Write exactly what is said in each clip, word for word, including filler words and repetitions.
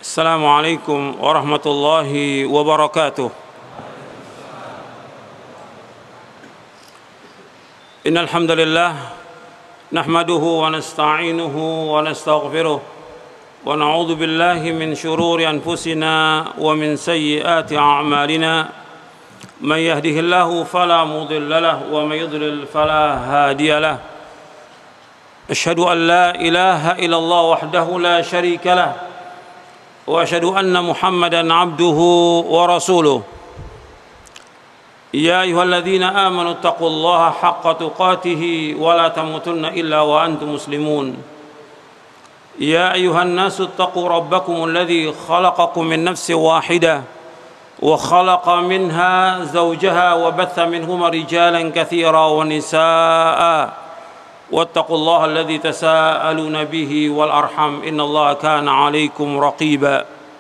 Assalamualaikum warahmatullahi wabarakatuh. Innal hamdalillah nahmaduhu wa nasta'inuhu wa nastaghfiruh wa na'udzu billahi min shururi anfusina wa min sayyiati a'malina. Man yahdihillahu fala mudilla lahu wa man yudlil fala hadiya lahu. Asyhadu an la ilaha illallah wahdahu la syarika lahu wa asyhadu anna Muhammadan abduhu wa rasuluh. Ya ayyuhalladzina amanu taqullaha haqqa tuqatih wa la tamutunna illa wa antum muslimun. Ya ayyuhan nasu taqu rabbakum alladzi khalaqakum min nafsin wahidah wa khalaqa minha zawjaha wa batha minhuma rijalan katsiran wa nisaa'a. واتقوا الله الذي تساءلون به والأرحم إن الله كان عليكم رقيبا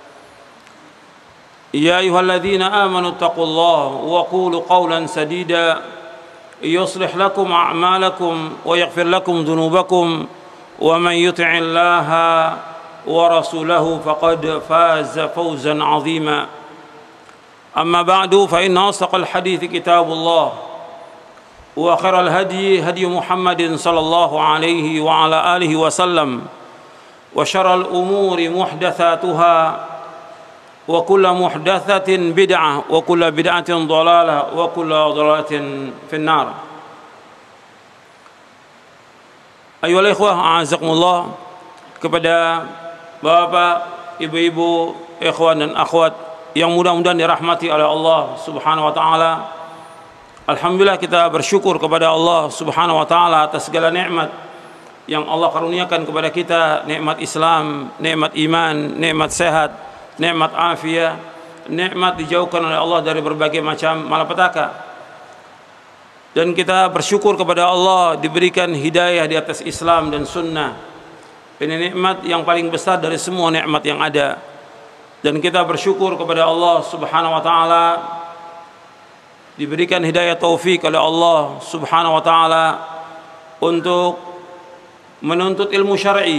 يا أيها الذين آمنوا اتقوا الله وقولوا قولا سديدا يصلح لكم أعمالكم ويغفر لكم ذنوبكم ومن يطع الله ورسوله فقد فاز فوزا عظيما أما بعد فإن أصدق الحديث كتاب الله وخير الهدي هدي محمد صلى الله عليه وعلى آله وسلم وشر الأمور محدثاتها وكل محدثة بدعة وكل بدعة ضلالة وكل ضلالة في النار. Ayyuhal ikhwah, a'azakumullah, kepada bapak, ibu-ibu, ikhwan dan akhwat yang mudah-mudahan dirahmati oleh Allah Subhanahu wa taala. Alhamdulillah, kita bersyukur kepada Allah Subhanahu wa taala atas segala nikmat yang Allah karuniakan kepada kita, nikmat Islam, nikmat iman, nikmat sehat, nikmat afiat, nikmat dijauhkan oleh Allah dari berbagai macam malapetaka. Dan kita bersyukur kepada Allah diberikan hidayah di atas Islam dan sunnah. Ini nikmat yang paling besar dari semua nikmat yang ada. Dan kita bersyukur kepada Allah Subhanahu wa taala diberikan hidayah taufik oleh Allah Subhanahu wa taala untuk menuntut ilmu syar'i.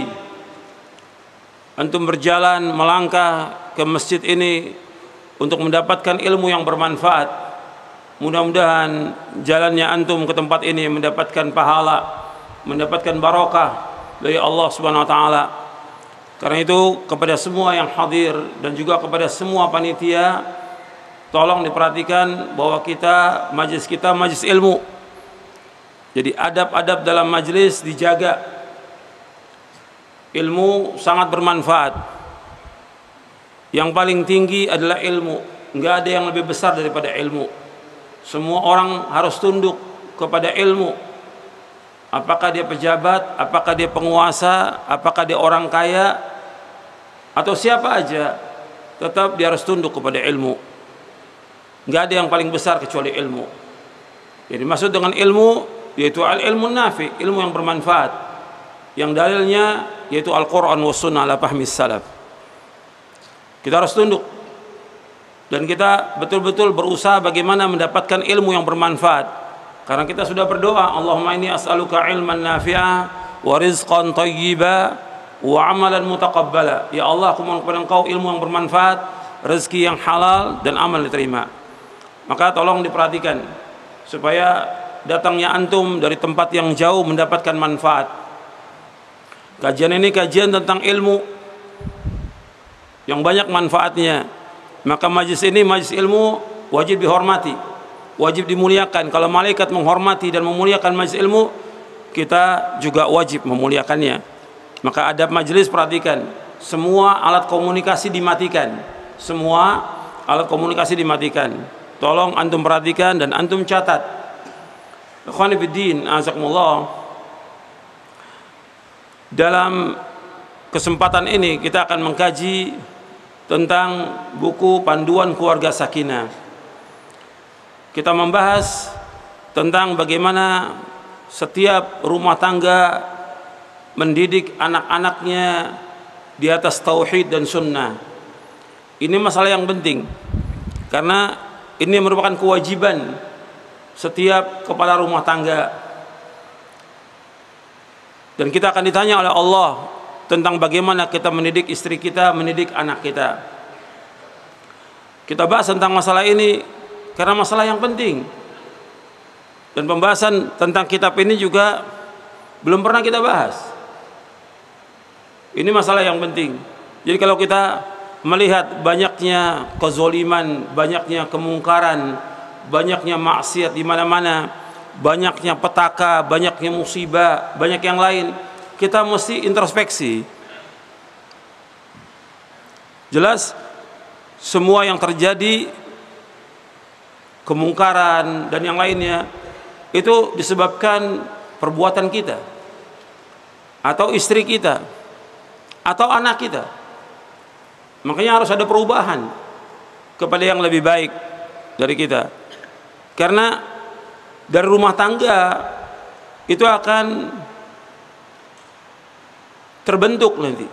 Antum berjalan melangkah ke masjid ini untuk mendapatkan ilmu yang bermanfaat. Mudah-mudahan jalannya antum ke tempat ini mendapatkan pahala, mendapatkan barokah dari Allah Subhanahu wa taala. Karena itu kepada semua yang hadir dan juga kepada semua panitia, tolong diperhatikan bahwa kita, majlis kita majlis ilmu. Jadi adab-adab dalam majlis dijaga. Ilmu sangat bermanfaat. Yang paling tinggi adalah ilmu. Enggak ada yang lebih besar daripada ilmu. Semua orang harus tunduk kepada ilmu. Apakah dia pejabat, apakah dia penguasa, apakah dia orang kaya, atau siapa aja, tetap dia harus tunduk kepada ilmu. Nggak ada yang paling besar kecuali ilmu. Jadi maksud dengan ilmu yaitu al-ilmu nafi, ilmu yang bermanfaat, yang dalilnya yaitu Al-Quran wa sunnah ala fahmi salaf. Kita harus tunduk dan kita betul-betul berusaha bagaimana mendapatkan ilmu yang bermanfaat. Karena kita sudah berdoa, Allahumma inni as'aluka ilman nafi'a wa rizqan thayyiba wa amalan mutaqabbala. Ya Allah, aku mohon kepada Engkau ilmu yang bermanfaat, rezeki yang halal dan amal diterima. Maka tolong diperhatikan supaya datangnya antum dari tempat yang jauh mendapatkan manfaat. Kajian ini kajian tentang ilmu yang banyak manfaatnya. Maka majlis ini majlis ilmu wajib dihormati, wajib dimuliakan. Kalau malaikat menghormati dan memuliakan majlis ilmu, kita juga wajib memuliakannya. Maka adab majlis perhatikan, semua alat komunikasi dimatikan. Semua alat komunikasi dimatikan. Tolong antum perhatikan dan antum catat. Ikhwani fiddin, azakumullah. Dalam kesempatan ini kita akan mengkaji tentang buku Panduan Keluarga Sakinah. Kita membahas tentang bagaimana setiap rumah tangga mendidik anak-anaknya di atas tauhid dan sunnah. Ini masalah yang penting karena ini merupakan kewajiban setiap kepala rumah tangga. Dan kita akan ditanya oleh Allah tentang bagaimana kita mendidik istri kita, mendidik anak kita. Kita bahas tentang masalah ini karena masalah yang penting. Dan pembahasan tentang kitab ini juga belum pernah kita bahas. Ini masalah yang penting. Jadi kalau kita melihat banyaknya kezoliman, banyaknya kemungkaran, banyaknya maksiat di mana-mana, banyaknya petaka, banyaknya musibah, banyak yang lain, kita mesti introspeksi. Jelas semua yang terjadi, kemungkaran dan yang lainnya, itu disebabkan perbuatan kita, atau istri kita, atau anak kita. Makanya harus ada perubahan kepada yang lebih baik dari kita. Karena dari rumah tangga itu akan terbentuk nanti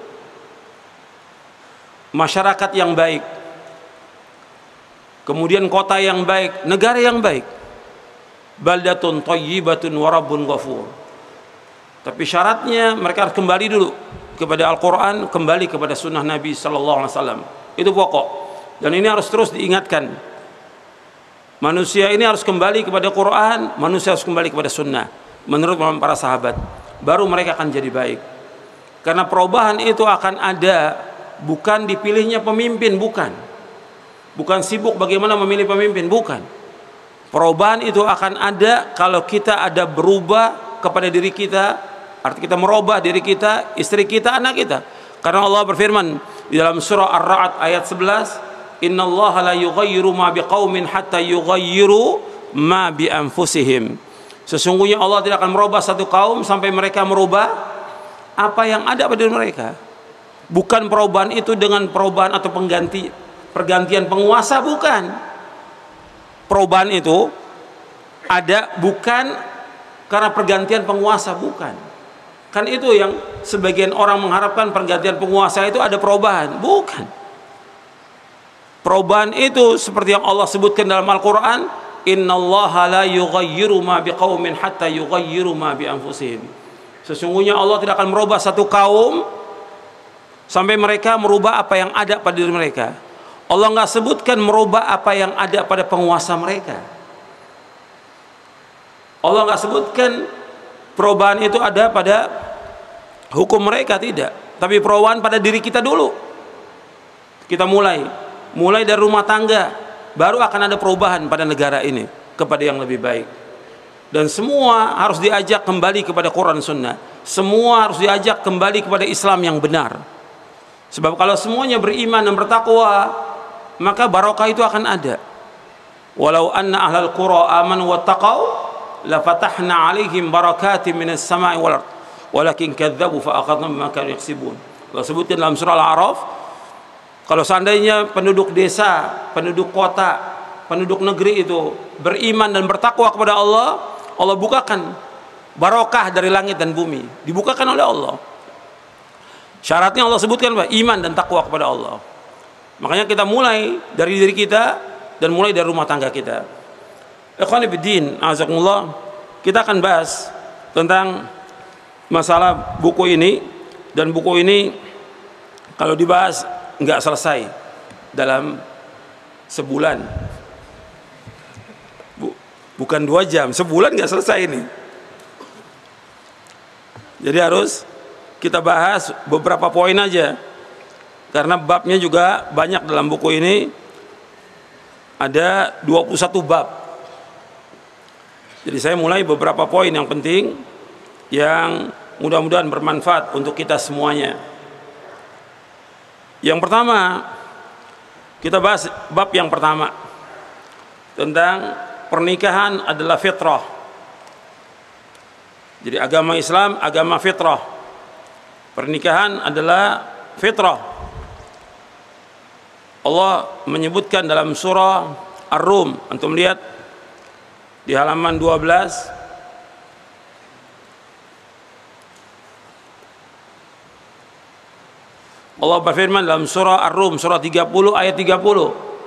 masyarakat yang baik, kemudian kota yang baik, negara yang baik. Baldatun thayyibatun wa rabbun ghafur. Tapi syaratnya mereka harus kembali dulu kepada Al-Quran, kembali kepada sunnah Nabi Sallallahu Alaihi Wasallam. Itu pokok. Dan ini harus terus diingatkan. Manusia ini harus kembali kepada Quran, manusia harus kembali kepada sunnah. Menurut para sahabat, baru mereka akan jadi baik. Karena perubahan itu akan ada, bukan dipilihnya pemimpin, bukan. Bukan sibuk bagaimana memilih pemimpin, bukan. Perubahan itu akan ada kalau kita ada berubah kepada diri kita, arti kita merubah diri kita, istri kita, anak kita. Karena Allah berfirman di dalam surah Ar-Ra'd ayat sebelas, innallaha la yughayyiru ma biqaumin hatta yughayyiru ma bi anfusihim. Sesungguhnya Allah tidak akan merubah satu kaum sampai mereka merubah apa yang ada pada diri mereka. Bukan perubahan itu dengan perubahan atau pengganti pergantian penguasa, bukan. Perubahan itu ada bukan karena pergantian penguasa, bukan. Kan itu yang sebagian orang mengharapkan, pergantian penguasa itu ada perubahan, bukan. Perubahan itu seperti yang Allah sebutkan dalam Al-Quran, innallaha la yughayyiru ma biqaumin hatta yughayyiru ma bi anfusihim. Sesungguhnya Allah tidak akan merubah satu kaum sampai mereka merubah apa yang ada pada diri mereka. Allah nggak sebutkan merubah apa yang ada pada penguasa mereka. Allah nggak sebutkan perubahan itu ada pada hukum mereka, tidak. Tapi perubahan pada diri kita dulu. Kita mulai, mulai dari rumah tangga, baru akan ada perubahan pada negara ini kepada yang lebih baik. Dan semua harus diajak kembali kepada Quran Sunnah. Semua harus diajak kembali kepada Islam yang benar. Sebab kalau semuanya beriman dan bertakwa, maka barokah itu akan ada. Walau anna ahlal qura amanu wattaqau la fatahna alaihim barakatin minas sama'i wal ard walakin kadzdzabu fa akhadnahum bima kanu yaksibun. Allah sebutkan dalam surah Al-A'raf, kalau seandainya penduduk desa, penduduk kota, penduduk negeri itu beriman dan bertakwa kepada Allah, Allah bukakan barokah dari langit dan bumi, dibukakan oleh Allah. Syaratnya Allah sebutkan apa? Iman dan takwa kepada Allah. Makanya kita mulai dari diri kita dan mulai dari rumah tangga kita. Ikhwan fillah, azakumullah, kita akan bahas tentang masalah buku ini, dan buku ini kalau dibahas nggak selesai dalam sebulan. Bukan dua jam, sebulan nggak selesai ini. Jadi harus kita bahas beberapa poin aja, karena babnya juga banyak dalam buku ini. Ada dua puluh satu bab. Jadi saya mulai beberapa poin yang penting, yang mudah-mudahan bermanfaat untuk kita semuanya. Yang pertama, kita bahas bab yang pertama tentang pernikahan adalah fitrah. Jadi agama Islam agama fitrah. Pernikahan adalah fitrah. Allah menyebutkan dalam surah Ar-Rum, antum lihat di halaman dua belas, Allah berfirman dalam surah Ar-Rum surah tiga puluh ayat tiga puluh,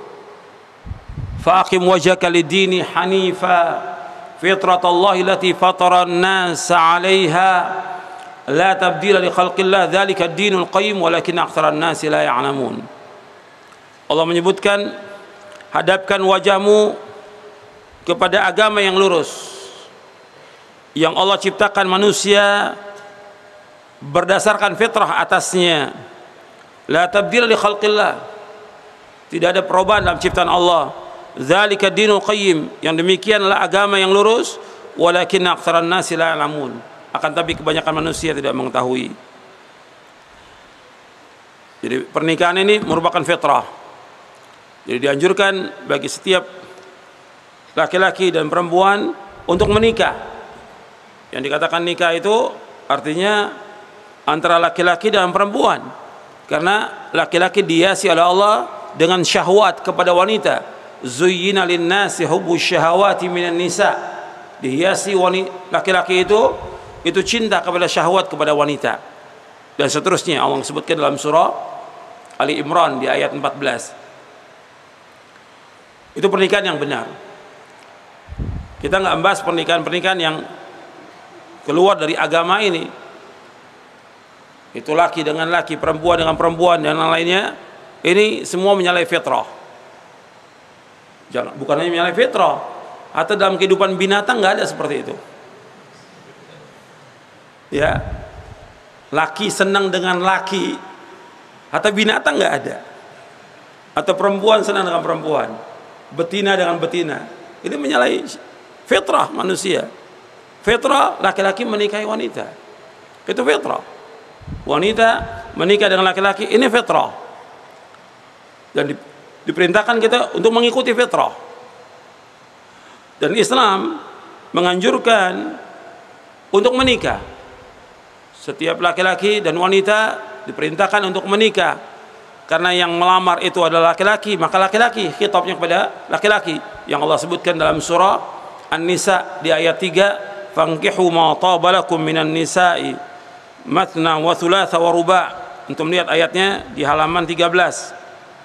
faqim wajhaka lid-dini hanifa fitratallahi allati fatara an-nasa 'alaiha La tabdila li khalqillah, dzalika ad-dinul qayyim walakin aktsaran nasi la ya'lamun. Allah menyebutkan, hadapkan wajahmu kepada agama yang lurus yang Allah ciptakan manusia berdasarkan fitrah atasnya. La tabdila li khalqillah, tidak ada perubahan dalam ciptaan Allah. Dzalika ad-dinul qayyim, yang demikianlah agama yang lurus, walakin aktsaran nasi la ya'lamun, akan tapi kebanyakan manusia tidak mengetahui. Jadi pernikahan ini merupakan fitrah. Jadi dianjurkan bagi setiap laki-laki dan perempuan untuk menikah. Yang dikatakan nikah itu artinya antara laki-laki dan perempuan, karena laki-laki dihiasi oleh Allah dengan syahwat kepada wanita. Zuyyina lin-nasi hubbus syahawati minan nisa, dihiasi laki-laki itu itu cinta kepada syahwat kepada wanita, dan seterusnya. Allah sebutkan dalam surah Ali Imran di ayat empat belas. Itu pernikahan yang benar. Kita nggak membahas pernikahan-pernikahan yang keluar dari agama ini. Itu laki dengan laki, perempuan dengan perempuan, dan yang lainnya. Ini semua menyalahi fitrah. Jangan, bukan hanya menyalahi fitrah, atau dalam kehidupan binatang nggak ada seperti itu. Ya, laki senang dengan laki, atau binatang nggak ada. Atau perempuan senang dengan perempuan, betina dengan betina. Ini menyalahi fitrah manusia. Fitrah laki-laki menikahi wanita, itu fitrah. Wanita menikah dengan laki-laki, ini fitrah. Dan di, diperintahkan kita untuk mengikuti fitrah. Dan Islam menganjurkan untuk menikah. Setiap laki-laki dan wanita diperintahkan untuk menikah, karena yang melamar itu adalah laki-laki, maka laki-laki, khitabnya kepada laki-laki, yang Allah sebutkan dalam surah An-Nisa di ayat tiga, fankihu ma taba lakum minan nisa'i mathna wa thulatha wa ruba'. Untuk melihat ayatnya di halaman tiga belas.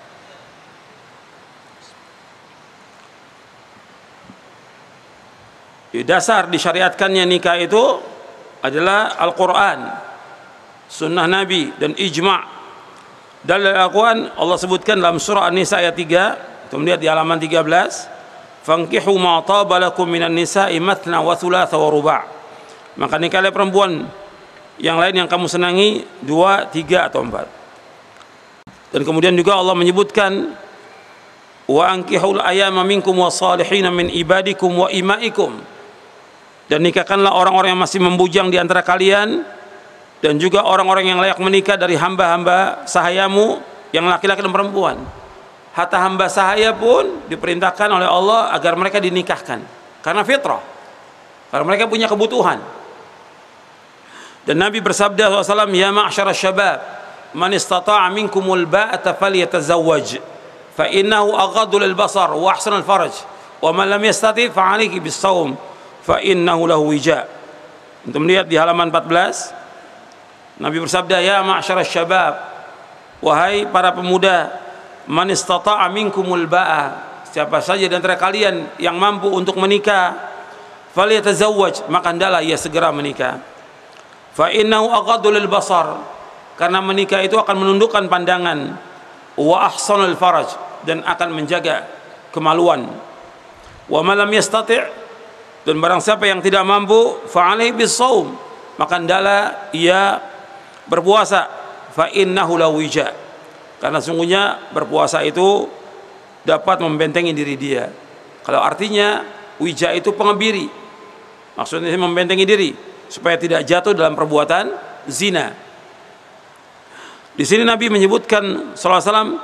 Di dasar disyariatkannya nikah itu adalah Al-Quran, sunnah Nabi, dan ijma'. Dalam Al-Quran Allah sebutkan dalam surah An-Nisa ayat tiga, kemudian di halaman tiga belas, fankihu ma taba lakum minan nisa'i mathna wa thulatha wa ruba'. Maka nikahlah perempuan yang lain yang kamu senangi dua, tiga atau empat. Dan kemudian juga Allah menyebutkan, wa ankihul ayama minkum wassalihina min ibadikum wa imaikum, dan nikahkanlah orang-orang yang masih membujang di antara kalian, dan juga orang-orang yang layak menikah dari hamba-hamba sahayamu yang laki-laki dan perempuan. Hatta hamba sahaya pun diperintahkan oleh Allah agar mereka dinikahkan, karena fitrah, karena mereka punya kebutuhan. Dan Nabi bersabda shallallahu alaihi wasallam, ya ma'syara syabab, man istata'a minkumul ba'ata falyatazawwaj, fa innahu aghaddu lil basar wa ahsanul faraj, wa man lam yastati' fa 'alaihi bis-shaum fa innahu lahu wija'. Untuk melihat di halaman empat belas, Nabi bersabda, ya ma'syara syabab, wahai para pemuda, man istata'a minkumul ba'a, siapa saja di antara kalian yang mampu untuk menikah, falyatazawwaj, maka hendaklah ia segera menikah. Fa innahu aghaddu lil basar, karena menikah itu akan menundukkan pandangan, wa ahsanul faraj, dan akan menjaga kemaluan. Wa man lam yastati', dan barang siapa yang tidak mampu, fa 'alaihi bis-shaum, maka hendaklah ia berpuasa. Fa innahu la wija, karena sungguhnya berpuasa itu dapat membentengi diri dia. Kalau artinya wija itu pengebiri, maksudnya membentengi diri supaya tidak jatuh dalam perbuatan zina. Di sini Nabi menyebutkan sallallahu alaihi wasallam,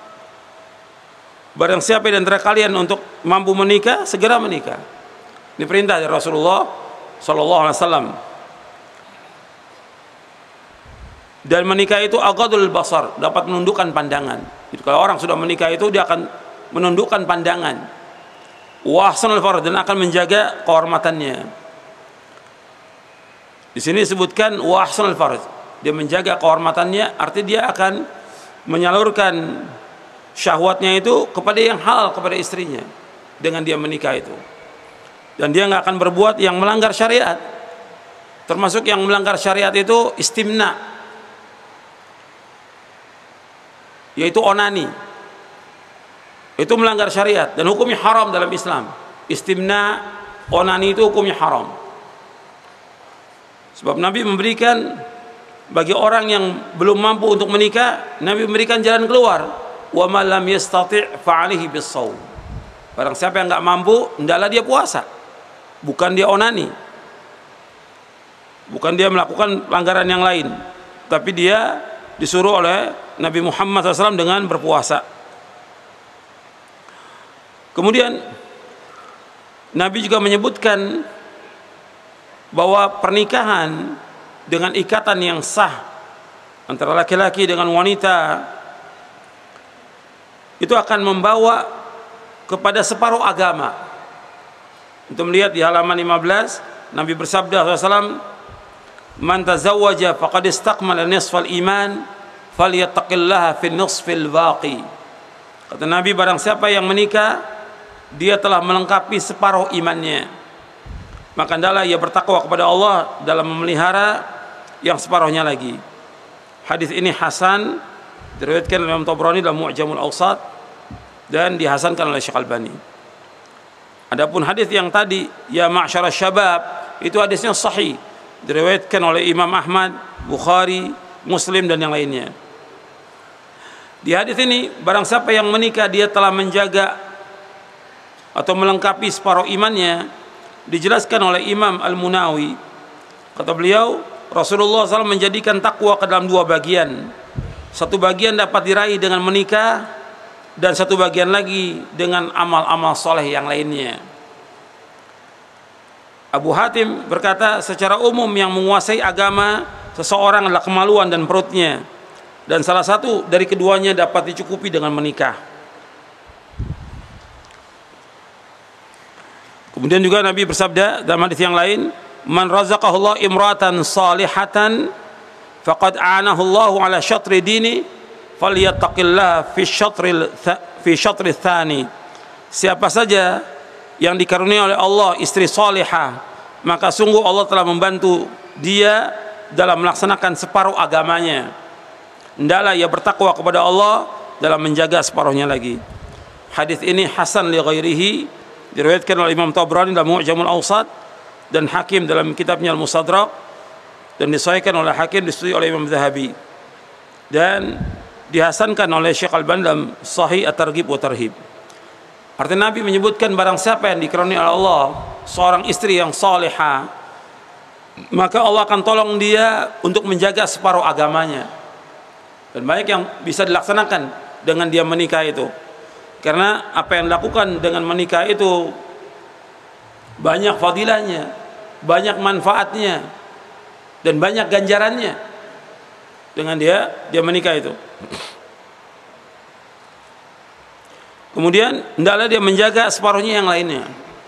barang siapa di antara kalian untuk mampu menikah, segera menikah. Ini perintah dari Rasulullah sallallahu alaihi wasallam. Dan menikah itu aghadul basar, dapat menundukkan pandangan. Jadi kalau orang sudah menikah itu dia akan menundukkan pandangan. Wa ahsanul farj, dan akan menjaga kehormatannya. Di sini disebutkan wa ahsanul farj, dia menjaga kehormatannya, artinya dia akan menyalurkan syahwatnya itu kepada yang halal, kepada istrinya dengan dia menikah itu. Dan dia nggak akan berbuat yang melanggar syariat. Termasuk yang melanggar syariat itu istimna, yaitu onani. Itu melanggar syariat dan hukumnya haram dalam Islam. Istimna, onani itu hukumnya haram. Sebab Nabi memberikan bagi orang yang belum mampu untuk menikah, Nabi memberikan jalan keluar. Wa man lam yastati' fa 'alaihi bis-shaum. Barang siapa yang enggak mampu, hendaklah dia puasa. Bukan dia onani. Bukan dia melakukan pelanggaran yang lain, tapi dia disuruh oleh Nabi Muhammad shallallahu alaihi wasallam dengan berpuasa. Kemudian Nabi juga menyebutkan bahwa pernikahan dengan ikatan yang sah antara laki-laki dengan wanita itu akan membawa kepada separuh agama. Untuk melihat di halaman lima belas, Nabi bersabda shallallahu alaihi wasallam, man tazawwaja faqad istakmala nisfal iman falyattaqillaha fil nisfil baqi. Kata Nabi, barang siapa yang menikah, dia telah melengkapi separuh imannya, maka hendaklah ia bertakwa kepada Allah dalam memelihara yang separuhnya lagi. Hadis ini hasan, diriwayatkan oleh Imam Tabrani dalam Mu'jamul Awsat dan dihasankan oleh Syekh Albani. Adapun hadis yang tadi, ya ma'syarasy syabab, itu hadisnya sahih, diriwayatkan oleh Imam Ahmad, Bukhari, Muslim dan yang lainnya. Di hadis ini, barang siapa yang menikah dia telah menjaga atau melengkapi separuh imannya. Dijelaskan oleh Imam Al-Munawi, kata beliau, Rasulullah shallallahu alaihi wasallam menjadikan takwa ke dalam dua bagian. Satu bagian dapat diraih dengan menikah, dan satu bagian lagi dengan amal-amal soleh yang lainnya. Abu Hatim berkata, secara umum yang menguasai agama seseorang adalah kemaluan dan perutnya, dan salah satu dari keduanya dapat dicukupi dengan menikah. Kemudian juga Nabi bersabda dalam hadis yang lain, man razaqahullah imratan salihatan faqad a'anahu Allahu ala syatri dini falyattaqillah fi syatril fi syatri tsani. Siapa saja yang dikaruniai oleh Allah istri salihah, maka sungguh Allah telah membantu dia dalam melaksanakan separuh agamanya. Hendaklah ia bertakwa kepada Allah dalam menjaga separuhnya lagi. Hadis ini hasan li ghairihi, diriwayatkan oleh Imam Tabrani dalam Mu'jamul Awsat dan Hakim dalam kitabnya Al-Mustadrak, dan disahihkan oleh Hakim, disetujui oleh Imam Zahabi dan dihasankan oleh Syekh Albani dalam Sahih At-Targhib wa Tarhib. Artinya Nabi menyebutkan barang siapa yang dikaruniai oleh Allah seorang istri yang salihah, maka Allah akan tolong dia untuk menjaga separuh agamanya. Dan banyak yang bisa dilaksanakan dengan dia menikah itu. Karena apa yang dilakukan dengan menikah itu banyak fadilahnya, banyak manfaatnya, dan banyak ganjarannya dengan dia dia menikah itu. Kemudian hendaklah dia menjaga separuhnya yang lainnya.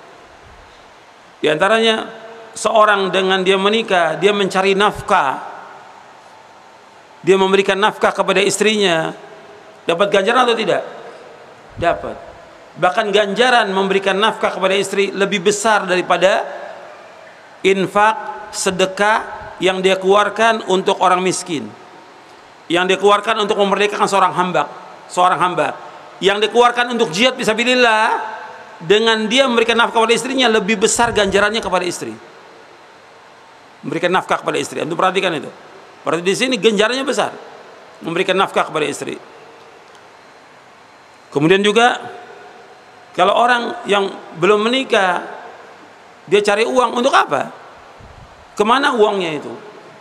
Di antaranya, seorang dengan dia menikah, dia mencari nafkah, dia memberikan nafkah kepada istrinya, dapat ganjaran atau tidak? Dapat. Bahkan ganjaran memberikan nafkah kepada istri lebih besar daripada infak, sedekah yang dia keluarkan untuk orang miskin, yang dia keluarkan untuk memerdekakan seorang hamba, seorang hamba, yang dikeluarkan untuk jihad fisabilillah. Dengan dia memberikan nafkah kepada istrinya, lebih besar ganjarannya kepada istri. Memberikan nafkah kepada istri. Untuk perhatikan itu. Berarti di sini ganjarannya besar, memberikan nafkah kepada istri. Kemudian juga kalau orang yang belum menikah, dia cari uang untuk apa? Kemana uangnya itu?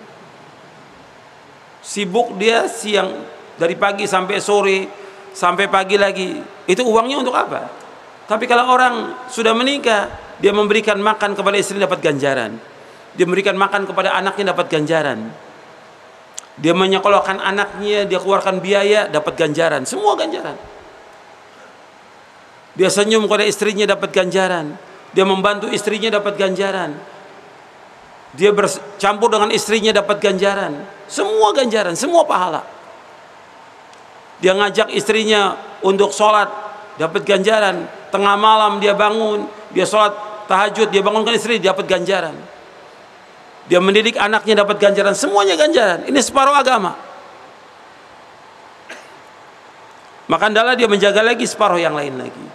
Sibuk dia siang, dari pagi sampai sore, sampai pagi lagi, itu uangnya untuk apa? Tapi kalau orang sudah menikah, dia memberikan makan kepada istri, dapat ganjaran. Dia memberikan makan kepada anaknya, dapat ganjaran. Dia menyekolahkan anaknya, dia keluarkan biaya, dapat ganjaran. Semua ganjaran. Dia senyum kepada istrinya, dapat ganjaran. Dia membantu istrinya, dapat ganjaran. Dia bercampur dengan istrinya, dapat ganjaran. Semua ganjaran, semua pahala. Dia ngajak istrinya untuk sholat, dapat ganjaran. Tengah malam dia bangun, dia sholat tahajud, dia bangunkan istri, dapat ganjaran. dia mendidik anaknya dapat ganjaran, semuanya ganjaran. Ini separuh agama. Maka hendaklah dia menjaga lagi separuh yang lain lagi.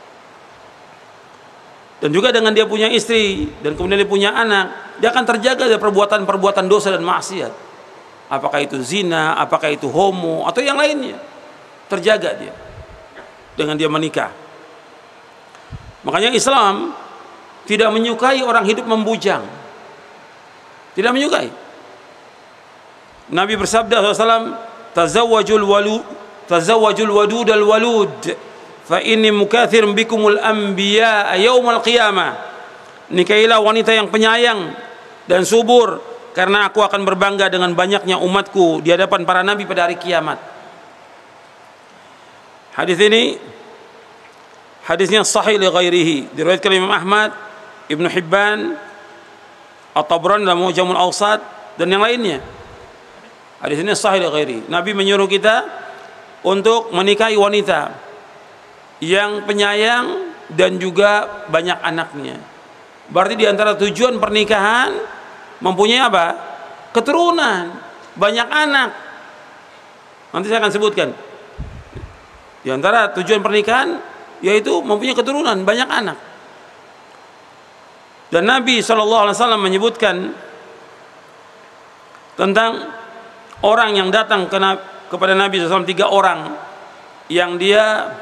Dan juga dengan dia punya istri dan kemudian dia punya anak, dia akan terjaga dari perbuatan-perbuatan dosa dan maksiat. Apakah itu zina, apakah itu homo, atau yang lainnya. Terjaga dia dengan dia menikah. Makanya Islam tidak menyukai orang hidup membujang. Tidak menyukai. Nabi bersabda shallallahu alaihi wasallam, "Tazawwajul walud, tazawwajul wadud al walud, fa inni mukathirun bikumul anbiya yaumal qiyamah." Nikahilah wanita yang penyayang dan subur, karena aku akan berbangga dengan banyaknya umatku di hadapan para nabi pada hari kiamat. Hadis ini hadisnya sahih li ghairihi, diriwayatkan Imam Ahmad, Ibnu Hibban, At-Tabrani dalam Mu'jamul Awsat dan yang lainnya. Hadis ini sahih li ghairihi. Nabi menyuruh kita untuk menikahi wanita yang penyayang dan juga banyak anaknya. Berarti di antara tujuan pernikahan mempunyai apa? Keturunan, banyak anak. Nanti saya akan sebutkan. Di antara tujuan pernikahan yaitu mempunyai keturunan, banyak anak. Dan Nabi shallallahu alaihi wasallam menyebutkan tentang orang yang datang ke, kepada Nabi shallallahu alaihi wasallam, tiga orang yang dia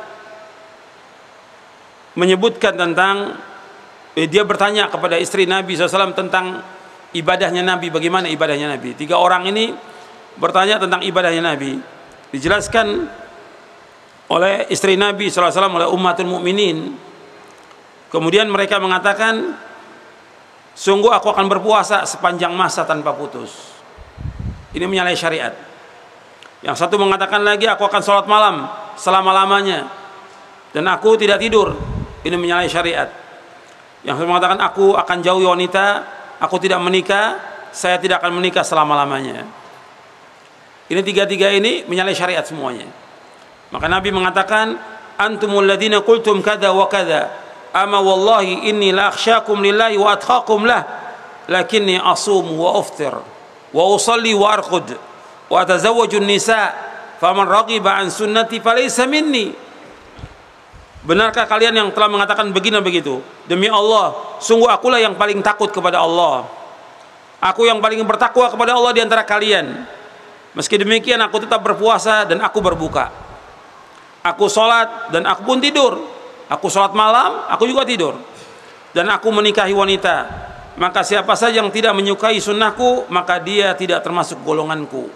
menyebutkan tentang eh, dia bertanya kepada istri Nabi shallallahu alaihi wasallam tentang ibadahnya Nabi, bagaimana ibadahnya Nabi. Tiga orang ini bertanya tentang ibadahnya Nabi. Dijelaskan oleh istri Nabi shallallahu alaihi wasallam, oleh ummatul mukminin. Kemudian mereka mengatakan, sungguh aku akan berpuasa sepanjang masa tanpa putus. Ini menyalahi syariat. Yang satu mengatakan lagi, aku akan sholat malam selama-lamanya dan aku tidak tidur. Ini menyalahi syariat. Yang satu mengatakan, aku akan jauhi wanita, aku tidak menikah, saya tidak akan menikah selama-lamanya. Ini tiga-tiga ini menyalahi syariat semuanya. Maka Nabi mengatakan, antumul ladina qultum kada wa kada, ama wallahi inni la akhsyakum lillahi wa atqakum lah, lakinni asum wa uftir wa usalli wa arqud wa atazawwajun nisa, faman raghiba an sunnati falaysa minni. Benarkah kalian yang telah mengatakan begini begitu? Demi Allah, sungguh akulah yang paling takut kepada Allah, aku yang paling bertakwa kepada Allah di antara kalian. Meski demikian aku tetap berpuasa dan aku berbuka. Aku sholat dan aku pun tidur. Aku sholat malam, aku juga tidur. Dan aku menikahi wanita. Maka siapa saja yang tidak menyukai sunnahku, maka dia tidak termasuk golonganku.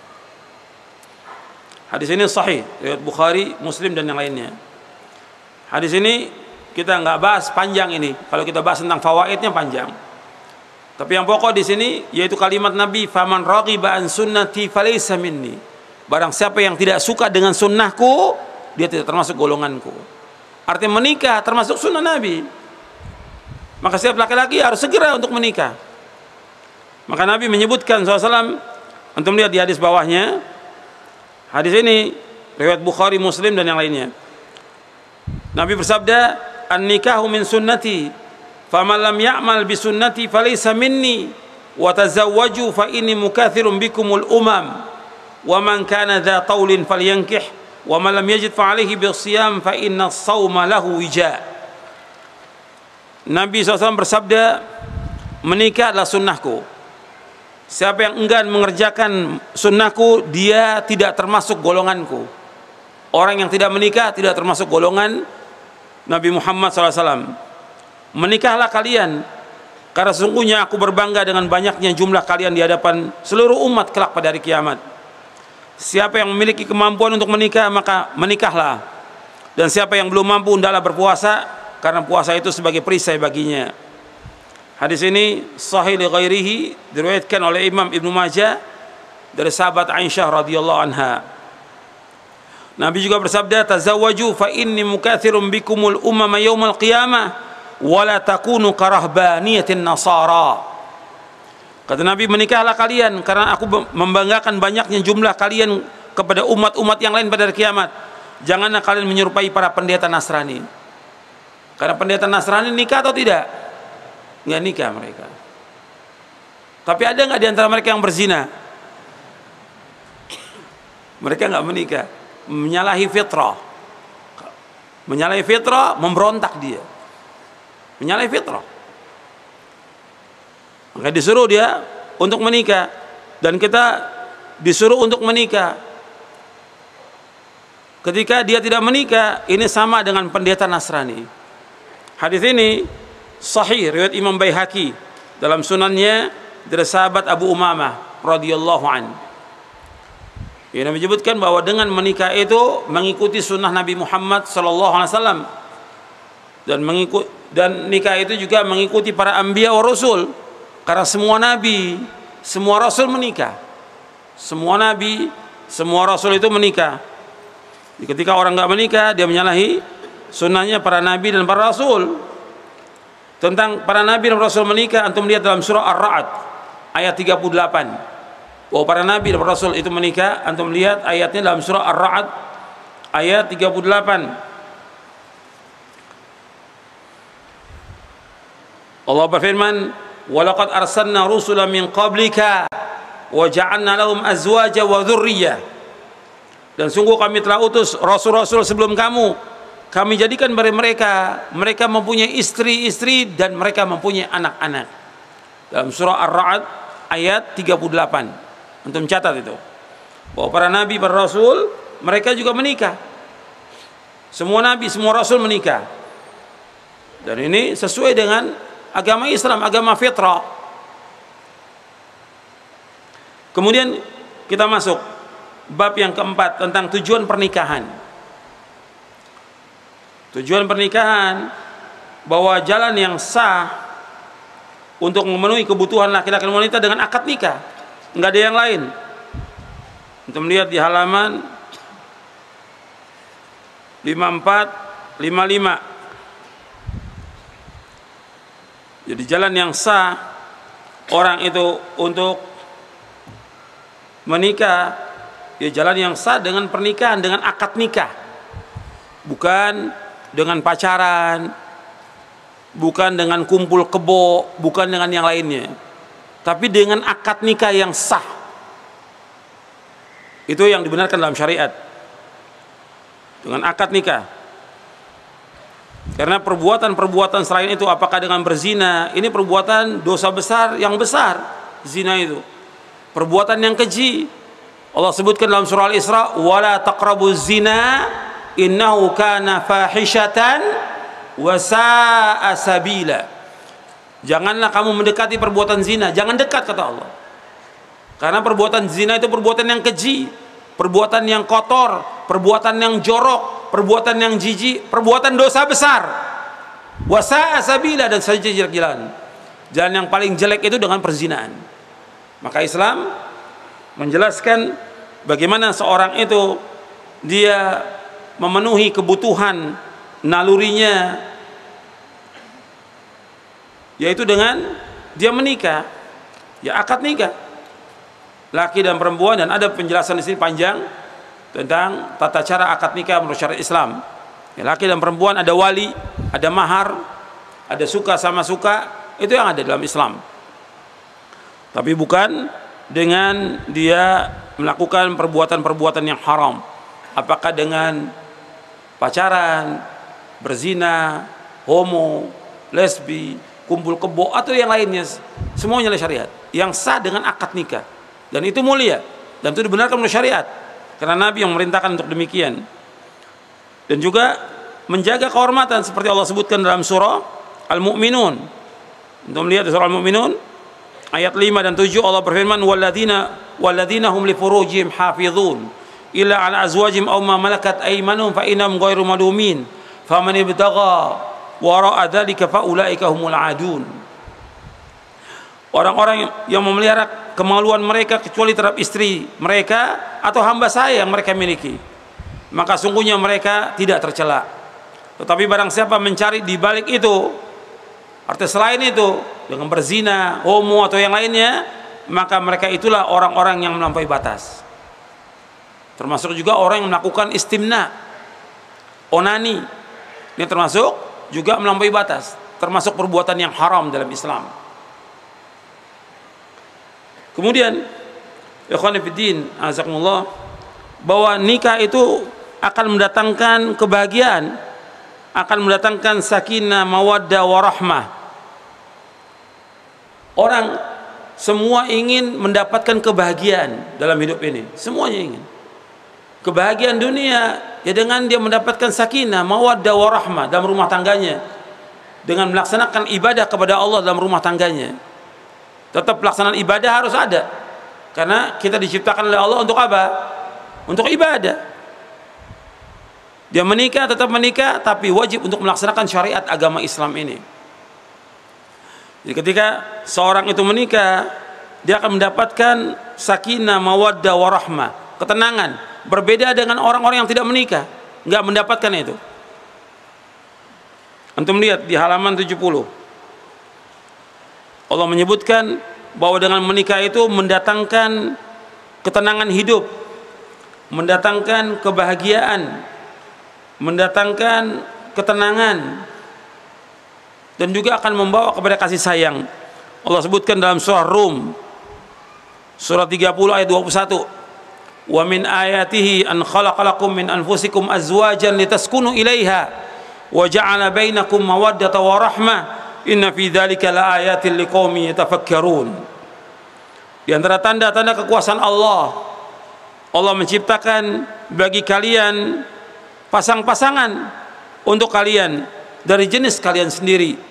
Hadis ini sahih, riwayat Bukhari, Muslim dan yang lainnya. Hadis ini kita nggak bahas panjang ini. Kalau kita bahas tentang fawaidnya panjang. Tapi yang pokok di sini yaitu kalimat Nabi, faman raghiba an sunnati falaysa minni. Barang siapa yang tidak suka dengan sunnahku, dia tidak termasuk golonganku. Artinya menikah termasuk sunnah Nabi. Maka setiap laki-laki harus segera untuk menikah. Maka Nabi menyebutkan shallallahu alaihi wasallam, antum lihat di hadis bawahnya. Hadis ini riwayat Bukhari, Muslim dan yang lainnya. Nabi bersabda, an-nikahu min sunnati, faman lam ya'mal bi sunnati falaysa minni, wa tazawwaju fa inni mukathirun bikumul umam, wa man kana dha taulin falyankih, wa man lam yajid fa alaihi bisiyam fa inna as-sawma lahu wija. Nabi shallallahu alaihi wasallam bersabda, menikah adalah sunnahku. Siapa yang enggan mengerjakan sunnahku, dia tidak termasuk golonganku. Orang yang tidak menikah tidak termasuk golongan Nabi Muhammad shallallahu alaihi wasallam. Menikahlah kalian, karena sesungguhnya aku berbangga dengan banyaknya jumlah kalian di hadapan seluruh umat kelak pada hari kiamat. Siapa yang memiliki kemampuan untuk menikah, maka menikahlah. Dan siapa yang belum mampu, hendaklah berpuasa, karena puasa itu sebagai perisai baginya. Hadis ini sahih li ghairihi, diriwayatkan oleh Imam Ibnu Majah dari sahabat Aisyah radhiyallahu anha. Nabi juga bersabda, tazawwaju fa inni mukathirun bikumul umama yaumal qiyamah wa la takunu karahbaniyatin nasara. Kata Nabi, menikahlah kalian karena aku membanggakan banyaknya jumlah kalian kepada umat-umat yang lain pada hari kiamat. Janganlah kalian menyerupai para pendeta Nasrani. Karena pendeta Nasrani nikah atau tidak? Nggak nikah mereka. Tapi ada nggak di antara mereka yang berzina? Mereka nggak menikah, menyalahi fitrah. Menyalahi fitrah, memberontak dia. Menyalahi fitrah. Maka disuruh dia untuk menikah, dan kita disuruh untuk menikah. Ketika dia tidak menikah, ini sama dengan pendeta Nasrani. Hadis ini sahih riwayat Imam Baihaqi dalam sunannya dari sahabat Abu Umamah radhiyallahu an. Ia menyebutkan bahwa dengan menikah itu mengikuti sunnah Nabi Muhammad sallallahu alaihi wasallam, dan mengikut dan nikah itu juga mengikuti para anbiya wa rasul, karena semua nabi, semua rasul menikah. Semua nabi, semua rasul itu menikah. Ketika orang nggak menikah, dia menyalahi sunnahnya para nabi dan para rasul. Tentang para nabi dan rasul menikah, antum lihat dalam surah Ar-Ra'd ayat tiga puluh delapan. Bahwa para nabi dan rasul itu menikah, antum lihat ayatnya dalam surah Ar-Ra'd ayat tiga puluh delapan. Allah berfirman, "Wa laqad arsalna rusulan min qablika wa ja'alna lahum azwaja wa dzurriyyah." Dan sungguh kami telah utus rasul-rasul sebelum kamu, kami jadikan bagi mereka, mereka mempunyai istri-istri dan mereka mempunyai anak-anak. Dalam surah Ar-Ra'd ayat tiga puluh delapan. Antum catat itu. Bahwa para nabi, para rasul, mereka juga menikah. Semua nabi, semua rasul menikah. Dan ini sesuai dengan agama Islam, agama fitrah. Kemudian kita masuk bab yang keempat tentang tujuan pernikahan. Tujuan pernikahan, bahwa jalan yang sah untuk memenuhi kebutuhan laki-laki dan wanita dengan akad nikah, nggak ada yang lain. Untuk melihat di halaman lima puluh empat lima puluh lima. Jadi jalan yang sah orang itu untuk menikah, ya jalan yang sah dengan pernikahan, dengan akad nikah, bukan dengan pacaran, bukan dengan kumpul kebo, bukan dengan yang lainnya, tapi dengan akad nikah yang sah. Itu yang dibenarkan dalam syariat, dengan akad nikah. Karena perbuatan-perbuatan selain itu, apakah dengan berzina, ini perbuatan dosa besar yang besar. Zina itu perbuatan yang keji. Allah sebutkan dalam surah Al-Isra, wala taqrabuz zina innahu kana fahishatan wa sa'a sabila. Janganlah kamu mendekati perbuatan zina, jangan dekat, kata Allah. Karena perbuatan zina itu perbuatan yang keji, perbuatan yang kotor, perbuatan yang jorok, perbuatan yang jijik, perbuatan dosa besar. Wa sa'a sabila, dan saja jelek jalan. Jalan yang paling jelek itu dengan perzinaan. Maka Islam menjelaskan bagaimana seorang itu dia memenuhi kebutuhan nalurinya, yaitu dengan dia menikah, ya akad nikah, laki dan perempuan. Dan ada penjelasan di sini panjang tentang tata cara akad nikah menurut syariat Islam. Ya, laki dan perempuan ada wali, ada mahar, ada suka sama suka, itu yang ada dalam Islam. Tapi bukan dengan dia melakukan perbuatan-perbuatan yang haram. Apakah dengan pacaran, berzina, homo, lesbi, kumpul kebo, atau yang lainnya, semuanya adalah syariat yang sah dengan akad nikah. Dan itu mulia, dan itu dibenarkan oleh syariat, karena Nabi yang memerintahkan untuk demikian. Dan juga menjaga kehormatan, seperti Allah sebutkan dalam surah Al-Mu'minun. Untuk melihat surah Al-Mu'minun ayat lima dan tujuh, Allah berfirman, walladzina walladzina hum li furujihim hafizun illa ala azwajihim aw ma malakat aymanuhum fa innahum ghairu malumin faman ibtagha wara'a dzalika fa ulaika humul adun. Orang-orang yang memelihara kemaluan mereka kecuali terhadap istri mereka atau hamba saya yang mereka miliki, maka sungguhnya mereka tidak tercela. Tetapi barang siapa mencari di balik itu, arti selain itu, dengan berzina, homo atau yang lainnya, maka mereka itulah orang-orang yang melampaui batas. Termasuk juga orang yang melakukan istimna, onani, ini termasuk juga melampaui batas, termasuk perbuatan yang haram dalam Islam. Kemudian ikhwan fillah azakumullah, bahwa nikah itu akan mendatangkan kebahagiaan, akan mendatangkan sakinah, mawaddah, warahmah. Orang semua ingin mendapatkan kebahagiaan dalam hidup ini, semuanya ingin kebahagiaan dunia ya dengan dia mendapatkan sakinah, mawaddah, warahmah dalam rumah tangganya, dengan melaksanakan ibadah kepada Allah dalam rumah tangganya. Tetap pelaksanaan ibadah harus ada, karena kita diciptakan oleh Allah untuk apa? Untuk ibadah. Dia menikah tetap menikah, tapi wajib untuk melaksanakan syariat agama Islam ini. Jadi ketika seorang itu menikah, dia akan mendapatkan sakinah, mawaddah, warahmah, ketenangan. Berbeda dengan orang-orang yang tidak menikah, nggak mendapatkan itu. Antum lihat di halaman tujuh puluh. Allah menyebutkan bahwa dengan menikah itu mendatangkan ketenangan hidup, mendatangkan kebahagiaan, mendatangkan ketenangan, dan juga akan membawa kepada kasih sayang. Allah sebutkan dalam surah Rum surah tiga puluh ayat dua puluh satu, wa min ayatihi an khalaqalakum min anfusikum azwajan litaskunu ilaiha wa ja'ala bainakum mawaddatan wa rahmah inna fi dzalika laayatin liqaumin yatafakkarun. Di antara tanda-tanda kekuasaan Allah, Allah menciptakan bagi kalian pasang-pasangan untuk kalian dari jenis kalian sendiri,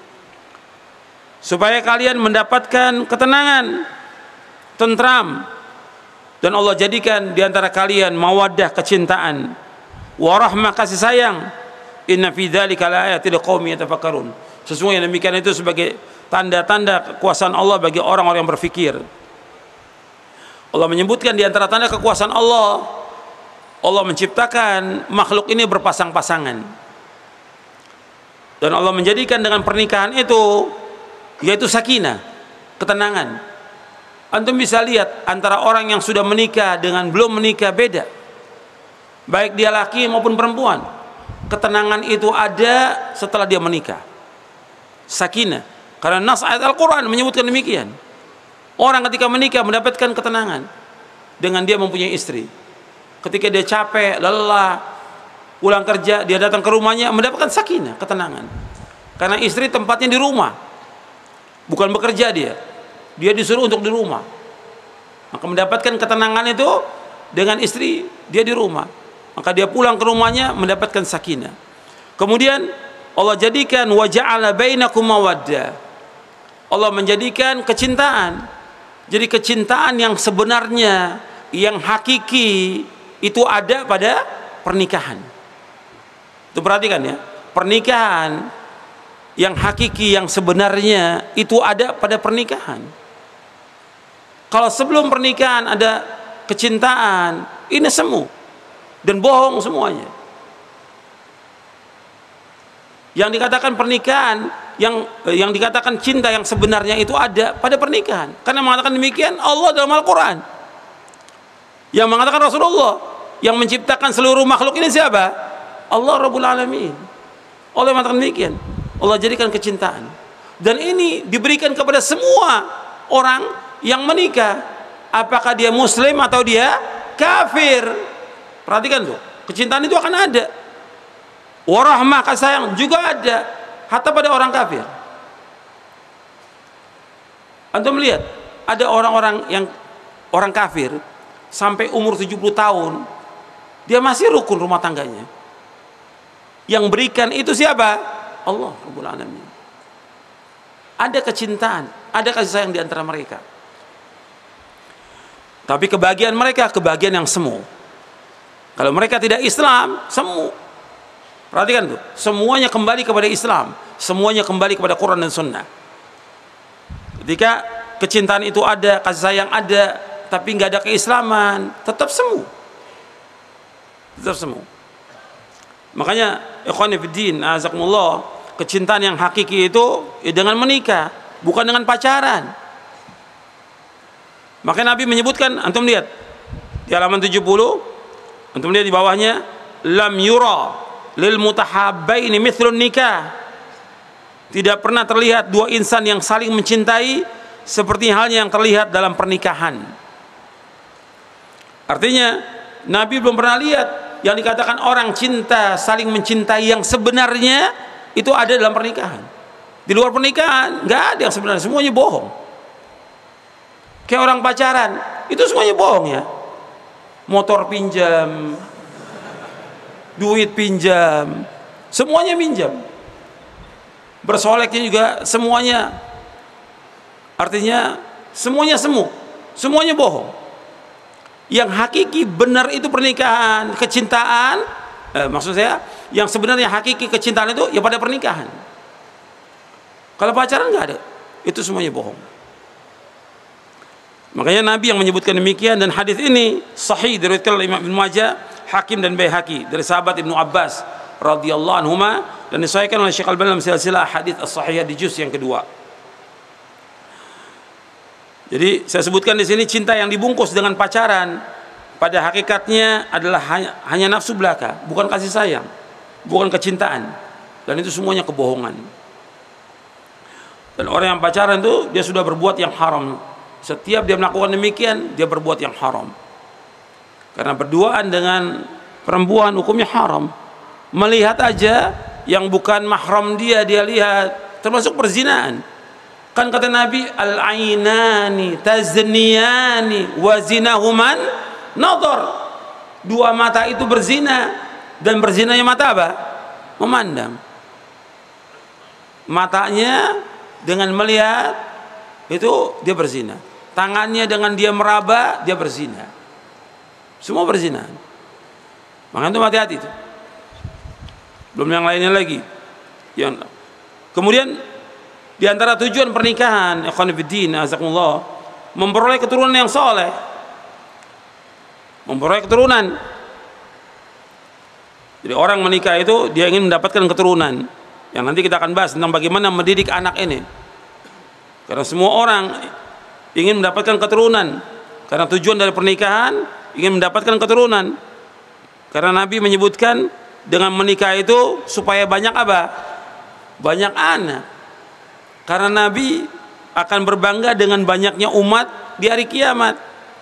supaya kalian mendapatkan ketenangan, tentram, dan Allah jadikan di antara kalian mawaddah, kecintaan, warahmah, kasih sayang. Inna fi dzalika laayatin liqaumin yatafakkarun. Sesungguhnya demikian itu sebagai tanda-tanda kekuasaan Allah bagi orang-orang yang berfikir. Allah menyebutkan di antara tanda kekuasaan Allah, Allah menciptakan makhluk ini berpasang-pasangan, dan Allah menjadikan dengan pernikahan itu yaitu sakinah, ketenangan. Antum bisa lihat antara orang yang sudah menikah dengan belum menikah beda, baik dia laki maupun perempuan. Ketenangan itu ada setelah dia menikah, sakinah, karena nas ayat Al-Quran menyebutkan demikian. Orang ketika menikah mendapatkan ketenangan dengan dia mempunyai istri. Ketika dia capek, lelah, pulang kerja, dia datang ke rumahnya mendapatkan sakinah, ketenangan, karena istri tempatnya di rumah, bukan bekerja. Dia dia disuruh untuk di rumah, maka mendapatkan ketenangan itu dengan istri dia di rumah, maka dia pulang ke rumahnya mendapatkan sakinah. Kemudian Allah jadikan wa ja'ala bainakum mawaddah, Allah menjadikan kecintaan. Jadi kecintaan yang sebenarnya, yang hakiki itu ada pada pernikahan. Itu perhatikan ya, pernikahan yang hakiki, yang sebenarnya itu ada pada pernikahan. Kalau sebelum pernikahan ada kecintaan, ini semu dan bohong semuanya. Yang dikatakan pernikahan, yang yang dikatakan cinta yang sebenarnya itu ada pada pernikahan. Karena mengatakan demikian Allah dalam Al-Quran, yang mengatakan Rasulullah. Yang menciptakan seluruh makhluk ini siapa? Allah Rabbul Alamin. Allah mengatakan demikian. Allah jadikan kecintaan, dan ini diberikan kepada semua orang yang menikah, apakah dia muslim atau dia kafir. Perhatikan tuh, kecintaan itu akan ada. Warahmah, kasih sayang juga ada, hatta pada orang kafir. Antum melihat ada orang-orang yang orang kafir sampai umur tujuh puluh tahun dia masih rukun rumah tangganya. Yang berikan itu siapa? Allah Rabbul Alamin. Ada kecintaan, ada kasih sayang di antara mereka. Tapi kebahagiaan mereka kebahagiaan yang semu. Kalau mereka tidak Islam, semu. Perhatikan tuh, semuanya kembali kepada Islam, semuanya kembali kepada Quran dan Sunnah. Ketika kecintaan itu ada, kasih sayang ada, tapi nggak ada keislaman, tetap semu, tetap semu. Makanya ikhwan fillah azakumullah, kecintaan yang hakiki itu ya dengan menikah, bukan dengan pacaran. Makanya Nabi menyebutkan, antum lihat di halaman tujuh puluh, antum lihat di bawahnya, lam yura lil mutahabbaini mithlun nikah. Tidak pernah terlihat dua insan yang saling mencintai seperti halnya yang terlihat dalam pernikahan. Artinya Nabi belum pernah lihat yang dikatakan orang cinta, saling mencintai yang sebenarnya itu ada dalam pernikahan. Di luar pernikahan nggak ada yang sebenarnya, semuanya bohong. Kayak orang pacaran itu semuanya bohong ya. Motor pinjam, duit pinjam, semuanya minjam. Bersoleknya juga semuanya, artinya semuanya semu, semuanya bohong. Yang hakiki benar itu pernikahan, kecintaan, eh, maksud saya yang sebenarnya hakiki kecintaan itu ya pada pernikahan. Kalau pacaran nggak ada, itu semuanya bohong. Makanya Nabi yang menyebutkan demikian, dan hadis ini sahih diriwayatkan oleh Imam Ibnu Majah, Hakim dan Baihaqi dari sahabat Ibnu Abbas radhiyallahu anhuma, dan disahihkan oleh Syekh Al-Albani dalam silsilah hadis as-sahihah di juz yang kedua. Jadi saya sebutkan di sini cinta yang dibungkus dengan pacaran pada hakikatnya adalah hanya, hanya nafsu belaka, bukan kasih sayang, bukan kecintaan, dan itu semuanya kebohongan. Dan orang yang pacaran itu dia sudah berbuat yang haram. Setiap dia melakukan demikian dia berbuat yang haram. Karena berduaan dengan perempuan hukumnya haram. Melihat aja yang bukan mahram dia dia lihat, termasuk perzinaan. Kan kata Nabi, al-ainani tazniyani wa zinahuman nadhar. Dua mata itu berzina, dan berzinanya mata apa? Memandang. Matanya dengan melihat itu dia berzina. Tangannya dengan dia meraba dia berzina. Semua berzina. Makanya itu hati-hati itu. Belum yang lainnya lagi. Yang kemudian di antara tujuan pernikahan, ikhwan fillah, azakumullah, memperoleh keturunan yang soleh, memperoleh keturunan. Jadi orang menikah itu dia ingin mendapatkan keturunan. Yang nanti kita akan bahas tentang bagaimana mendidik anak ini. Karena semua orang ingin mendapatkan keturunan. Karena tujuan dari pernikahan ingin mendapatkan keturunan. Karena Nabi menyebutkan dengan menikah itu supaya banyak apa? Banyak anak. Karena Nabi akan berbangga dengan banyaknya umat di hari kiamat.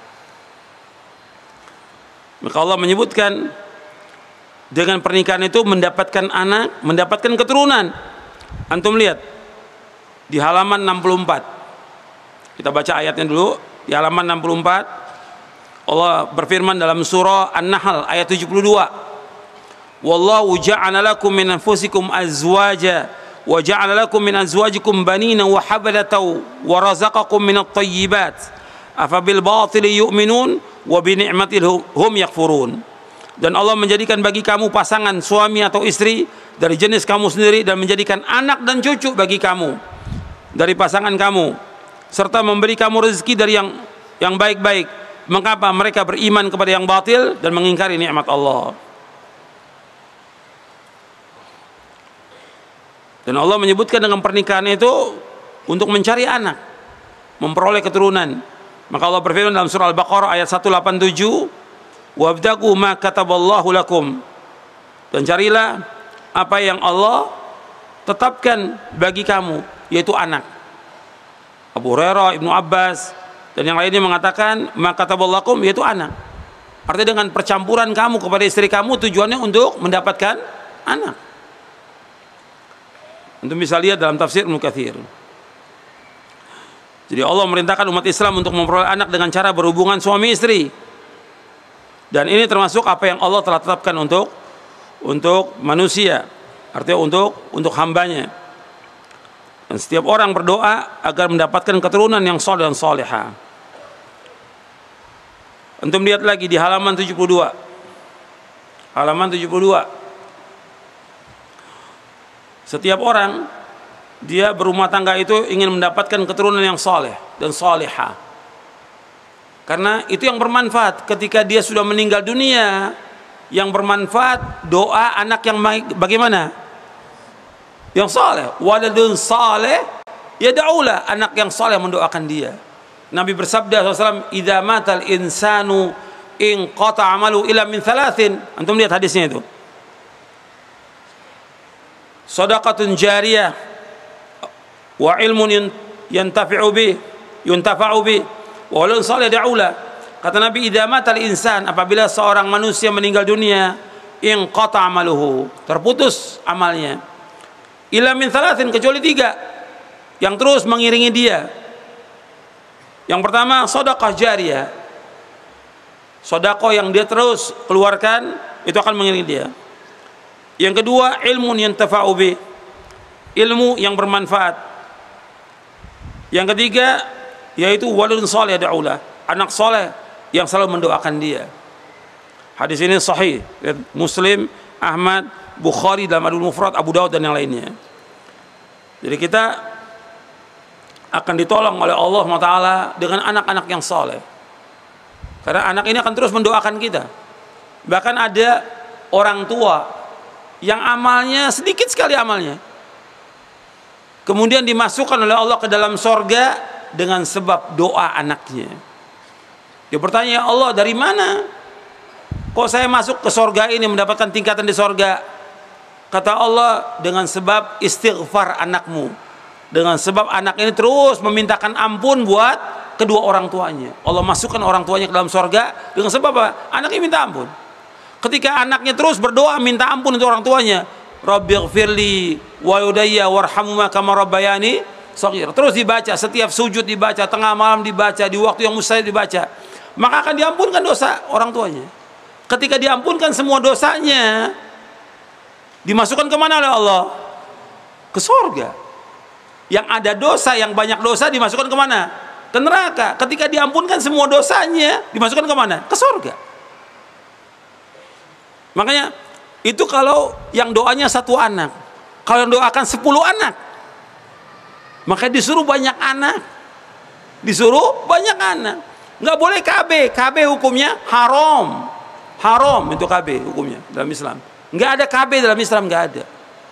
Maka Allah menyebutkan dengan pernikahan itu mendapatkan anak, mendapatkan keturunan. Antum lihat di halaman enam puluh empat. Kita baca ayatnya dulu. Di halaman enam puluh empat Allah berfirman dalam surah An-Nahl ayat tujuh puluh dua. Wallahu ja'ala lakum min anfusikum azwaja wa ja'ala lakum min azwajikum banina wa habalata wa razaqakum minat thayyibat afabil batili yu'minun wa bi ni'matil hum yakfurun. Dan Allah menjadikan bagi kamu pasangan suami atau istri dari jenis kamu sendiri, dan menjadikan anak dan cucu bagi kamu dari pasangan kamu, serta memberi kamu rezeki dari yang yang baik-baik. Mengapa mereka beriman kepada yang batil dan mengingkari nikmat Allah? Dan Allah menyebutkan dengan pernikahan itu untuk mencari anak, memperoleh keturunan. Maka Allah berfirman dalam surah Al-Baqarah ayat seratus delapan puluh tujuh, wabtaghu ma kataballahu lakum, dan carilah apa yang Allah tetapkan bagi kamu, yaitu anak. Abu Hurairah, Ibnu Abbas dan yang lainnya mengatakan ma kataballahu lakum, yaitu anak. Artinya dengan percampuran kamu kepada istri kamu tujuannya untuk mendapatkan anak. Untuk bisa lihat dalam tafsir Ibnu Katsir. Jadi Allah merintahkan umat Islam untuk memperoleh anak dengan cara berhubungan suami istri. Dan ini termasuk apa yang Allah telah tetapkan untuk untuk manusia, artinya untuk untuk hambanya. Dan setiap orang berdoa agar mendapatkan keturunan yang saleh dan salihah. Antum lihat lagi di halaman tujuh puluh dua. Halaman tujuh puluh dua. Setiap orang dia berumah tangga itu ingin mendapatkan keturunan yang saleh dan salihah. Karena itu yang bermanfaat ketika dia sudah meninggal dunia. Yang bermanfaat doa anak yang bagaimana? Yang saleh. Waladun saleh yad'ulah, anak yang saleh mendoakan dia. Nabi bersabda sallallahu alaihi wasallam, "Idza matal insanu in qata 'amalu illa min thalathin." Antum lihat hadisnya itu. Shadaqatun jariyah wa ilmun yantafi'u bih yuntafa'u bi, wa waladun salih da'ula. Kata Nabi, idza matal insan, apabila seorang manusia meninggal dunia, inqata amaluhu, terputus amalnya. Illa min thalathin, kecuali tiga yang terus mengiringi dia. Yang pertama, sedekah jariyah, sedekah yang dia terus keluarkan, itu akan mengiringi dia. Yang kedua, ilmun yantafa'u bi, ilmu yang bermanfaat. Yang ketiga, yaitu waladun salih da'ulah, anak soleh yang selalu mendoakan dia. Hadis ini sahih, Muslim, Ahmad, Bukhari dalam Adul Mufrad, Abu Daud dan yang lainnya. Jadi kita akan ditolong oleh Allah subhanahu wa taala dengan anak-anak yang soleh. Karena anak ini akan terus mendoakan kita. Bahkan ada orang tua yang amalnya sedikit sekali amalnya, kemudian dimasukkan oleh Allah ke dalam sorga dengan sebab doa anaknya. Dia bertanya, ya Allah, dari mana kok saya masuk ke sorga ini, mendapatkan tingkatan di sorga? Kata Allah, dengan sebab istighfar anakmu, dengan sebab anak ini terus memintakan ampun buat kedua orang tuanya. Allah masukkan orang tuanya ke dalam sorga dengan sebab apa? Anaknya minta ampun. Ketika anaknya terus berdoa minta ampun untuk orang tuanya, Rabbighfirli wa yudayya warhamhuma kama rabbayani shaghir, terus dibaca, setiap sujud dibaca, tengah malam dibaca, di waktu yang mustahil dibaca, maka akan diampunkan dosa orang tuanya. Ketika diampunkan semua dosanya, dimasukkan kemana oleh Allah? Ke sorga. Yang ada dosa, yang banyak dosa dimasukkan kemana? Ke neraka. Ketika diampunkan semua dosanya, dimasukkan kemana? Ke sorga. Makanya itu kalau yang doanya satu anak. Kalau yang doakan sepuluh anak, maka disuruh banyak anak. Disuruh banyak anak. Nggak boleh K B. K B hukumnya haram. Haram itu K B hukumnya dalam Islam. Nggak ada K B dalam Islam, nggak ada.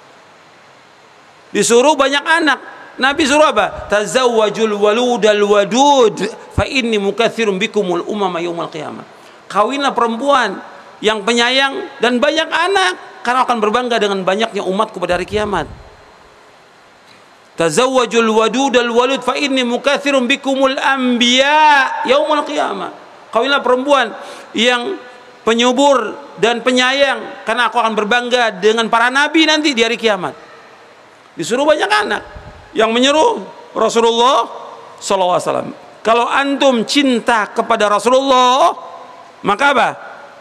Disuruh banyak anak. Nabi suruh apa? Tazawwajul waludal wadud fa inni mukatsirun bikumul umama yaumil qiyamah. Kawinlah perempuan yang penyayang dan banyak anak, karena akan berbangga dengan banyaknya umatku pada hari kiamat. Tazawwajul wadudal walud fa inni mukatsirun bikumul anbiya yaumil qiyamah. Kawinlah perempuan yang penyubur dan penyayang, karena aku akan berbangga dengan para nabi nanti di hari kiamat. Disuruh banyak anak. Yang menyuruh Rasulullah sallallahu alaihi wasallam. Kalau antum cinta kepada Rasulullah, maka apa?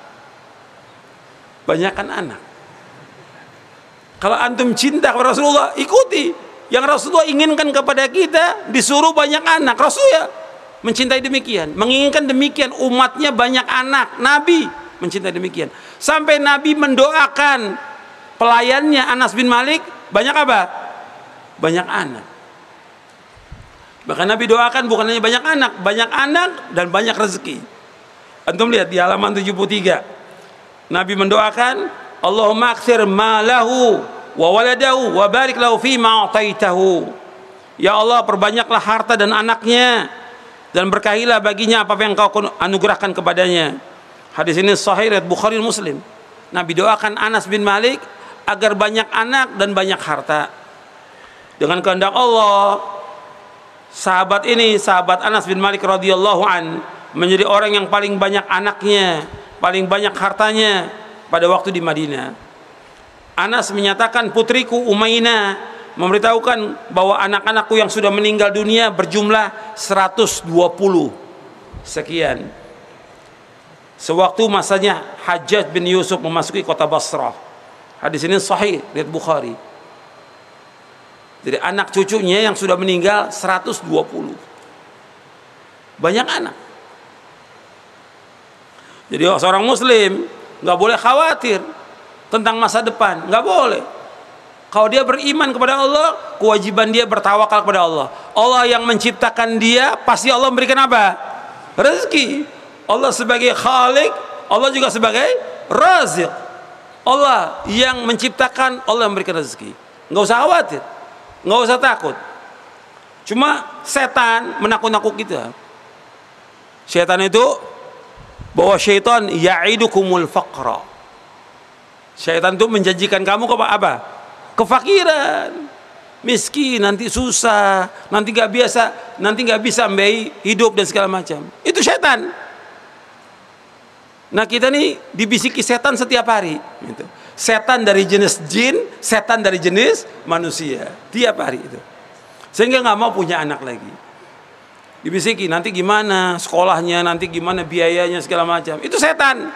Banyakkan anak. Kalau antum cinta kepada Rasulullah, ikuti yang Rasulullah inginkan kepada kita, disuruh banyak anak. Rasulullah mencintai demikian, menginginkan demikian, umatnya banyak anak. Nabi mencintai demikian, sampai Nabi mendoakan pelayannya Anas bin Malik banyak apa? Banyak anak. Bahkan Nabi doakan bukan hanya banyak anak, banyak anak dan banyak rezeki. Antum lihat di halaman tujuh puluh tiga, Nabi mendoakan, Allahumma aktsir malahu wa waladahu wa barik lahu fi ma ataitahu. Ya Allah, perbanyaklah harta dan anaknya, dan berkahilah baginya apa yang Engkau anugerahkan kepadanya. Hadis ini sahih riwayat Bukhari Muslim. Nabi doakan Anas bin Malik agar banyak anak dan banyak harta. Dengan kehendak Allah, sahabat ini, sahabat Anas bin Malik radhiyallahu an, menjadi orang yang paling banyak anaknya, paling banyak hartanya pada waktu di Madinah. Anas menyatakan, putriku Umainah memberitahukan bahwa anak-anakku yang sudah meninggal dunia berjumlah seratus dua puluh sekian. Sewaktu masanya Hajjaj bin Yusuf memasuki kota Basrah. Hadis ini sahih riwayat Bukhari. Jadi anak cucunya yang sudah meninggal seratus dua puluh. Banyak anak. Jadi seorang muslim nggak boleh khawatir tentang masa depan, nggak boleh. Kalau dia beriman kepada Allah, kewajiban dia bertawakal kepada Allah. Allah yang menciptakan dia, pasti Allah memberikan apa? Rezeki. Allah sebagai Khalik, Allah juga sebagai Razik. Allah yang menciptakan, Allah yang memberikan rezeki. Nggak usah khawatir, nggak usah takut. Cuma setan menakut-nakut kita. Setan itu, bahwa syaitan ya'idukumul faqra. Syaitan itu menjanjikan kamu ke apa? Kefakiran. miskin, nanti susah, nanti nggak biasa, nanti nggak bisa membiayai hidup dan segala macam. Itu setan. Nah kita nih dibisiki setan setiap hari. Gitu. Setan dari jenis jin, setan dari jenis manusia, tiap hari itu. Sehingga nggak mau punya anak lagi. Dibisiki nanti gimana sekolahnya, nanti gimana biayanya segala macam. Itu setan.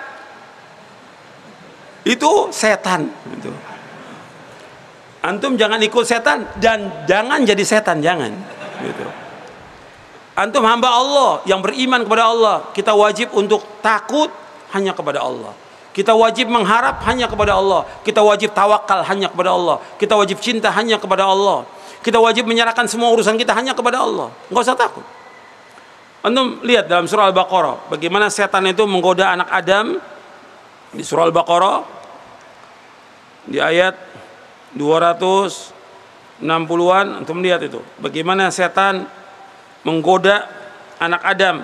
Itu setan. Gitu. Antum jangan ikut setan dan jangan jadi setan, jangan. Gitu. Antum hamba Allah yang beriman kepada Allah. Kita wajib untuk takut hanya kepada Allah. Kita wajib mengharap hanya kepada Allah. Kita wajib tawakal hanya kepada Allah. Kita wajib cinta hanya kepada Allah. Kita wajib menyerahkan semua urusan kita hanya kepada Allah. Enggak usah takut. Antum lihat dalam surah Al-Baqarah bagaimana setan itu menggoda anak Adam di surah Al-Baqarah di ayat dua ratus enam puluhan. Antum lihat itu bagaimana setan menggoda anak Adam.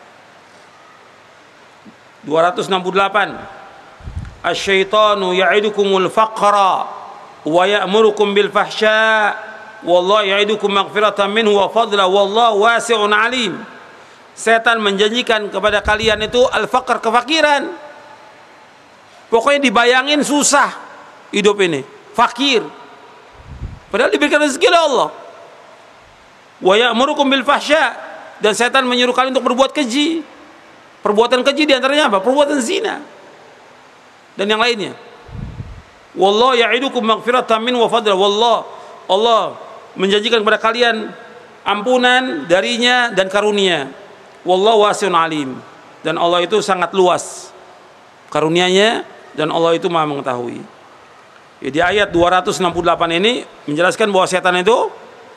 dua ratus enam puluh delapan. Asy-syaitanu ya'idukumul faqra wa ya'murukum bil fahsya wallahu ya'idukum maghfiratan minhu wa fadla wallahu wasi'un alim. Setan menjanjikan kepada kalian itu al-faqr, kefakiran. Pokoknya dibayangin susah hidup ini, fakir. Padahal diberikan rezeki oleh Allah. Wa ya'murukum bil fahsya, dan setan menyuruh kalian untuk berbuat keji. Perbuatan keji diantaranya apa? Perbuatan zina dan yang lainnya. Wallahu ya'idukum maghfiratan min wa fadla. Wallah, Allah menjanjikan kepada kalian ampunan darinya dan karunia. Wallahu wasi'un alim, dan Allah itu sangat luas karunianya dan Allah itu Maha mengetahui. Ya, di ayat dua ratus enam puluh delapan ini menjelaskan bahwa setan itu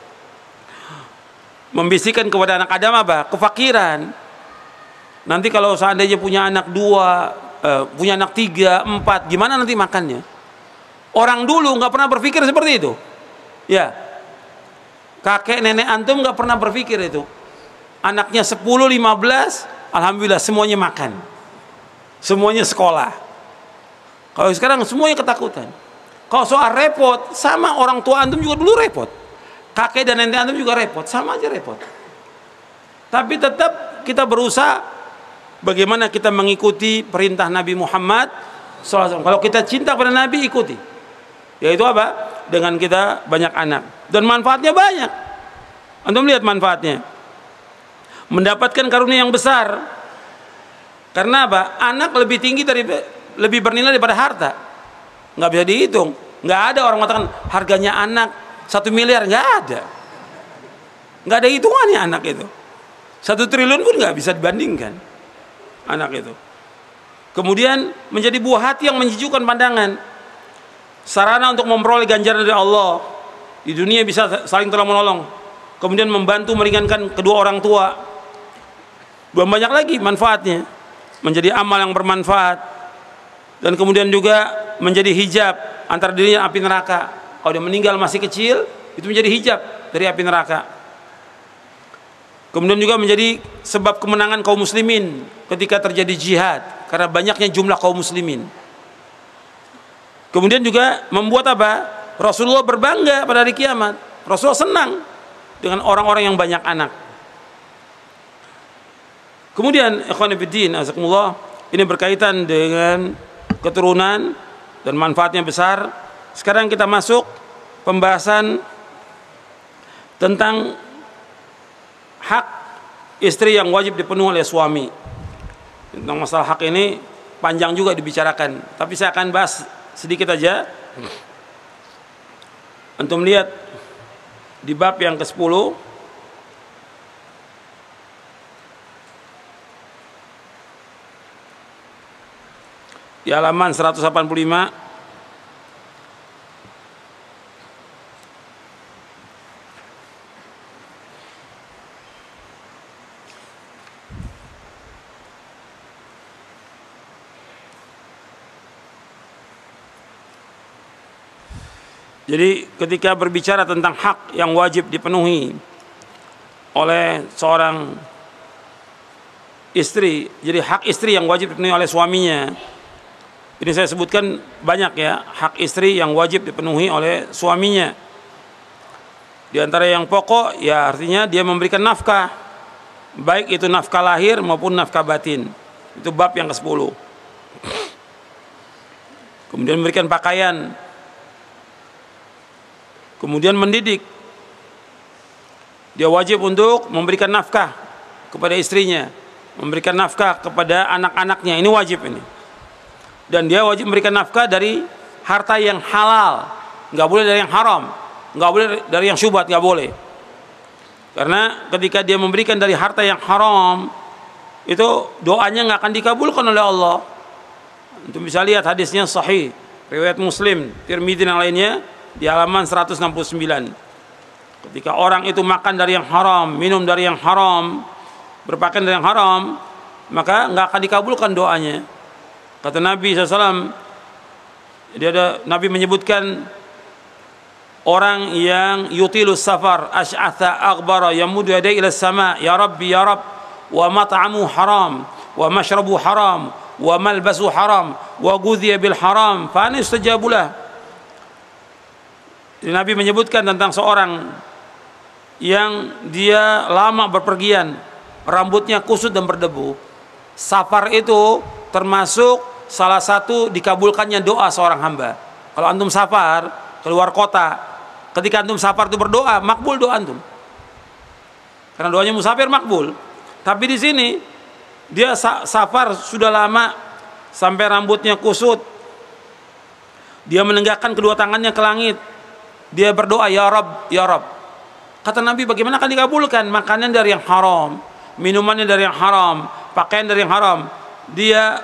membisikkan kepada anak Adam apa? Kefakiran. Nanti kalau seandainya punya anak dua, uh, punya anak tiga, empat, gimana nanti makannya? Orang dulu nggak pernah berpikir seperti itu. Ya, kakek nenek antum nggak pernah berpikir itu. Anaknya sepuluh, lima belas, alhamdulillah semuanya makan, semuanya sekolah. Kalau sekarang semuanya ketakutan. Kalau soal repot, sama orang tua antum juga dulu repot. Kakek dan nenek antum juga repot, sama aja repot. Tapi tetap kita berusaha bagaimana kita mengikuti perintah Nabi Muhammad shallallahu alaihi wasallam. Kalau kita cinta pada Nabi, ikuti. Yaitu apa? Dengan kita banyak anak. Dan manfaatnya banyak. Antum lihat manfaatnya. Mendapatkan karunia yang besar. Karena apa? Anak lebih tinggi dari, lebih bernilai daripada harta. Nggak bisa dihitung. Nggak ada orang mengatakan harganya anak satu miliar. Nggak ada. Nggak ada hitungannya anak itu. Satu triliun pun nggak bisa dibandingkan anak itu. Kemudian menjadi buah hati yang menjijukkan pandangan, sarana untuk memperoleh ganjaran dari Allah. Di dunia bisa saling tolong menolong, kemudian membantu meringankan kedua orang tua. Belum banyak lagi manfaatnya, menjadi amal yang bermanfaat, dan kemudian juga menjadi hijab antara dirinya api neraka. Kalau dia meninggal masih kecil, itu menjadi hijab dari api neraka. Kemudian juga menjadi sebab kemenangan kaum muslimin ketika terjadi jihad, karena banyaknya jumlah kaum muslimin. Kemudian juga membuat apa? Rasulullah berbangga pada hari kiamat. Rasulullah senang dengan orang-orang yang banyak anak. Kemudian ikhwan fillah azakumullah, ini berkaitan dengan keturunan dan manfaatnya besar. Sekarang kita masuk pembahasan tentang hak istri yang wajib dipenuhi oleh suami. Tentang masalah hak ini panjang juga dibicarakan, tapi saya akan bahas sedikit aja. Antum lihat di bab yang ke sepuluh, di halaman seratus delapan puluh lima. Jadi ketika berbicara tentang hak yang wajib dipenuhi oleh seorang istri, jadi hak istri yang wajib dipenuhi oleh suaminya, ini saya sebutkan banyak ya, hak istri yang wajib dipenuhi oleh suaminya. Di antara yang pokok ya artinya dia memberikan nafkah, baik itu nafkah lahir maupun nafkah batin. Itu bab yang kesepuluh. Kemudian memberikan pakaian, kemudian mendidik. Dia wajib untuk memberikan nafkah kepada istrinya, memberikan nafkah kepada anak-anaknya. Ini wajib ini. Dan dia wajib memberikan nafkah dari harta yang halal, nggak boleh dari yang haram, nggak boleh dari yang syubhat, nggak boleh. Karena ketika dia memberikan dari harta yang haram, itu doanya nggak akan dikabulkan oleh Allah. Untuk bisa lihat hadisnya sahih, riwayat Muslim, Tirmidzi dan lainnya di halaman seratus enam puluh sembilan. Ketika orang itu makan dari yang haram, minum dari yang haram, berpakaian dari yang haram, maka nggak akan dikabulkan doanya. Kata Nabi shallallahu alaihi wasallam, dia ada, Nabi menyebutkan orang yang yutilus safar asy'atha aghbara yamuddu yadayhi ila sama, ya rabbi ya rabb, wa mat'amu haram wa mashrabu haram wa malbasu haram wa ghudhiya bil haram fa ana yustajabu lah. Nabi menyebutkan tentang seorang yang dia lama berpergian, rambutnya kusut dan berdebu. Safar itu termasuk salah satu dikabulkannya doa seorang hamba. Kalau antum safar keluar kota, ketika antum safar itu berdoa, makbul doa antum. Karena doanya musafir makbul. Tapi di sini dia safar sudah lama sampai rambutnya kusut. Dia menenggakkan kedua tangannya ke langit. Dia berdoa, ya Rabb, ya Rabb. Kata Nabi, bagaimana akan dikabulkan? Makanan dari yang haram, minumannya dari yang haram, pakaian dari yang haram. Dia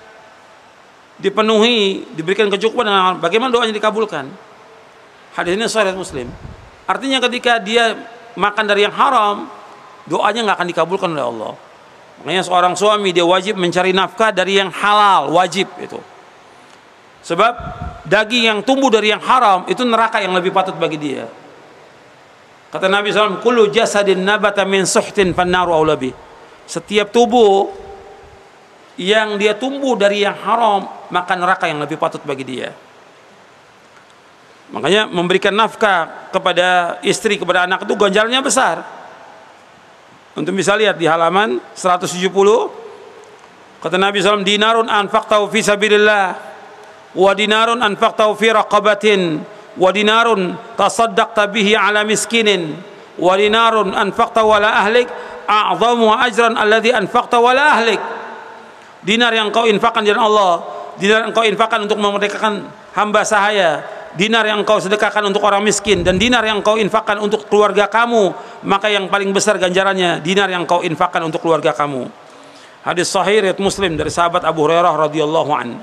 dipenuhi, diberikan kecukupan dengan haram. Bagaimana doanya dikabulkan? Hadis ini sahih Muslim. Artinya ketika dia makan dari yang haram, doanya nggak akan dikabulkan oleh Allah. Makanya seorang suami dia wajib mencari nafkah dari yang halal, wajib itu. Sebab daging yang tumbuh dari yang haram itu neraka yang lebih patut bagi dia. Kata Nabi shallallahu alaihi wasallam, kullu jasadin nabata min suhtin fannaru aula bih. Setiap tubuh yang dia tumbuh dari yang haram, maka neraka yang lebih patut bagi dia. Makanya memberikan nafkah kepada istri, kepada anak itu ganjarannya besar. Untuk bisa lihat di halaman seratus tujuh puluh, kata Nabi shallallahu alaihi wasallam, dinarun anfaqtahu fi sabilillah, wa dinarun anfaqtahu fi raqabatin, wa dinarun tasaddaqta bihi ala miskinin, wa dinarun anfaqtahu ala ahlik a'zamu ajran alladhi anfaqtahu ala ahlik. Dinar yang kau infakkan di jalan Allah, dinar yang kau infakkan untuk memerdekakan hamba sahaya, dinar yang kau sedekahkan untuk orang miskin, dan dinar yang kau infakkan untuk keluarga kamu, maka yang paling besar ganjarannya dinar yang kau infakkan untuk keluarga kamu. Hadis sahih riwayat Muslim dari sahabat Abu Hurairah radhiyallahu an.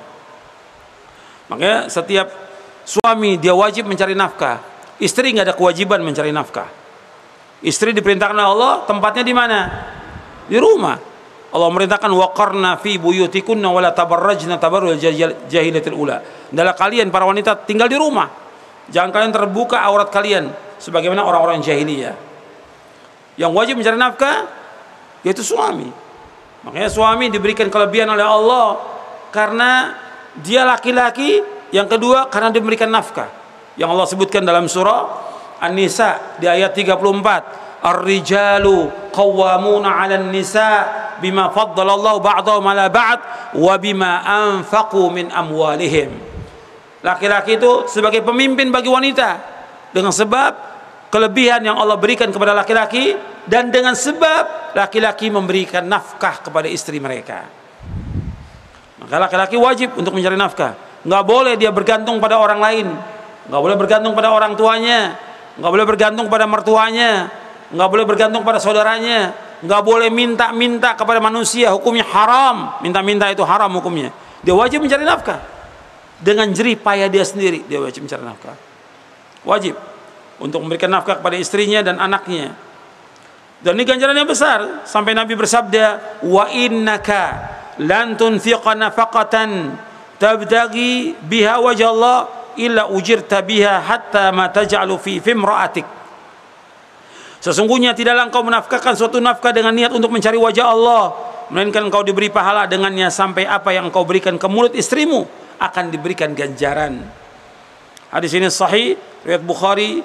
Makanya setiap suami dia wajib mencari nafkah. Istri nggak ada kewajiban mencari nafkah. Istri diperintahkan oleh Allah tempatnya di mana? Di rumah. Allah merintahkan waqarna fi buyutikunna wala tabarrajna tabarrul jahiliyatil ula. Adalah kalian para wanita tinggal di rumah. Jangan kalian terbuka aurat kalian sebagaimana orang-orang jahiliyah. Yang wajib mencari nafkah yaitu suami. Makanya suami diberikan kelebihan oleh Allah karena dia laki-laki, yang kedua karena diberikan nafkah. Yang Allah sebutkan dalam surah An-Nisa di ayat tiga puluh empat, ar-rijalu qawwamuna 'alan nisa bima faddalallahu ba'dahum 'ala ba'd wa bima anfaqu min amwalihim. Laki-laki itu sebagai pemimpin bagi wanita dengan sebab kelebihan yang Allah berikan kepada laki-laki dan dengan sebab laki-laki memberikan nafkah kepada istri mereka. Maka laki-laki wajib untuk mencari nafkah. Nggak boleh dia bergantung pada orang lain, nggak boleh bergantung pada orang tuanya, nggak boleh bergantung pada mertuanya, nggak boleh bergantung pada saudaranya, nggak boleh minta-minta kepada manusia, hukumnya haram. Minta-minta itu haram hukumnya. Dia wajib mencari nafkah dengan jerih payah dia sendiri. Dia wajib mencari nafkah, wajib untuk memberikan nafkah kepada istrinya dan anaknya. Dan ini ganjarannya besar sampai Nabi bersabda, wa innaka lan tunfiqa nafaqatan tabtaghi biha wajh Allah illa ujirta biha hatta ma taj'alu fi fimra'atik. Sesungguhnya tidaklah engkau menafkahkan suatu nafkah dengan niat untuk mencari wajah Allah, melainkan engkau diberi pahala dengannya sampai apa yang engkau berikan ke mulut istrimu akan diberikan ganjaran. Hadis ini sahih riwayat Bukhari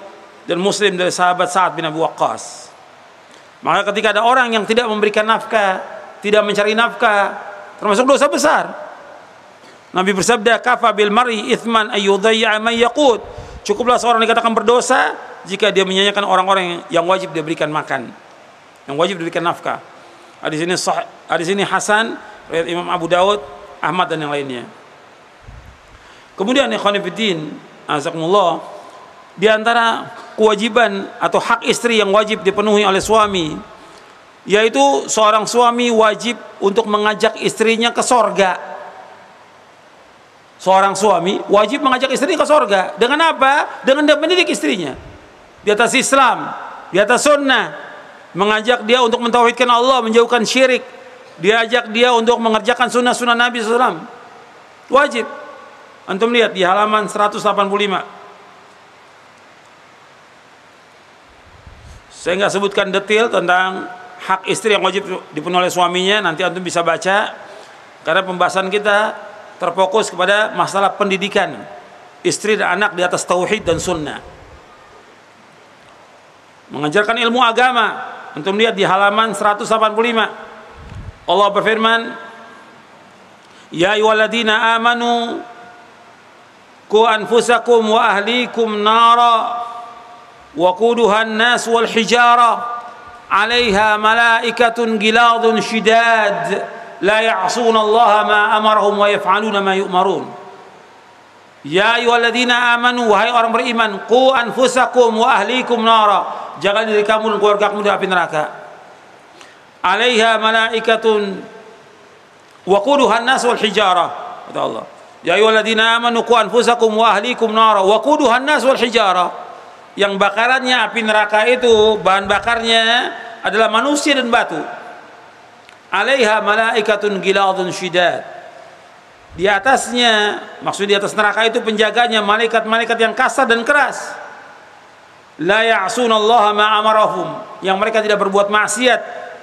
dan Muslim dari sahabat Sa'ad bin Abi Waqqas. Maka ketika ada orang yang tidak memberikan nafkah, tidak mencari nafkah, termasuk dosa besar. Nabi bersabda, "Kafa bil mar'i ithman ayyudayya man yaqut." Cukuplah seorang dikatakan berdosa jika dia menyanyikan orang-orang yang wajib diberikan makan, yang wajib diberikan nafkah. Hadis ini sahih, hadis ini hasan, riwayat Imam Abu Daud, Ahmad dan yang lainnya. Kemudian ikhwan fillah, azakumullah, di antara kewajiban atau hak istri yang wajib dipenuhi oleh suami, yaitu seorang suami wajib untuk mengajak istrinya ke sorga. Seorang suami wajib mengajak istrinya ke sorga. Dengan apa? Dengan dia mendidik istrinya di atas Islam, di atas sunnah, mengajak dia untuk mentauhidkan Allah, menjauhkan syirik, diajak dia untuk mengerjakan sunnah-sunnah Nabi shallallahu alaihi wasallam. Wajib. Antum lihat di halaman seratus delapan puluh lima. Saya nggak sebutkan detail tentang hak istri yang wajib dipenuhi oleh suaminya, nanti antum bisa baca, karena pembahasan kita terfokus kepada masalah pendidikan istri dan anak di atas tauhid dan sunnah, mengajarkan ilmu agama. Antum lihat di halaman seratus delapan puluh lima, Allah berfirman, "Ya ayyuhalladzina amanu qu anfusakum wa ahlikum nara waquduha an-nas wal hijara 'alaiha malaikatun giladun shidad la ya'suna Allah ma amarahum wa yaf'aluna ma yu'marun." Ya ayyuhalladzina amanu, wahai orang beriman, qu anfusakum wa ahlikum nara, jaga diri kamu dan keluarga kamu dari api neraka. 'Alaiha malaikatun waquduha an-nas wal hijara, kata Allah. Ya ayyuhalladzina amanu qu anfusakum wa ahlikum nara waquduha an-nas wal hijara. Yang bakarannya api neraka itu, bahan bakarnya adalah manusia dan batu. Alaiha malaikatun giladun syidad. Di atasnya, maksud di atas neraka itu penjaganya malaikat-malaikat yang kasar dan keras. La ya'sunallaha ma amarahum, yang mereka tidak berbuat maksiat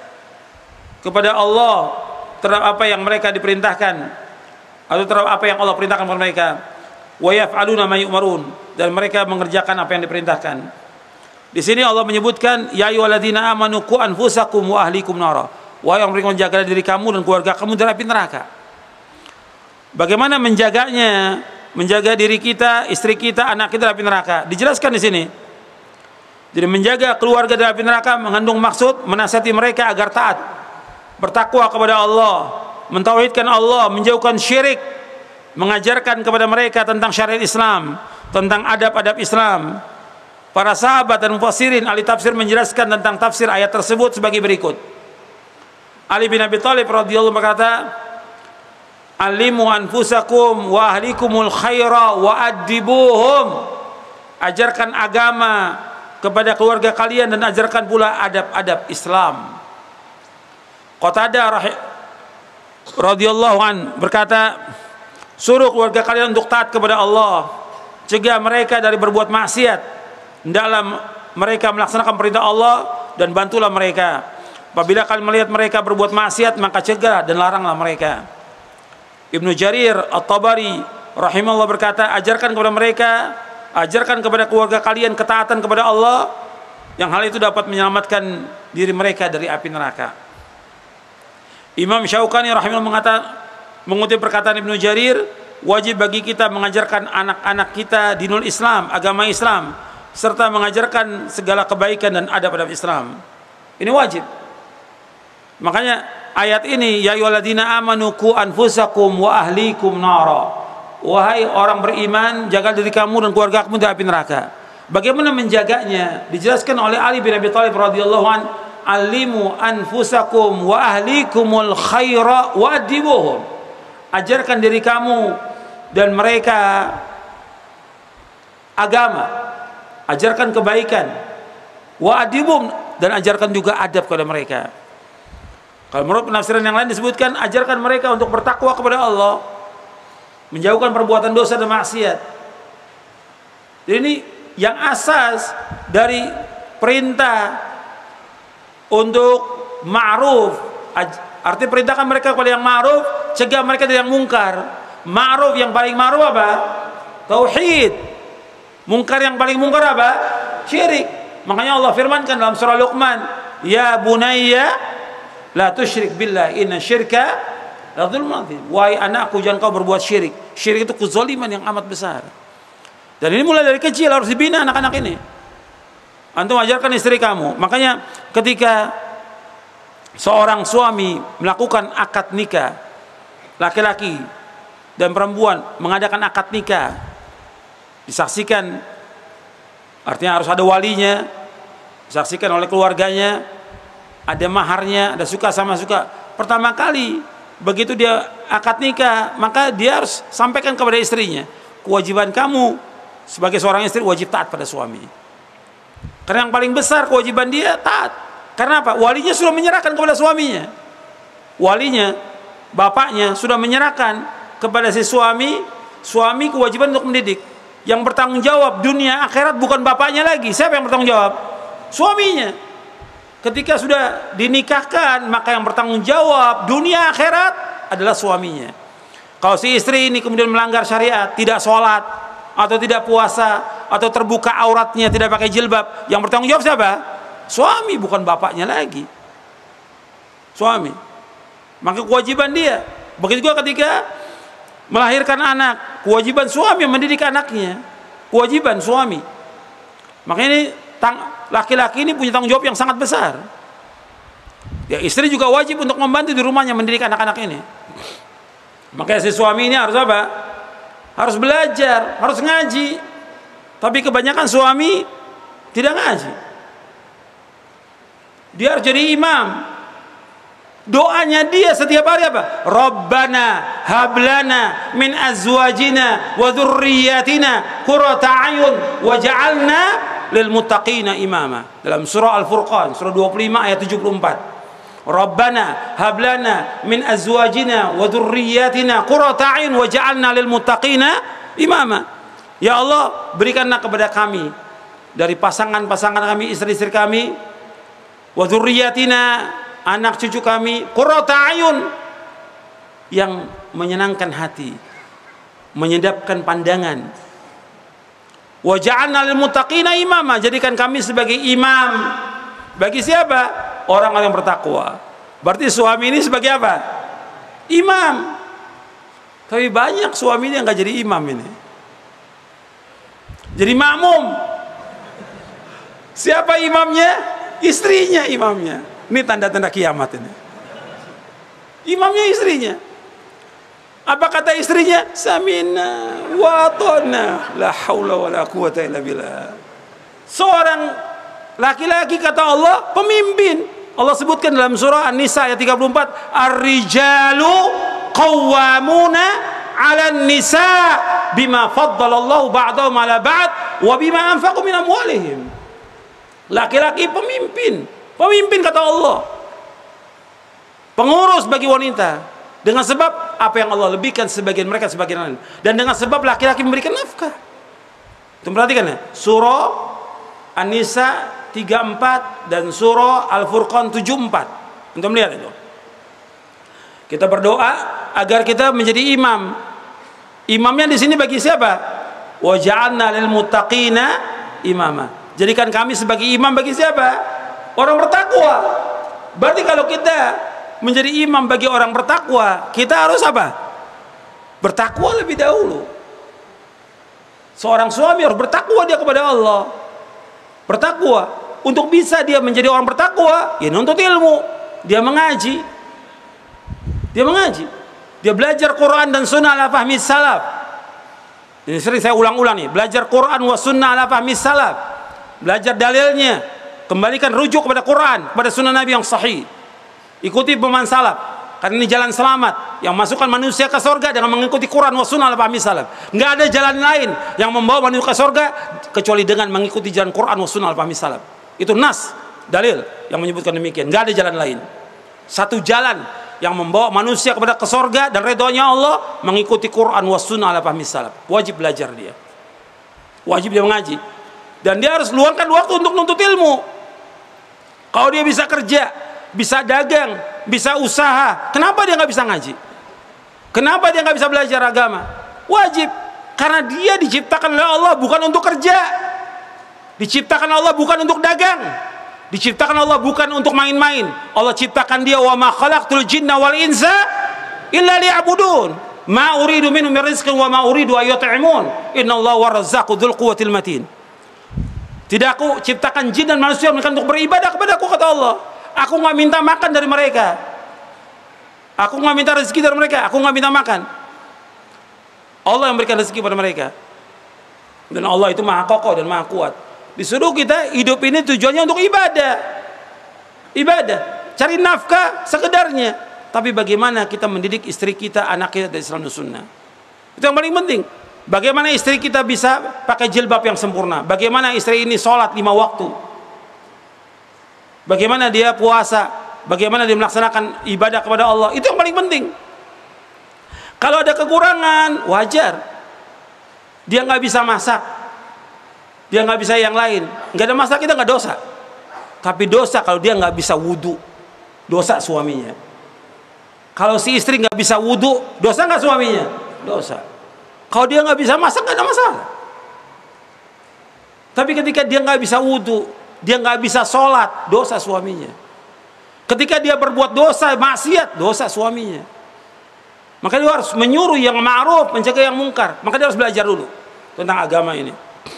kepada Allah terhadap apa yang mereka diperintahkan atau terhadap apa yang Allah perintahkan kepada mereka. Wa yaf'aluna ma yu'marun, dan mereka mengerjakan apa yang diperintahkan. Di sini Allah menyebutkan, ya ayyuhalladzina amanu qu anfusakum wa ahlikum nara, wahai yang beriman, jaga diri kamu dan keluarga kamu dari api neraka. Bagaimana menjaganya? Menjaga diri kita, istri kita, anak kita dari api neraka dijelaskan di sini. Jadi menjaga keluarga dari api neraka mengandung maksud menasihati mereka agar taat, bertakwa kepada Allah, mentauhidkan Allah, menjauhkan syirik, mengajarkan kepada mereka tentang syariat Islam, tentang adab-adab Islam. Para sahabat dan mufassirin ahli tafsir menjelaskan tentang tafsir ayat tersebut sebagai berikut. Ali bin Abi Thalib radhiyallahu anhu berkata, "Alimu anfusakum wa ahlikumul khaira wa adibuhum." Ajarkan agama kepada keluarga kalian dan ajarkan pula adab-adab Islam. Qatadah radhiyallahu anhu berkata, suruh keluarga kalian untuk taat kepada Allah, cegah mereka dari berbuat maksiat dalam mereka melaksanakan perintah Allah, dan bantulah mereka. Apabila kalian melihat mereka berbuat maksiat, maka cegah dan laranglah mereka. Ibnu Jarir At-Tabari rahimahullah berkata, ajarkan kepada mereka, ajarkan kepada keluarga kalian ketaatan kepada Allah, yang hal itu dapat menyelamatkan diri mereka dari api neraka. Imam Syaukani rahimahullah mengatakan, mengutip perkataan Ibnu Jarir, wajib bagi kita mengajarkan anak-anak kita dinul Islam, agama Islam, serta mengajarkan segala kebaikan dan adab-adab Islam. Ini wajib. Makanya ayat ini, ya ayyuhalladzina amanu qu anfusakum wa ahlikum nara, wahai orang beriman, jaga diri kamu dan keluarga kamu dari api neraka. Bagaimana menjaganya? Dijelaskan oleh Ali bin Abi Thalib radhiyallahu an, alimu anfusakum wa ahlikumul khaira wa adibuhum. Ajarkan diri kamu dan mereka agama, ajarkan kebaikan, wa adibum, dan ajarkan juga adab kepada mereka. Kalau menurut penafsiran yang lain disebutkan, ajarkan mereka untuk bertakwa kepada Allah, menjauhkan perbuatan dosa dan maksiat. Jadi ini yang asas dari perintah untuk ma'ruf. Arti perintahkan mereka kepada yang ma'ruf, cegah mereka dari yang mungkar. Ma'ruf yang paling ma'ruf apa? Tauhid. Mungkar yang paling mungkar apa? Syirik. Makanya Allah firmankan dalam surah Luqman, ya bunayya la tusyrik billah inna syirka la dzulmun adzim. Wahai anakku, jangan kau berbuat syirik. Syirik itu kezaliman yang amat besar. Dan ini mulai dari kecil harus dibina anak-anak ini. Antum ajarkan istri kamu. Makanya ketika seorang suami melakukan akad nikah, laki-laki dan perempuan mengadakan akad nikah, disaksikan, artinya harus ada walinya, disaksikan oleh keluarganya, ada maharnya, ada suka sama suka. Pertama kali begitu dia akad nikah, maka dia harus sampaikan kepada istrinya, kewajiban kamu sebagai seorang istri wajib taat pada suami. Karena yang paling besar kewajiban dia taat. Karena apa? Walinya sudah menyerahkan kepada suaminya. Walinya, bapaknya sudah menyerahkan kepada si suami. Suami kewajiban untuk mendidik. Yang bertanggung jawab dunia akhirat bukan bapaknya lagi. Siapa yang bertanggung jawab? Suaminya. Ketika sudah dinikahkan, maka yang bertanggung jawab dunia akhirat adalah suaminya. Kalau si istri ini kemudian melanggar syariat, tidak sholat, atau tidak puasa, atau terbuka auratnya, tidak pakai jilbab, yang bertanggung jawab siapa? Suami, bukan bapaknya lagi. Suami. Maka kewajiban dia. Begitu juga ketika melahirkan anak, kewajiban suami mendidik anaknya. Kewajiban suami. Makanya ini laki-laki ini punya tanggung jawab yang sangat besar. Ya, istri juga wajib untuk membantu di rumahnya mendidik anak-anak ini. Makanya si suami ini harus apa? Harus belajar, harus ngaji. Tapi kebanyakan suami tidak ngaji. Dia harus jadi imam. Doanya dia setiap hari apa? Rabbana hablana min azwajina wa dzurriyyatina qurrata a'yun waj'alna lil muttaqina imama. Dalam surah Al-Furqan, surah dua puluh lima ayat tujuh puluh empat. Rabbana hablana min azwajina wa dzurriyyatina qurrata a'yun waj'alna lil muttaqina imama. Ya Allah, berikanlah kepada kami dari pasangan-pasangan kami, istri-istri kami, wa dzurriyyatina, anak cucu kami, qurrata a'yun, yang menyenangkan hati, menyedapkan pandangan. Wa ja'alna lil muttaqina imama, jadikan kami sebagai imam. Bagi siapa? Orang-orang yang bertakwa. Berarti suami ini sebagai apa? Imam. Tapi banyak suami ini yang nggak jadi imam ini. Jadi makmum. Siapa imamnya? Istrinya imamnya. Ini tanda-tanda kiamat ini. Imamnya istrinya. Apa kata istrinya? Samina wa ata'na. La haula wa la quwata illa billah. Seorang laki-laki kata Allah pemimpin. Allah sebutkan dalam surah An-Nisa ayat tiga puluh empat, ar-rijalu qawwamuna 'alan nisa bima faddalallahu ba'dahum 'ala ba'd wa bima anfaqu min amwalihim. Laki-laki pemimpin. Pemimpin kata Allah. Pengurus bagi wanita dengan sebab apa yang Allah lebihkan sebagian mereka sebagian lain, dan dengan sebab laki-laki memberikan nafkah. Itu perhatikan ya, surah An-Nisa tiga puluh empat dan surah Al-Furqan tujuh puluh empat. Untuk melihat itu. Kita berdoa agar kita menjadi imam. Imamnya di sini bagi siapa? Wa ja'alna lil muttaqina imama. Jadikan kami sebagai imam bagi siapa? Orang bertakwa. Berarti kalau kita menjadi imam bagi orang bertakwa, kita harus apa? Bertakwa lebih dahulu. Seorang suami harus bertakwa dia kepada Allah. Bertakwa. Untuk bisa dia menjadi orang bertakwa, ya nuntut ilmu. Dia mengaji. Dia mengaji. Dia belajar Quran dan sunnah ala fahmi salaf. Ini sering saya ulang-ulang nih. Belajar Quran wa sunnah ala fahmi salaf. Belajar dalilnya. Kembalikan rujuk kepada Quran, kepada sunnah Nabi yang sahih. Ikuti pemahaman salaf. Karena ini jalan selamat yang masukkan manusia ke surga dengan mengikuti Quran wa sunnah ala fahmi salaf. Nggak ada jalan lain yang membawa manusia ke surga kecuali dengan mengikuti jalan Quran wa sunnah ala fahmi salaf. Itu nas, dalil yang menyebutkan demikian. Nggak ada jalan lain. Satu jalan yang membawa manusia kepada ke surga dan ridhonya Allah, mengikuti Quran wa sunnah ala fahmi salaf. Wajib belajar dia. Wajib dia mengaji. Dan dia harus luangkan waktu untuk nuntut ilmu. Kalau dia bisa kerja, bisa dagang, bisa usaha, kenapa dia nggak bisa ngaji? Kenapa dia nggak bisa belajar agama? Wajib. Karena dia diciptakan oleh Allah bukan untuk kerja. Diciptakan Allah bukan untuk dagang. Diciptakan Allah bukan untuk main-main. Allah ciptakan dia, wa ma khalaqtul jinna wal insa illa liya'budun. Ma uridu minhum min rizqin wa ma uridu an yut'imun. Innallaha war-razzaqu dzul quwwatil matin. Tidak aku ciptakan jin dan manusia mereka untuk beribadah kepadaku, kata Allah. Aku nggak minta makan dari mereka. Aku nggak minta rezeki dari mereka. Aku nggak minta makan. Allah yang berikan rezeki pada mereka. Dan Allah itu maha kokoh dan maha kuat. Disuruh kita hidup ini tujuannya untuk ibadah. Ibadah, cari nafkah sekedarnya. Tapi bagaimana kita mendidik istri kita, anak kita dari Islam dan Sunnah. Itu yang paling penting. Bagaimana istri kita bisa pakai jilbab yang sempurna. Bagaimana istri ini sholat lima waktu. Bagaimana dia puasa. Bagaimana dia melaksanakan ibadah kepada Allah. Itu yang paling penting. Kalau ada kekurangan, wajar. Dia nggak bisa masak. Dia nggak bisa yang lain, nggak ada masalah, kita nggak dosa. Tapi dosa kalau dia nggak bisa wudhu, dosa suaminya. Kalau si istri nggak bisa wudhu, dosa nggak suaminya? Dosa. Kalau dia nggak bisa masak, nggak ada masalah. Tapi ketika dia nggak bisa wudhu, dia nggak bisa sholat, dosa suaminya. Ketika dia berbuat dosa, maksiat, dosa suaminya. Maka dia harus menyuruh yang ma'ruf, mencegah yang mungkar. Maka dia harus belajar dulu tentang agama ini.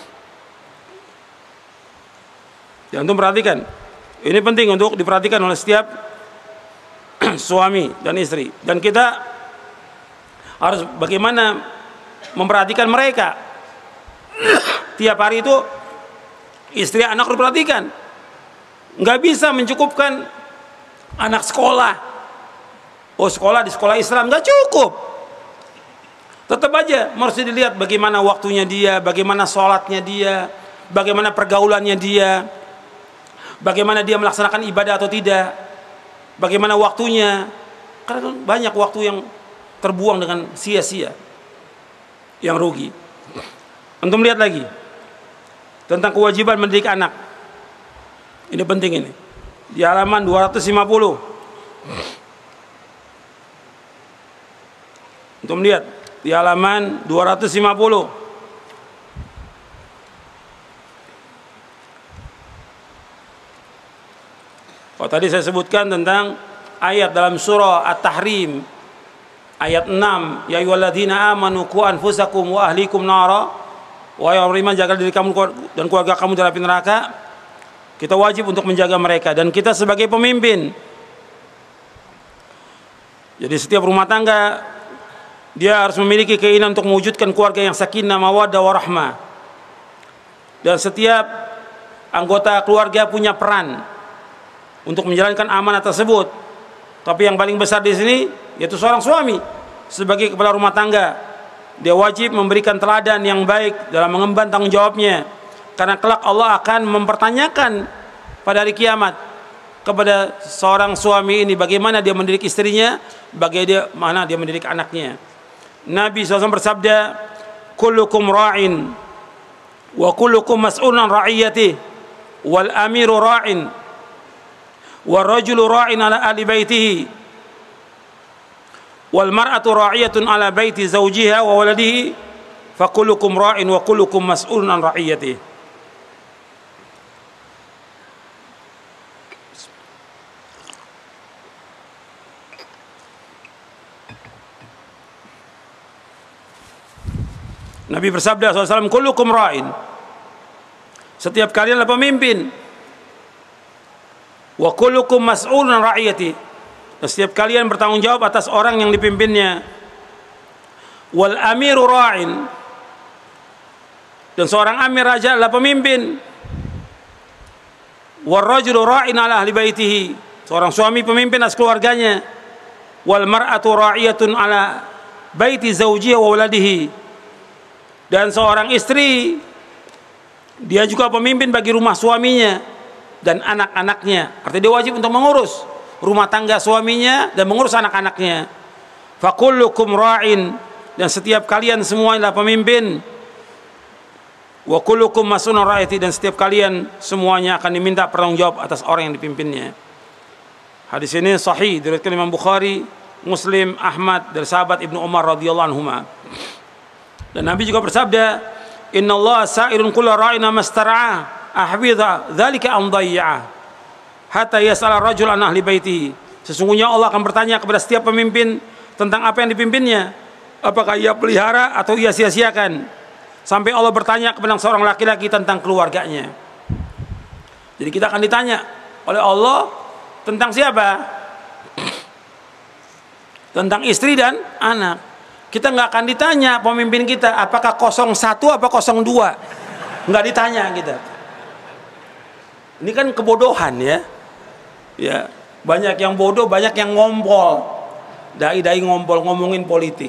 Ya, untuk perhatikan, ini penting untuk diperhatikan oleh setiap suami dan istri. Dan kita harus bagaimana memperhatikan mereka. Tiap hari itu istri anak harus diperhatikan. Nggak bisa mencukupkan anak sekolah. Oh, sekolah di sekolah Islam nggak cukup. Tetap aja harus dilihat bagaimana waktunya dia, bagaimana sholatnya dia, bagaimana pergaulannya dia. Bagaimana dia melaksanakan ibadah atau tidak, bagaimana waktunya. Karena banyak waktu yang terbuang dengan sia-sia, yang rugi. Untuk melihat lagi tentang kewajiban mendidik anak. Ini penting ini. Di halaman dua ratus lima puluh. Untuk melihat di halaman dua ratus lima puluh. Oh, tadi saya sebutkan tentang ayat dalam surah At-Tahrim ayat enam, ya ayyuhalladzina amanu qu anfusakum wa ahlikum nara, wahai orang beriman jaga diri kamu dan keluarga kamu dari api neraka. Kita wajib untuk menjaga mereka, dan kita sebagai pemimpin. Jadi setiap rumah tangga dia harus memiliki keinginan untuk mewujudkan keluarga yang sakinah, mawaddah, warahmah. Dan setiap anggota keluarga punya peran untuk menjalankan amanah tersebut. Tapi yang paling besar di sini yaitu seorang suami sebagai kepala rumah tangga. Dia wajib memberikan teladan yang baik dalam mengemban tanggung jawabnya. Karena kelak Allah akan mempertanyakan pada hari kiamat kepada seorang suami ini bagaimana dia mendidik istrinya, bagaimana dia mendidik anaknya. Nabi shallallahu alaihi wasallam bersabda, kullukum ra'in wa kullukum mas'ulun an ra'iyatihi wal amiru ra'in warrajulu ra'in ala ahli baitihi wal mar'atu ra'iyatun ala baiti zawjiha wa waladihi fa kullukum ra'in wa kullukum mas'ulun an ra'iyatihi. Nabi bersabda shallallahu alaihi wasallam, kullukum ra'in, setiap kalian adalah pemimpin. Wa kullukum mas'ulun an ra'iyati, setiap kalian bertanggung jawab atas orang yang dipimpinnya. Wal amiru ra'in, dan seorang amir raja adalah pemimpin. War rajulu ra'in ala ahli baitihi, seorang suami pemimpin atas keluarganya. Wal mar'atu ra'iyatun ala baiti zawjiha wa waladihi, dan seorang istri dia juga pemimpin bagi rumah suaminya dan anak-anaknya. Artinya dia wajib untuk mengurus rumah tangga suaminya dan mengurus anak-anaknya. Fa kullukum ra'in, dan setiap kalian semua adalah pemimpin. Wa kullukum mas'ulun ra'iyati, dan setiap kalian semuanya akan diminta pertanggungjawab atas orang yang dipimpinnya. Hadis ini sahih diriwayatkan Imam Bukhari, Muslim, Ahmad dari sahabat Ibnu Umar radhiyallahu anhuma. Dan Nabi juga bersabda, innallaha sa'irun kullu ra'in mastar'a ahfidha dzalika am dhayya'ah hatta yas'ala rajul an ahli baitihi. Sesungguhnya Allah akan bertanya kepada setiap pemimpin tentang apa yang dipimpinnya, apakah ia pelihara atau ia sia-siakan, sampai Allah bertanya kepada seorang laki-laki tentang keluarganya. Jadi kita akan ditanya oleh Allah tentang siapa? Tentang istri dan anak. Kita nggak akan ditanya pemimpin kita apakah nol satu apa nol dua, nggak ditanya kita. Ini kan kebodohan ya. Ya, banyak yang bodoh, banyak yang ngompol, dai-dai ngompol ngomongin politik.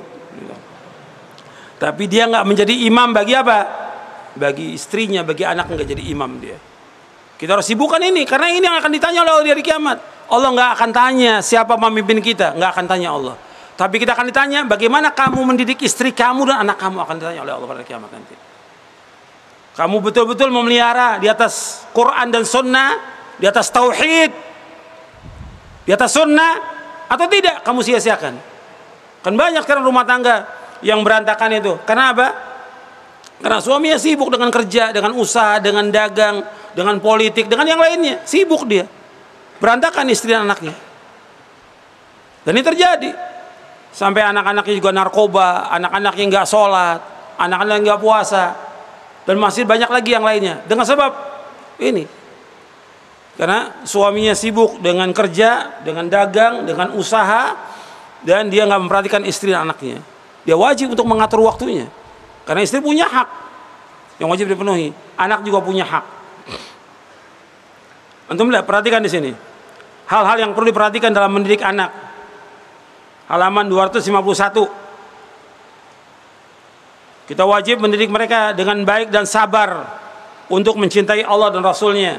Tapi dia nggak menjadi imam bagi apa? Bagi istrinya, bagi anak nggak jadi imam dia. Kita harus sibukkan ini, karena ini yang akan ditanya oleh Allah di hari kiamat. Allah nggak akan tanya siapa pemimpin kita, nggak akan tanya Allah. Tapi kita akan ditanya bagaimana kamu mendidik istri kamu dan anak kamu, akan ditanya oleh Allah pada hari kiamat nanti. Kamu betul-betul memelihara di atas Quran dan Sunnah, di atas Tauhid, di atas Sunnah, atau tidak kamu sia-siakan? Kan banyak sekarang rumah tangga yang berantakan itu. Karena apa? Karena suaminya sibuk dengan kerja, dengan usaha, dengan dagang, dengan politik, dengan yang lainnya. Sibuk dia. Berantakan istri dan anaknya. Dan ini terjadi. Sampai anak-anaknya juga narkoba, anak-anaknya nggak sholat, anak-anaknya nggak puasa, dan masih banyak lagi yang lainnya. Dengan sebab ini. Karena suaminya sibuk dengan kerja, dengan dagang, dengan usaha, dan dia nggak memperhatikan istri dan anaknya. Dia wajib untuk mengatur waktunya. Karena istri punya hak yang wajib dipenuhi, anak juga punya hak. Antum lihat, perhatikan di sini. Hal-hal yang perlu diperhatikan dalam mendidik anak. Halaman dua ratus lima puluh satu. Kita wajib mendidik mereka dengan baik dan sabar untuk mencintai Allah dan Rasul-Nya.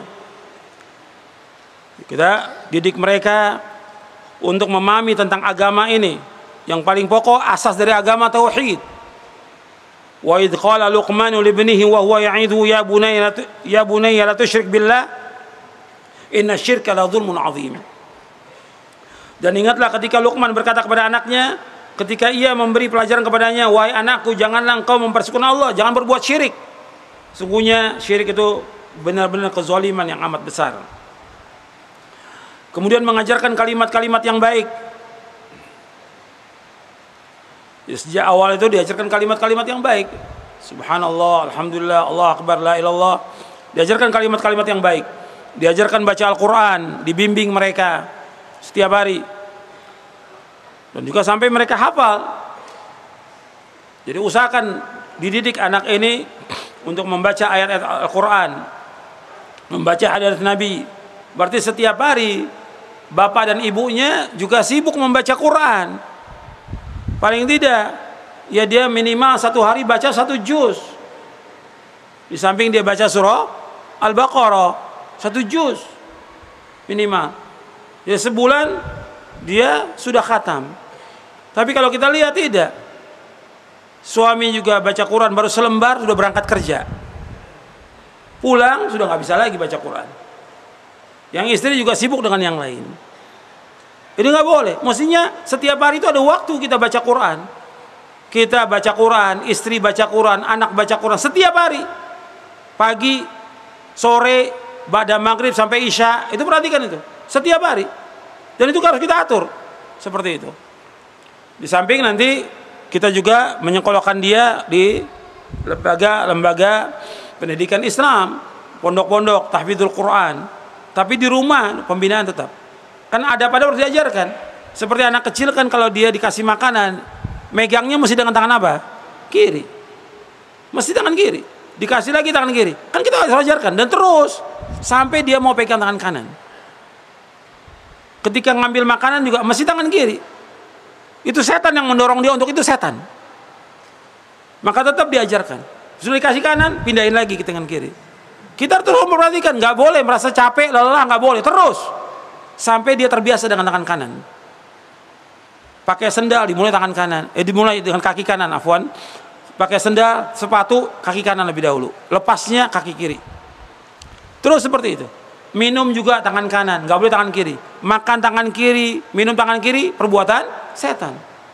Kita didik mereka untuk memahami tentang agama ini. Yang paling pokok, asas dari agama tauhid. Wa idh qala Luqmanu li ibnihi wa huwa ya'idhu ya bunayya ya bunayya la tusyrik billah inna syirka la dzulmun 'adzim. Dan ingatlah ketika Luqman berkata kepada anaknya, ketika ia memberi pelajaran kepadanya, wahai anakku, janganlah engkau mempersekutukan Allah, jangan berbuat syirik. Sungguhnya syirik itu benar-benar kezaliman yang amat besar. Kemudian mengajarkan kalimat-kalimat yang baik. Ya, sejak awal itu diajarkan kalimat-kalimat yang baik. Subhanallah, alhamdulillah, Allah akbar, la ilallah. Diajarkan kalimat-kalimat yang baik. Diajarkan baca Al-Quran, dibimbing mereka setiap hari, dan juga sampai mereka hafal. Jadi usahakan dididik anak ini untuk membaca ayat-ayat Al-Quran, membaca hadis Nabi. Berarti setiap hari bapak dan ibunya juga sibuk membaca Quran. Paling tidak ya dia minimal satu hari baca satu juz. Di samping dia baca surah Al-Baqarah satu juz minimal. Ya sebulan dia sudah khatam. Tapi kalau kita lihat tidak. Suami juga baca Quran baru selembar sudah berangkat kerja. Pulang sudah nggak bisa lagi baca Quran. Yang istri juga sibuk dengan yang lain. Ini nggak boleh. Mestinya setiap hari itu ada waktu kita baca Quran. Kita baca Quran, istri baca Quran, anak baca Quran setiap hari. Pagi, sore, ba'da maghrib sampai isya, itu perhatikan itu. Setiap hari. Dan itu harus kita atur seperti itu. Di samping nanti kita juga menyekolahkan dia di lembaga-lembaga pendidikan Islam, pondok-pondok tahfidzul Quran. Tapi di rumah pembinaan tetap. Kan ada pada harus diajarkan. Seperti anak kecil kan kalau dia dikasih makanan, megangnya mesti dengan tangan apa? Kiri. Mesti tangan kiri. Dikasih lagi tangan kiri. Kan kita harus ajarkan dan terus sampai dia mau pegang tangan kanan. Ketika ngambil makanan juga mesti tangan kiri. Itu setan yang mendorong dia untuk itu, setan. Maka tetap diajarkan. Sudah dikasih kanan, pindahin lagi ke tangan kiri. Kita terus memperhatikan, nggak boleh merasa capek, lelah, nggak boleh. Terus sampai dia terbiasa dengan tangan kanan. Pakai sendal dimulai tangan kanan, eh dimulai dengan kaki kanan, afwan. Pakai sendal, sepatu, kaki kanan lebih dahulu. Lepasnya kaki kiri. Terus seperti itu. Minum juga tangan kanan, nggak boleh tangan kiri. Makan tangan kiri, minum tangan kiri, perbuatan setan.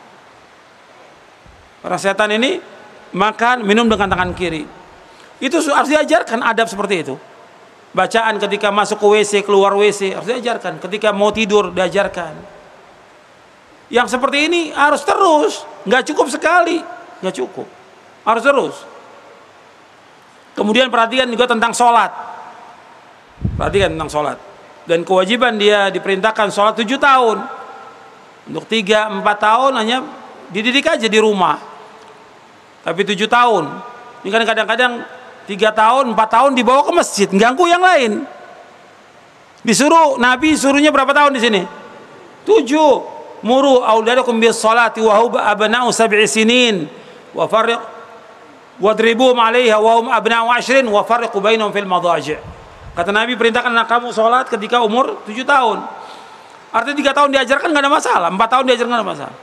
Para setan ini makan, minum dengan tangan kiri. Itu harus diajarkan adab seperti itu. bacaan ketika masuk ke W C, keluar W C harus diajarkan, ketika mau tidur diajarkan. Yang seperti ini harus terus, nggak cukup sekali, nggak cukup, harus terus. Kemudian perhatikan juga tentang sholat, perhatikan tentang sholat, dan kewajiban dia diperintahkan sholat tujuh tahun. Untuk tiga empat tahun hanya dididik aja di rumah, tapi tujuh tahun ini kan kadang-kadang tiga tahun empat tahun dibawa ke masjid, ganggu yang lain. Disuruh Nabi suruhnya berapa tahun di sini? Tujuh. Muru auladakum bis salati wa hum abna'u sab'i sinin wa farriq wadribuhum 'alaiha wa hum abna'u 'ashrin wa farriqu bainahum fil madaji'. Kata Nabi, perintahkan anak kamu sholat ketika umur tujuh tahun. Artinya tiga tahun diajarkan nggak ada masalah, empat tahun diajarkan nggak ada masalah.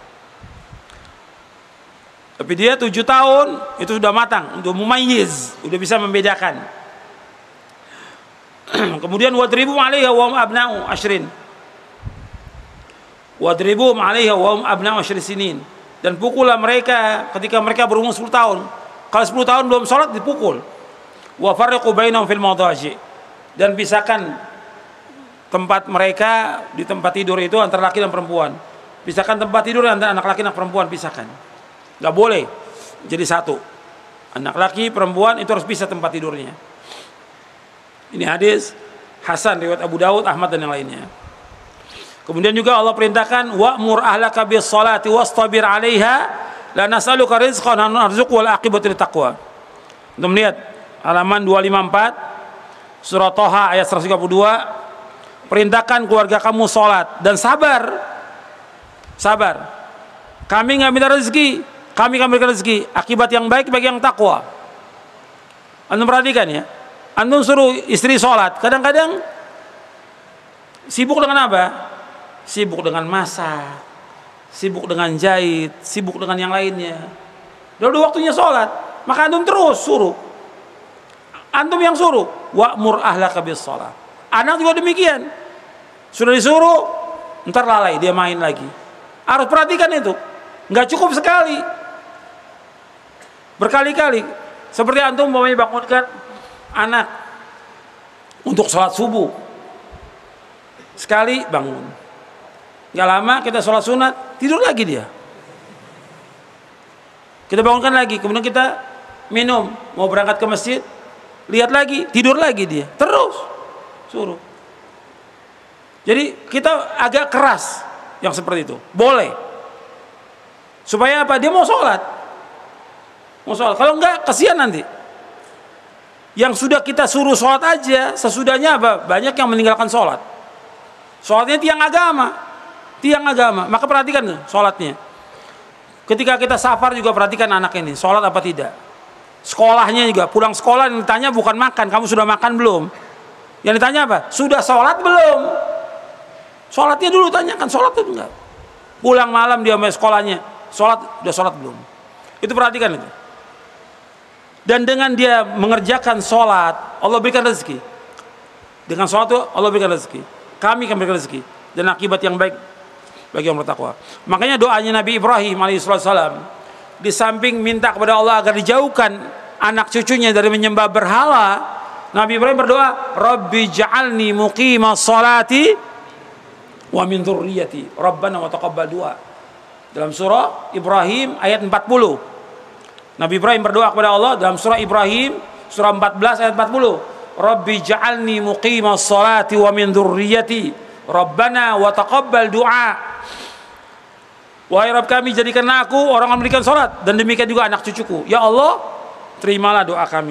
Tapi dia tujuh tahun itu sudah matang, untuk mumayyiz, sudah bisa membedakan. Kemudian wadribuhum 'alaiha wa hum abna'u 'ashrin. Wadribuhum 'alaiha wa hum abna'u 'ashri sinin. Dan pukullah mereka ketika mereka berumur sepuluh tahun. Kalau sepuluh tahun belum sholat dipukul. Wa farriqu bainahum fil madaji'. Dan pisahkan tempat mereka di tempat tidur itu antara laki dan perempuan. Pisahkan tempat tidur antara anak laki dan perempuan, pisahkan. Gak boleh jadi satu. Anak laki, perempuan itu harus pisah tempat tidurnya. Ini hadis hasan riwayat Abu Dawud, Ahmad dan yang lainnya. Kemudian juga Allah perintahkan wa'mur ahlaka bis salati wastabir 'alaiha la nas'aluka rizqan narzuqu wal aqibatu littaqwa. Untuk melihat halaman dua ratus lima puluh empat surah Thaha ayat seratus tiga puluh dua, perintahkan keluarga kamu salat dan sabar. Sabar. Kami enggak minta rezeki, kami akan berikan rezeki, akibat yang baik bagi yang takwa. Antum perhatikan ya. Antum suruh istri salat, kadang-kadang sibuk dengan apa? Sibuk dengan masak, sibuk dengan jahit, sibuk dengan yang lainnya. Udah waktunya sholat, maka antum terus suruh. Antum yang suruh. Wa'mur ahlaka bis shalah. Anak juga demikian. Sudah disuruh, ntar lalai dia main lagi. Harus perhatikan itu. Nggak cukup sekali, berkali-kali. Seperti antum mau bangunkan anak untuk sholat subuh, sekali bangun. Gak lama kita sholat sunat, tidur lagi dia. Kita bangunkan lagi, kemudian kita minum, mau berangkat ke masjid, lihat lagi, tidur lagi dia. Terus suruh. Jadi kita agak keras yang seperti itu. Boleh. Supaya apa? Dia mau sholat. Mau sholat. Kalau enggak, kasihan nanti. Yang sudah kita suruh sholat aja, sesudahnya apa? Banyak yang meninggalkan sholat. Sholatnya tiang agama. Tiang agama, maka perhatikan sholatnya. Ketika kita safar juga perhatikan anak ini, sholat apa tidak. Sekolahnya juga, pulang sekolah yang ditanya bukan makan, kamu sudah makan belum? Yang ditanya apa? Sudah sholat belum? Sholatnya dulu tanyakan, sholat itu enggak. Pulang malam dia main sekolahnya, sholat, udah sholat belum? Itu perhatikan itu. Dan dengan dia mengerjakan sholat, Allah berikan rezeki. Dengan sholat itu Allah berikan rezeki. Kami akan berikan rezeki dan akibat yang baik bagi yang bertakwa. Makanya doanya Nabi Ibrahim alaihissalam, di samping minta kepada Allah agar dijauhkan anak cucunya dari menyembah berhala, Nabi Ibrahim berdoa, Rabbi ja'alni muqimas salati wa min dzurriyyati Rabbana wa taqabbal du'a. Dalam surah Ibrahim ayat empat puluh. Nabi Ibrahim berdoa kepada Allah dalam surah Ibrahim surah empat belas ayat empat puluh. Rabbi ja'alni muqimas salati wa min dzurriyyati Rabbana wa taqabbal du'a. Wahai Rabb kami, jadikanlah aku orang yang memberikan salat dan demikian juga anak cucuku. Ya Allah, terimalah doa kami.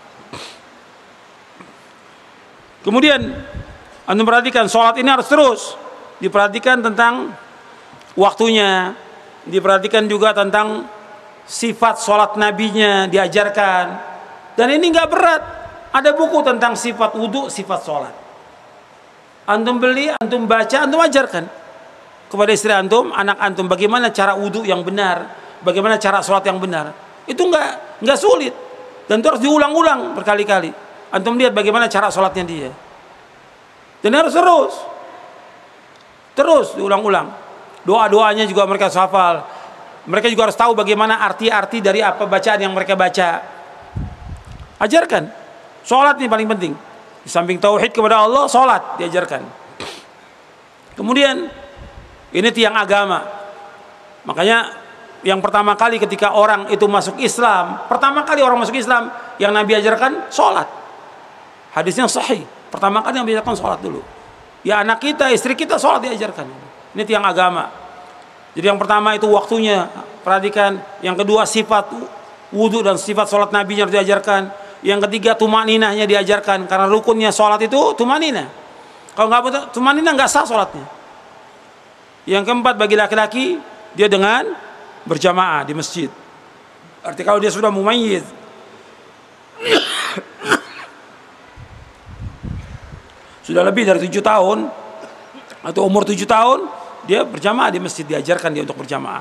Kemudian anda perhatikan salat ini harus terus diperhatikan tentang waktunya, diperhatikan juga tentang sifat salat nabinya diajarkan. Dan ini enggak berat. Ada buku tentang sifat wudu, sifat salat. Antum beli, antum baca, antum ajarkan kepada istri antum, anak antum bagaimana cara wudu yang benar, bagaimana cara sholat yang benar. Itu enggak enggak sulit dan itu harus diulang-ulang berkali-kali. Antum lihat bagaimana cara sholatnya dia. Dan harus terus terus diulang-ulang. Doa-doanya juga mereka hafal. Mereka juga harus tahu bagaimana arti-arti dari apa bacaan yang mereka baca. Ajarkan. Sholat ini paling penting. Di samping tauhid kepada Allah, sholat diajarkan. Kemudian ini tiang agama. Makanya yang pertama kali ketika orang itu masuk Islam, pertama kali orang masuk Islam yang Nabi ajarkan sholat. Hadisnya sahih. Pertama kali yang diajarkan sholat dulu. Ya anak kita, istri kita sholat diajarkan. Ini tiang agama. Jadi yang pertama itu waktunya, perhatikan. Yang kedua sifat wudhu dan sifat sholat Nabi yang diajarkan. Yang ketiga tumaninahnya diajarkan, karena rukunnya sholat itu tumaninah. Kalau nggak tumaninah nggak sah sholatnya. Yang keempat bagi laki-laki dia dengan berjamaah di masjid. Arti kalau dia sudah mumayyiz, sudah lebih dari tujuh tahun atau umur tujuh tahun, dia berjamaah di masjid, diajarkan dia untuk berjamaah.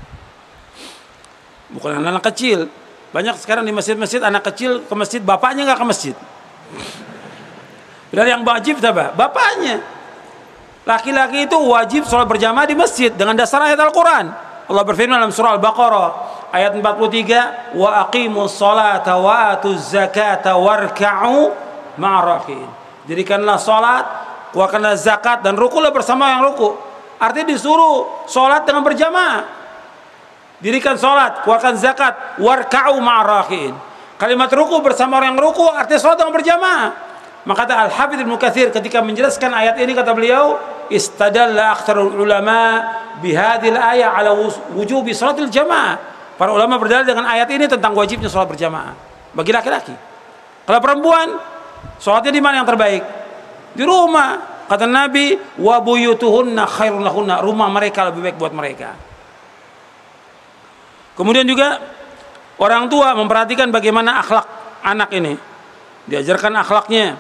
Bukan anak-anak kecil. Banyak sekarang di masjid-masjid anak kecil ke masjid, bapaknya nggak ke masjid. Padahal yang wajib siapa? Bapaknya. Laki-laki itu wajib sholat berjamaah di masjid dengan dasar ayat Al-Quran. Allah berfirman dalam surah Al-Baqarah ayat empat puluh tiga, wa aqimus sholata wa atuz zakata warka'u ma'arakin. Jadikanlah sholat, keluarkanlah zakat, dan rukulah bersama yang ruku. Artinya disuruh sholat dengan berjamaah. Dirikan sholat, keluarkan zakat, warka'u ma'arakin. Kalimat ruku bersama orang yang ruku artinya sholat dengan berjamaah. Maka kata Al-Hafidz Ibnu Katsir ketika menjelaskan ayat ini, kata beliau, istadalla aktsarul ulama bihadhil ayat ala wujubi sholatil jamaah. Para ulama berdalil dengan ayat ini tentang wajibnya sholat berjamaah bagi laki-laki. Kalau perempuan, sholatnya di mana yang terbaik? Di rumah. Kata Nabi, wa buyutuhunna khairun lahunna, rumah mereka lebih baik buat mereka. Kemudian juga orang tua memperhatikan bagaimana akhlak anak ini. Diajarkan akhlaknya.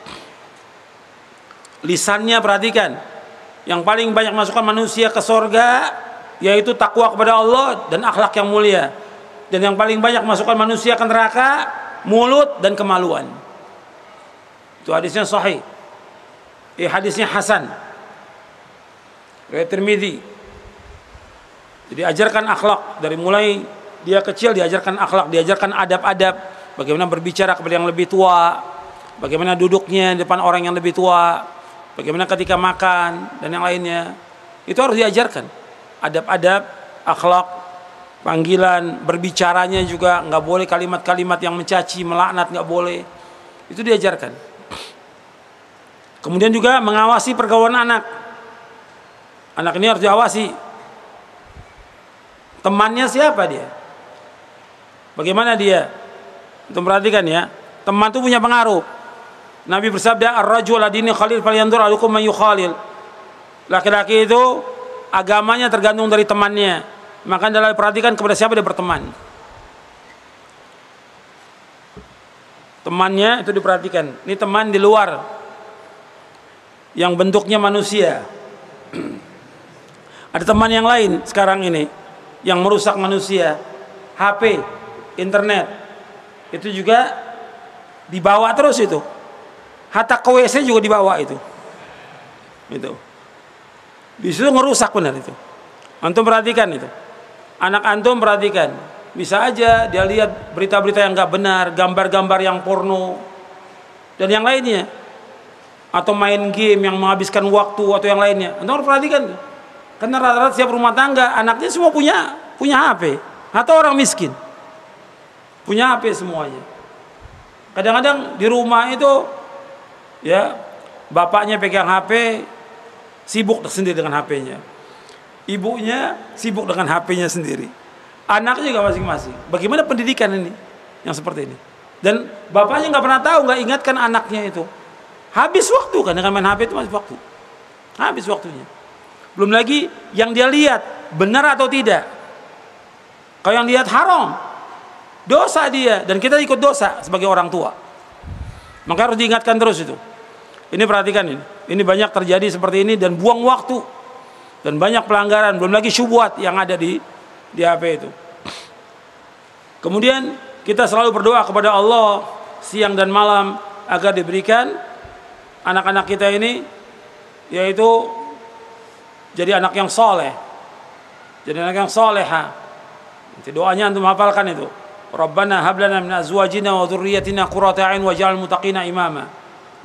Lisannya perhatikan. Yang paling banyak masukkan manusia ke surga yaitu takwa kepada Allah dan akhlak yang mulia. Dan yang paling banyak masukkan manusia ke neraka mulut dan kemaluan. Itu hadisnya sahih. Eh hadisnya hasan. Riwayat Tirmidzi. Jadi ajarkan akhlak dari mulai dia kecil, diajarkan akhlak, diajarkan adab-adab, bagaimana berbicara kepada yang lebih tua, bagaimana duduknya di depan orang yang lebih tua, bagaimana ketika makan dan yang lainnya. Itu harus diajarkan. Adab-adab, akhlak, panggilan, berbicaranya juga nggak boleh kalimat-kalimat yang mencaci, melaknat, nggak boleh. Itu diajarkan. Kemudian juga mengawasi pergaulan anak. Anak ini harus diawasi. Temannya siapa dia? Bagaimana dia? Untuk perhatikan ya. Teman itu punya pengaruh. Nabi bersabda, ar-rajul adini khalil falyanzur ahadukum man yukhalil. Laki-laki itu agamanya tergantung dari temannya. Maka adalah perhatikan kepada siapa dia berteman. Temannya itu diperhatikan. Ini teman di luar yang bentuknya manusia. Ada teman yang lain sekarang ini yang merusak manusia, H P, internet, itu juga dibawa terus itu. Hatta ke W C juga dibawa itu. Itu. Disitu ngerusak benar itu. Antum perhatikan itu. Anak antum perhatikan. Bisa aja dia lihat berita-berita yang nggak benar, gambar-gambar yang porno dan yang lainnya, atau main game yang menghabiskan waktu atau yang lainnya. Antum perhatikan. Karena rata-rata setiap rumah tangga anaknya semua punya punya H P, atau orang miskin punya H P semuanya. Kadang-kadang di rumah itu ya bapaknya pegang H P, sibuk sendiri dengan H P-nya, ibunya sibuk dengan H P-nya sendiri, anaknya juga masing-masing. Bagaimana pendidikan ini yang seperti ini? Dan bapaknya nggak pernah tahu, nggak ingatkan anaknya itu. Habis waktu kan dengan main H P itu, masih waktu, habis waktunya. Belum lagi yang dia lihat benar atau tidak. Kalau yang lihat haram, dosa dia, dan kita ikut dosa sebagai orang tua. Maka harus diingatkan terus itu. Ini perhatikan ini. Ini banyak terjadi seperti ini dan buang waktu dan banyak pelanggaran. Belum lagi syubhat yang ada di di H P itu. Kemudian kita selalu berdoa kepada Allah siang dan malam agar diberikan anak-anak kita ini yaitu jadi anak yang soleh, jadi anak yang soleha. Nanti doanya antum hafalkan itu. Rabbana hab lana min azwajina wa dzurriyyatina qurrata a'yun waj'alna muttaqina imama.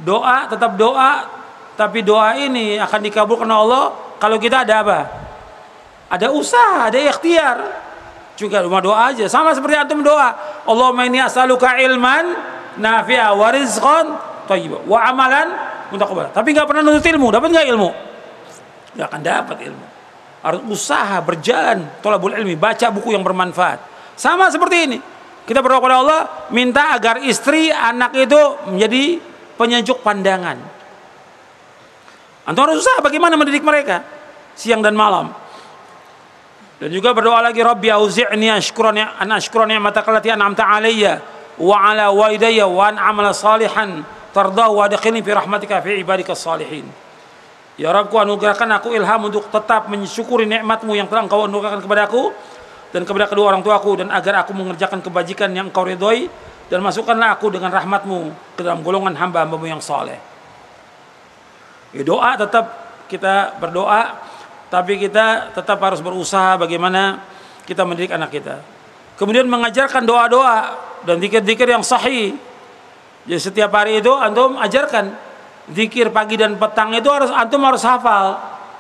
Doa tetap doa, tapi doa ini akan dikabulkan Allah kalau kita ada apa? Ada usaha, ada ikhtiar. Juga cuma doa aja, sama seperti antum doa, Allahumma inni as'aluka ilman nafi'a wa rizqan thayyiban wa amalan mutaqabbal. Tapi nggak pernah nuntut ilmu, dapat nggak ilmu? Nggak akan dapat ilmu. Harus usaha, berjalan, thalabul ilmi, baca buku yang bermanfaat. Sama seperti ini. Kita berdoa kepada Allah, minta agar istri, anak itu menjadi penyejuk pandangan. Antum harus usaha bagaimana mendidik mereka siang dan malam. Dan juga berdoa lagi, Rabbi auzi'ni ashkura an ashkura ni'mataka allati an'amta 'alayya wa 'ala walidayya wa an a'mala salihan tardahu wa adkhilni fi rahmatika fi ibadikas salihin. Ya Rabbku, anugerahkan aku ilham untuk tetap mensyukuri nikmatmu yang telah Engkau anugerahkan kepadaku dan kepada kedua orang tuaku, dan agar aku mengerjakan kebajikan yang Engkau ridhoi, dan masukkanlah aku dengan rahmatmu ke dalam golongan hamba-hambamu yang saleh. Ya, doa tetap kita berdoa, tapi kita tetap harus berusaha bagaimana kita mendidik anak kita. Kemudian mengajarkan doa-doa dan zikir-zikir yang sahih. Jadi setiap hari itu antum ajarkan zikir pagi dan petang, itu harus antum harus hafal.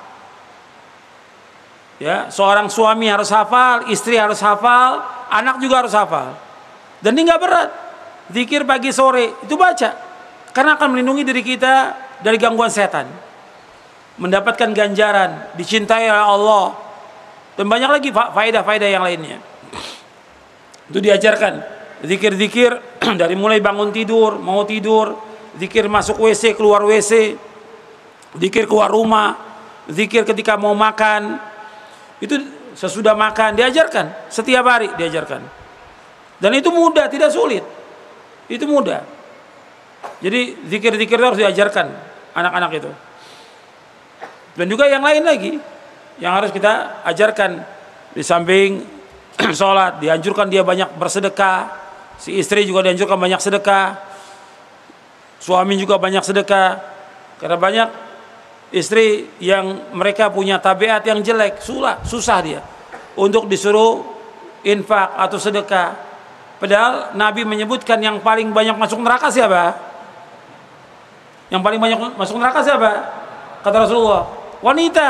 Ya, seorang suami harus hafal, istri harus hafal, anak juga harus hafal. Dan ini nggak berat. Zikir pagi sore itu baca, karena akan melindungi diri kita dari gangguan setan. Mendapatkan ganjaran, dicintai oleh Allah, dan banyak lagi faedah-faedah yang lainnya. Itu diajarkan zikir-zikir dari mulai bangun tidur, mau tidur, zikir masuk W C, keluar W C, zikir keluar rumah, zikir ketika mau makan, itu sesudah makan diajarkan, setiap hari diajarkan. Dan itu mudah, tidak sulit. Itu mudah. Jadi zikir-zikir itu harus diajarkan anak-anak itu. Dan juga yang lain lagi yang harus kita ajarkan, di samping sholat dianjurkan dia banyak bersedekah, si istri juga dianjurkan banyak sedekah, suami juga banyak sedekah. Karena banyak istri yang mereka punya tabiat yang jelek, susah, susah dia untuk disuruh infak atau sedekah. Padahal Nabi menyebutkan yang paling banyak masuk neraka siapa? Yang paling banyak masuk neraka siapa? Kata Rasulullah, wanita.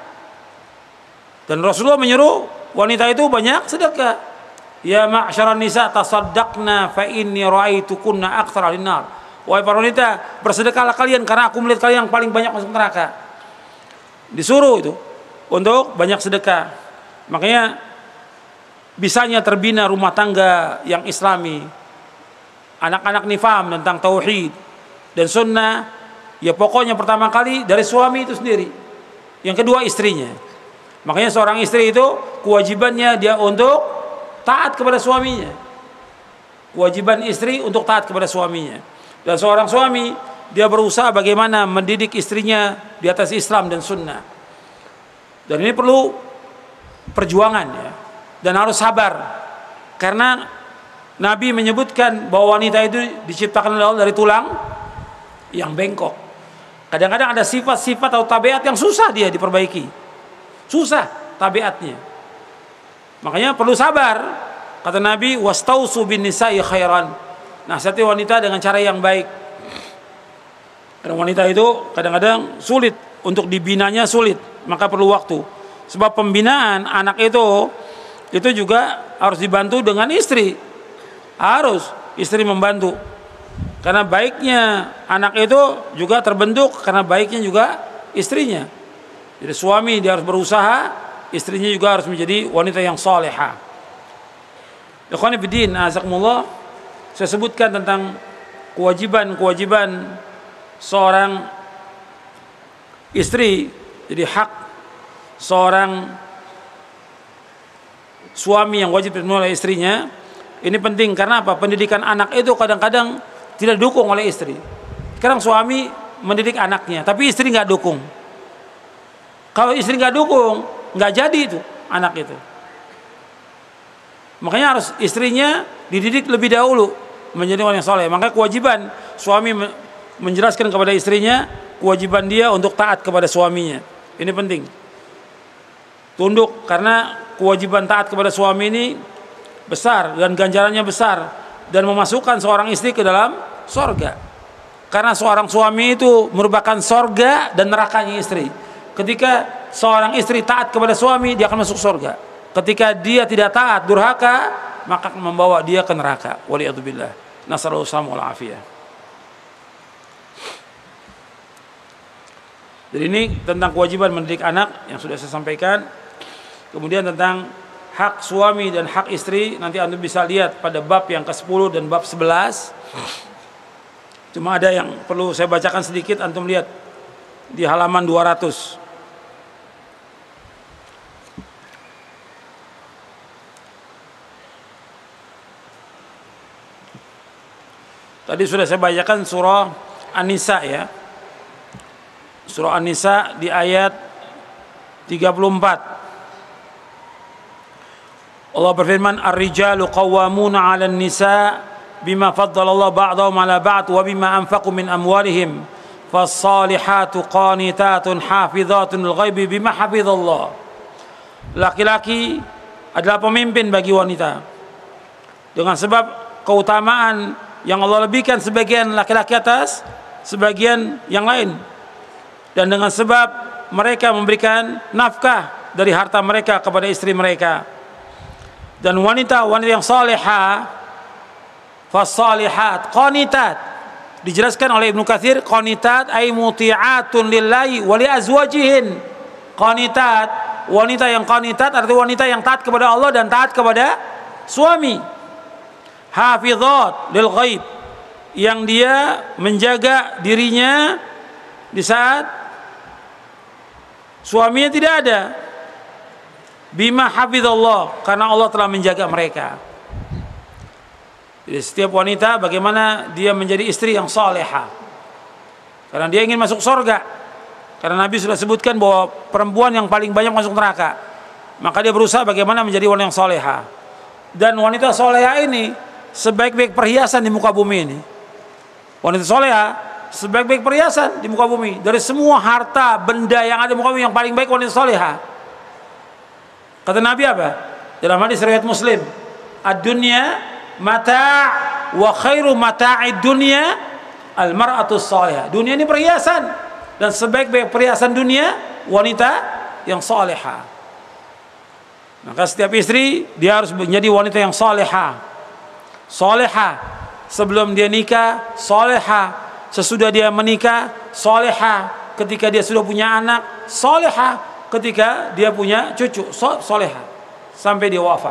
Dan Rasulullah menyuruh wanita itu banyak sedekah. Ya ma'syaran nisa tasaddaqna fa inni ra'aitukunna aktsara linnar. Wahai para wanita, bersedekahlah kalian karena aku melihat kalian yang paling banyak masuk neraka. Disuruh itu untuk banyak sedekah. Makanya bisanya terbina rumah tangga yang islami. Anak-anak nih paham tentang tauhid dan sunnah. Ya pokoknya pertama kali dari suami itu sendiri. Yang kedua istrinya. Makanya seorang istri itu kewajibannya dia untuk taat kepada suaminya. Kewajiban istri untuk taat kepada suaminya. Dan seorang suami dia berusaha bagaimana mendidik istrinya di atas Islam dan sunnah. Dan ini perlu perjuangan ya. Dan harus sabar. Karena Nabi menyebutkan bahwa wanita itu diciptakan oleh Allah dari tulang yang bengkok. Kadang-kadang ada sifat-sifat atau tabiat yang susah dia diperbaiki. Susah tabiatnya. Makanya perlu sabar. Kata Nabi, wastausu bin nisa'i khairan. Nasihati wanita dengan cara yang baik. Karena wanita itu kadang-kadang sulit untuk dibinanya, sulit, maka perlu waktu. Sebab pembinaan anak itu itu juga harus dibantu dengan istri. Harus istri membantu. Karena baiknya anak itu juga terbentuk karena baiknya juga istrinya. Jadi suami dia harus berusaha, istrinya juga harus menjadi wanita yang salihah. Ikhwani fiddin, azakumullah. Saya sebutkan tentang kewajiban-kewajiban seorang istri. Jadi hak seorang suami yang wajib dipenuhi oleh istrinya. Ini penting karena apa? Pendidikan anak itu kadang-kadang tidak didukung oleh istri. Sekarang suami mendidik anaknya, tapi istri nggak dukung. Kalau istri nggak dukung, nggak jadi itu anak itu. Makanya harus istrinya dididik lebih dahulu menjadi orang yang soleh. Maka kewajiban suami menjelaskan kepada istrinya kewajiban dia untuk taat kepada suaminya. Ini penting. Tunduk, karena kewajiban taat kepada suami ini besar dan ganjarannya besar dan memasukkan seorang istri ke dalam sorga. Karena seorang suami itu merupakan sorga dan nerakanya istri. Ketika seorang istri taat kepada suami, dia akan masuk sorga. Ketika dia tidak taat, durhaka, maka akan membawa dia ke neraka. Waliyadzubillah. Nasallahu wal afiyah. Jadi ini tentang kewajiban mendidik anak yang sudah saya sampaikan. Kemudian tentang hak suami dan hak istri, nanti antum bisa lihat pada bab yang ke sepuluh dan bab sebelas. Cuma ada yang perlu saya bacakan sedikit, antum lihat di halaman dua ratus. Tadi sudah saya bacakan surah An-Nisa ya. Surah An-Nisa di ayat tiga puluh empat. Allah berfirman, "Ar-rijalu qawwamuna 'alan nisa bima faddalallahu ba'dahum 'ala ba'd wa bima anfaqu min amwalihim fas-salihatu qanitatun hafizatun lil-ghaibi bima hafizallah." Laki-laki adalah pemimpin bagi wanita dengan sebab keutamaan yang Allah lebihkan sebagian laki-laki atas sebagian yang lain, dan dengan sebab mereka memberikan nafkah dari harta mereka kepada istri mereka. Dan wanita-wanita yang salihah, fasalihat qanitat, dijelaskan oleh Ibnu Katsir, qanitat ay muti'atun lillahi wa li azwajihin. Qanitat, wanita yang qanitat artinya wanita yang taat kepada Allah dan taat kepada suami. Hafizat lil ghaib, yang dia menjaga dirinya di saat suaminya tidak ada. Bima hafizallah, karena Allah telah menjaga mereka. Jadi setiap wanita bagaimana dia menjadi istri yang salehah, karena dia ingin masuk surga. Karena Nabi sudah sebutkan bahwa perempuan yang paling banyak masuk neraka, maka dia berusaha bagaimana menjadi wanita yang salehah. Dan wanita salehah ini sebaik-baik perhiasan di muka bumi ini. Wanita salehah sebaik-baik perhiasan di muka bumi. Dari semua harta benda yang ada di muka bumi, yang paling baik wanita salehah. Kata Nabi apa? Dalam hadis riwayat Muslim, ad-dunya mata' wa khairu mata'id dunya al-mar'atu salihah. Dunia ini perhiasan, dan sebaik-baik perhiasan dunia wanita yang salihah. Maka setiap istri dia harus menjadi wanita yang salihah. Salihah sebelum dia nikah, salihah sesudah dia menikah, salihah ketika dia sudah punya anak, salihah ketika dia punya cucu, salihah sampai dia wafat.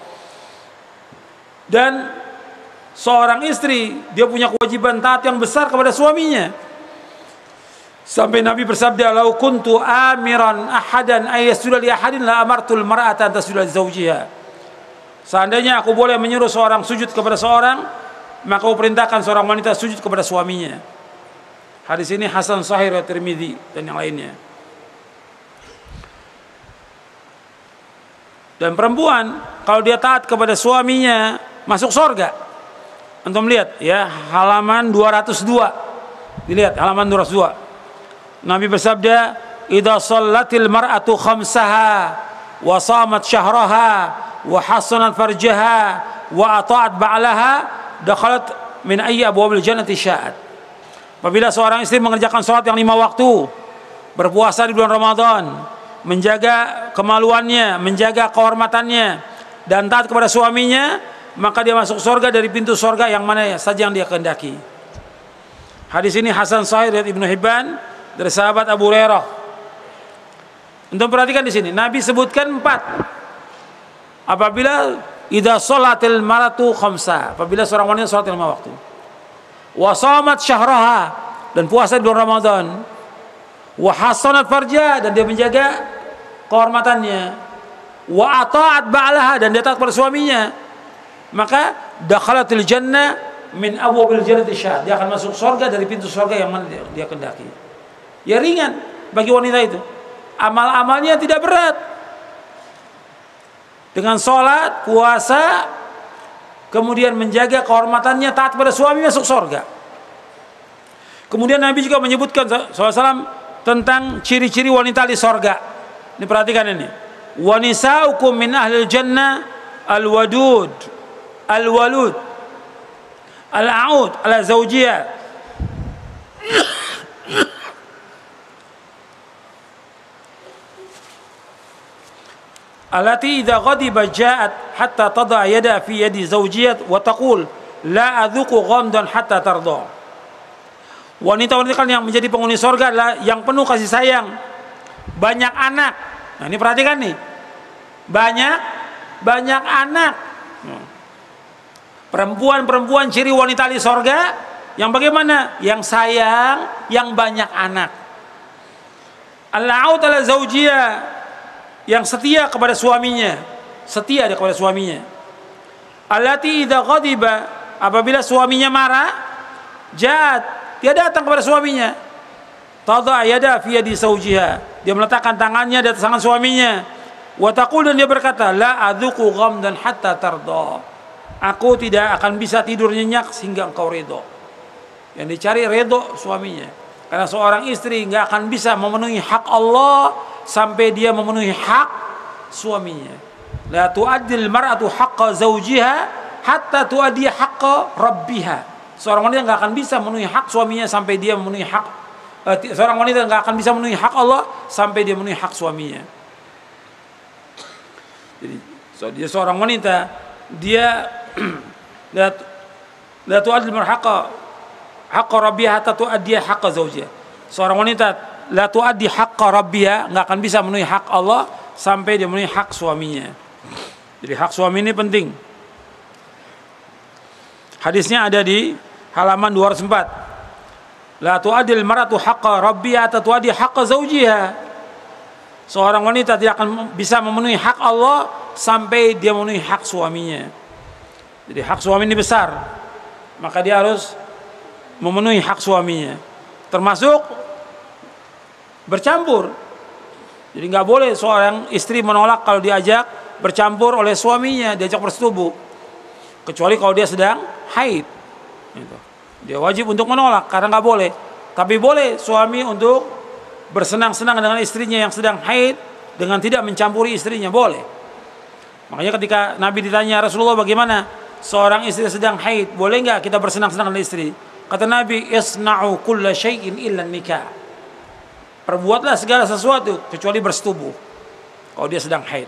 Dan seorang istri dia punya kewajiban taat yang besar kepada suaminya. Sampai Nabi bersabda, "Lau kuntu amiran ahadan ay yasjuda li ahadin la amartul mar'ata an tasjuda li zawjiha." Seandainya aku boleh menyuruh seorang sujud kepada seorang, maka aku perintahkan seorang wanita sujud kepada suaminya. Hadis ini hasan sahih riwayat Tirmidzi dan yang lainnya. Dan perempuan kalau dia taat kepada suaminya masuk surga. Antum lihat ya, halaman dua ratus dua. Dilihat halaman dua ratus dua. Nabi bersabda, "Idza shallatil mar'atu khamsaha wa shamat syahraha wa hasanat farjaha wa ata'at ba'laha dakhalat min ayyi abwabil jannati sya'at." Apabila seorang istri mengerjakan salat yang lima waktu, berpuasa di bulan Ramadan, menjaga kemaluannya, menjaga kehormatannya, dan taat kepada suaminya, maka dia masuk surga dari pintu surga yang mana saja yang dia kehendaki. Hadis ini hasan sahih riwayat Ibnu Hibban dari sahabat Abu Hurairah. Untuk perhatikan di sini, Nabi sebutkan empat. Apabila idza sholatil maratu khamsa, apabila seorang wanita salat lima waktu, wa shamat syahraha, dan puasa di bulan Ramadan, wa hasanat farja, dan dia menjaga kehormatannya, wa ata'at ba'laha, dan dia taat pada suaminya, maka dakhalatil jannah min abwabil jannati syah, dia akan masuk surga dari pintu surga yang mana dia, dia kendaki. Ya ringan bagi wanita itu. Amal-amalnya tidak berat. Dengan sholat, puasa, kemudian menjaga kehormatannya, taat pada suami, masuk surga. Kemudian Nabi juga menyebutkan shallallahu alaihi wasallam tentang ciri-ciri wanita di surga. Ini perhatikan ini. Wa nisaukum min ahlil jannah al-wadud al-walud al-a'ud ala zawjiyah Allati idza ghadiba ja'at hatta tada yada fi yadi zawjiyat wa taqul la adzuqu ghamdan hatta tarda. Wanita-wanita kan yang menjadi penghuni surga adalah yang penuh kasih sayang, banyak anak. Nah, ini perhatikan nih. Banyak banyak anak. Perempuan-perempuan ciri wanita di surga yang bagaimana? Yang sayang, yang banyak anak. Al-aud ala zaujiyah, yang setia kepada suaminya, setia dia kepada suaminya. Allati idza ghadiba, apabila suaminya marah, jat, dia datang kepada suaminya. Tadha yada fi yadi zawjiha, dia meletakkan tangannya di atas tangan suaminya. Wa taqul, dan dia berkata, la adzuqu ghamdan hatta tarda. Aku tidak akan bisa tidur nyenyak sehingga engkau ridho. Yang dicari ridho suaminya. Karena seorang istri nggak akan bisa memenuhi hak Allah sampai dia memenuhi hak suaminya. La tu'addil mar'atu haqqa zawjiha hatta tu'addi haqqa rabbiha. Seorang wanita nggak akan bisa memenuhi hak suaminya sampai dia memenuhi hak. Eh, seorang wanita nggak akan bisa memenuhi hak Allah sampai dia memenuhi hak suaminya. Jadi, so, dia seorang wanita, dia la la tu'addil mar'atu haqqa rabbiha hatta tu'addi haqqa zawjiha. Seorang wanita la tu'addi haqqa rabbiha, enggak akan bisa memenuhi hak Allah sampai dia memenuhi hak suaminya. Jadi hak suami ini penting. Hadisnya ada di halaman dua ratus empat. La tu'addil mar'atu haqqa rabbiha hatta tu'addi haqqa zawjiha. Seorang wanita tidak akan bisa memenuhi hak Allah sampai dia memenuhi hak suaminya. Jadi hak suami ini besar. Maka dia harus memenuhi hak suaminya, termasuk bercampur. Jadi nggak boleh seorang istri menolak kalau diajak bercampur oleh suaminya, diajak bersetubuh, kecuali kalau dia sedang haid. Dia wajib untuk menolak karena nggak boleh. Tapi boleh suami untuk bersenang-senang dengan istrinya yang sedang haid dengan tidak mencampuri istrinya, boleh. Makanya ketika Nabi ditanya, Rasulullah bagaimana seorang istri sedang haid, boleh nggak kita bersenang-senang dengan istri? Kata Nabi, isna'u kulla syai'in illa nikah. Perbuatlah segala sesuatu kecuali bersetubuh kalau dia sedang haid.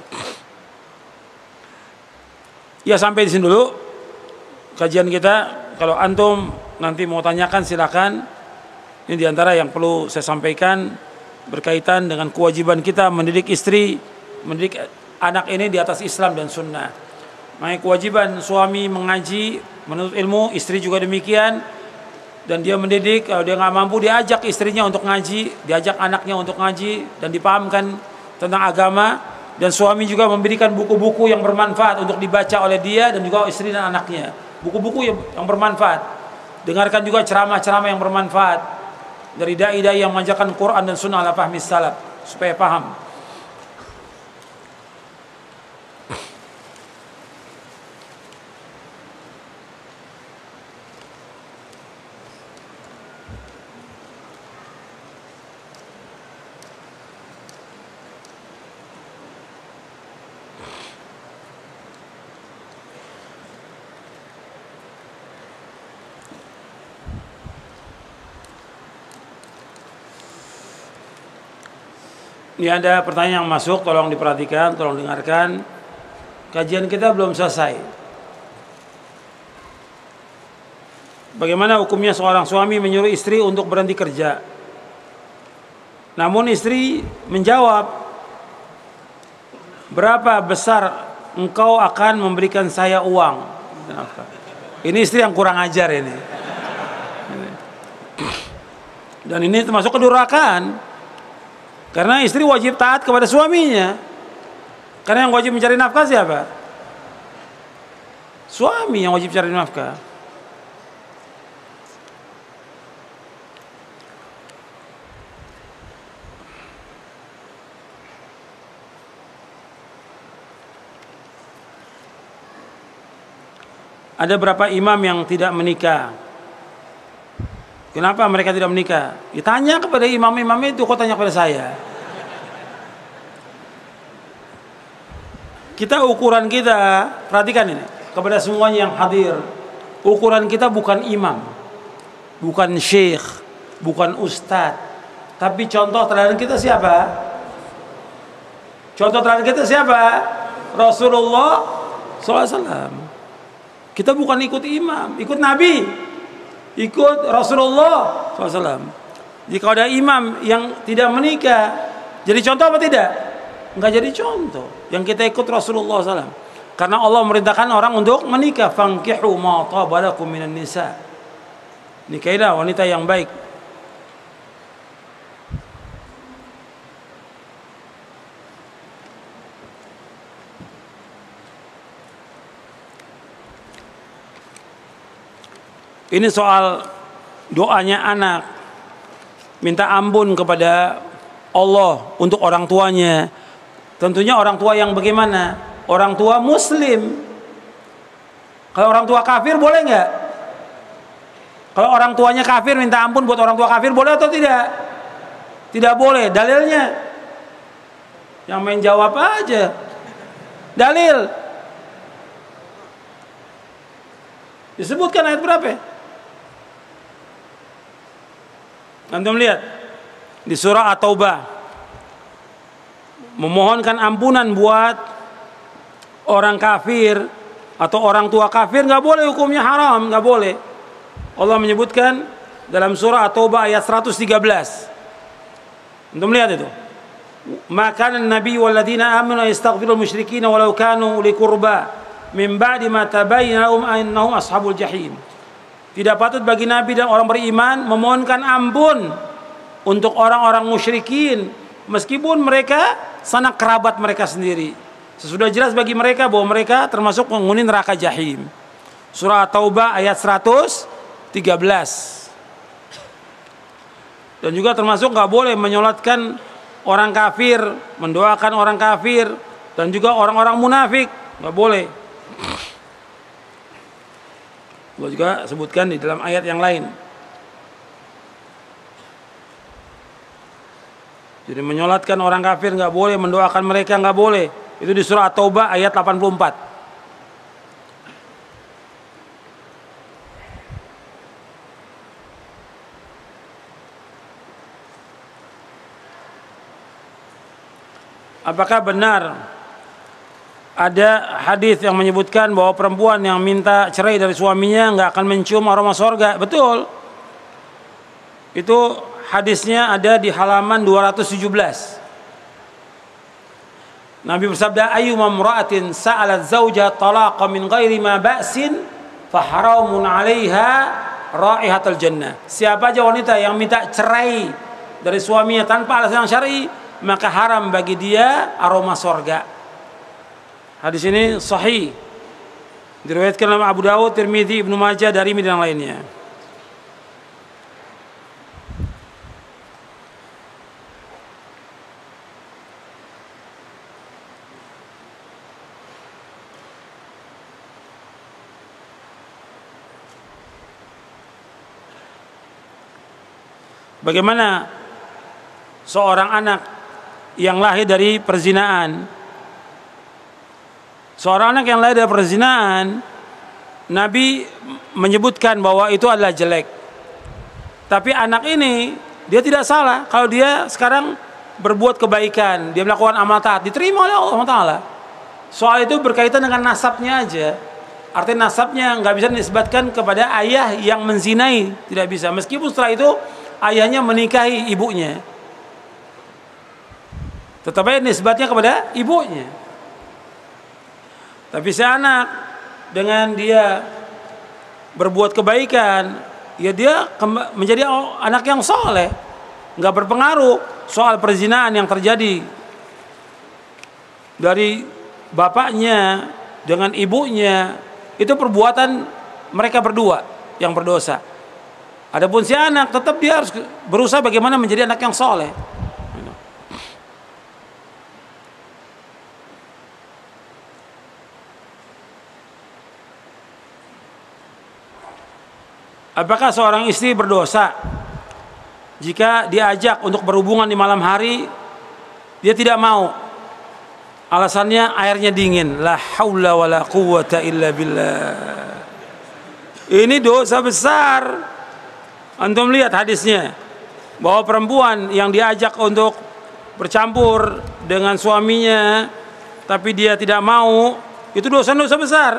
Ya, sampai di sini dulu kajian kita. Kalau antum nanti mau tanyakan silakan. Ini diantara yang perlu saya sampaikan berkaitan dengan kewajiban kita mendidik istri, mendidik anak ini di atas Islam dan Sunnah. Makanya kewajiban suami mengaji, menuntut ilmu, istri juga demikian. Dan dia mendidik, kalau dia nggak mampu diajak istrinya untuk ngaji, diajak anaknya untuk ngaji dan dipahamkan tentang agama. Dan suami juga memberikan buku-buku yang bermanfaat untuk dibaca oleh dia dan juga istri dan anaknya. Buku-buku yang, yang bermanfaat. Dengarkan juga ceramah-ceramah yang bermanfaat dari dai-dai yang mengajarkan Quran dan Sunnah ala fahmi salaf supaya paham. Ini ada pertanyaan yang masuk, tolong diperhatikan, tolong dengarkan. Kajian kita belum selesai. Bagaimana hukumnya seorang suami menyuruh istri untuk berhenti kerja? Namun istri menjawab, berapa besar engkau akan memberikan saya uang? Ini istri yang kurang ajar ini. Dan ini termasuk kedurhakaan. Karena istri wajib taat kepada suaminya. Karena yang wajib mencari nafkah siapa? Suami yang wajib cari nafkah. Ada berapa imam yang tidak menikah? Kenapa mereka tidak menikah? Ditanya kepada imam-imam itu, kok tanya kepada saya? Kita ukuran kita, perhatikan ini, kepada semuanya yang hadir. Ukuran kita bukan imam, bukan syekh, bukan ustadz. Tapi contoh teladan kita siapa? Contoh terakhir kita siapa? Rasulullah shallallahu alaihi wasallam. Kita bukan ikut imam, ikut Nabi, ikut Rasulullah shallallahu alaihi wasallam. Jika ada imam yang tidak menikah, jadi contoh apa tidak? Enggak jadi contoh. Yang kita ikut Rasulullah shallallahu alaihi wasallam. Karena Allah memerintahkan orang untuk menikah. Fankihu ma taba lakum minan nisa. Nikahilah wanita yang baik. Ini soal doanya anak minta ampun kepada Allah untuk orang tuanya. Tentunya orang tua yang bagaimana? Orang tua muslim. Kalau orang tua kafir boleh nggak? Kalau orang tuanya kafir minta ampun buat orang tua kafir boleh atau tidak? Tidak boleh. Dalilnya? Yang main jawab aja. Dalil. Disebutkan ayat berapa? Antum lihat di surah At-Taubah, memohonkan ampunan buat orang kafir atau orang tua kafir nggak boleh, hukumnya haram, nggak boleh. Allah menyebutkan dalam surah At-Taubah ayat seratus tiga belas. Antum lihat itu. Maka Nabi walladzina amanu yastaghfirul musyrikin walau kanu uli qurba min ba'di ma tabayyana lahum annahum ashabul jahim. Tidak patut bagi Nabi dan orang beriman memohonkan ampun untuk orang-orang musyrikin meskipun mereka sanak kerabat mereka sendiri. Sesudah jelas bagi mereka bahwa mereka termasuk penghuni neraka jahim. Surah Taubah ayat seratus tiga belas. Dan juga termasuk nggak boleh menyolatkan orang kafir, mendoakan orang kafir, dan juga orang-orang munafik, nggak boleh. Allah juga sebutkan di dalam ayat yang lain. Jadi menyolatkan orang kafir nggak boleh, mendoakan mereka nggak boleh. Itu di surah At-Taubah ayat delapan puluh empat. Apakah benar ada hadis yang menyebutkan bahwa perempuan yang minta cerai dari suaminya nggak akan mencium aroma sorga? Betul. Itu hadisnya ada di halaman dua ratus tujuh belas. Nabi bersabda, ayyuma imra'atin sa'alat zawja talaqa min ghairi ma ba'sin fa haramun 'alaiha raihatul jannah. Siapa aja wanita yang minta cerai dari suaminya tanpa alasan syar'i, maka haram bagi dia aroma sorga. Hadis ini sahih, diriwayatkan oleh Abu Dawud, Tirmidzi, Ibnu Majah, Darimi dan lainnya. Bagaimana seorang anak yang lahir dari perzinaan? Seorang anak yang lahir dari perzinahan, Nabi menyebutkan bahwa itu adalah jelek. Tapi anak ini, dia tidak salah. Kalau dia sekarang berbuat kebaikan, dia melakukan amal taat, diterima oleh Allah Taala. Soal itu berkaitan dengan nasabnya aja. Artinya nasabnya nggak bisa dinisbatkan kepada ayah yang menzinai, tidak bisa. Meskipun setelah itu ayahnya menikahi ibunya, tetap aja nisbatnya kepada ibunya. Tapi si anak dengan dia berbuat kebaikan, ya dia menjadi anak yang soleh, nggak berpengaruh soal perzinahan yang terjadi dari bapaknya dengan ibunya. Itu perbuatan mereka berdua yang berdosa. Adapun si anak tetap dia harus berusaha bagaimana menjadi anak yang soleh. Apakah seorang istri berdosa jika diajak untuk berhubungan di malam hari, dia tidak mau? Alasannya airnya dingin. La haula wala quwwata illa billah. Ini dosa besar. Antum lihat hadisnya, bahwa perempuan yang diajak untuk bercampur dengan suaminya tapi dia tidak mau, itu dosa-dosa besar.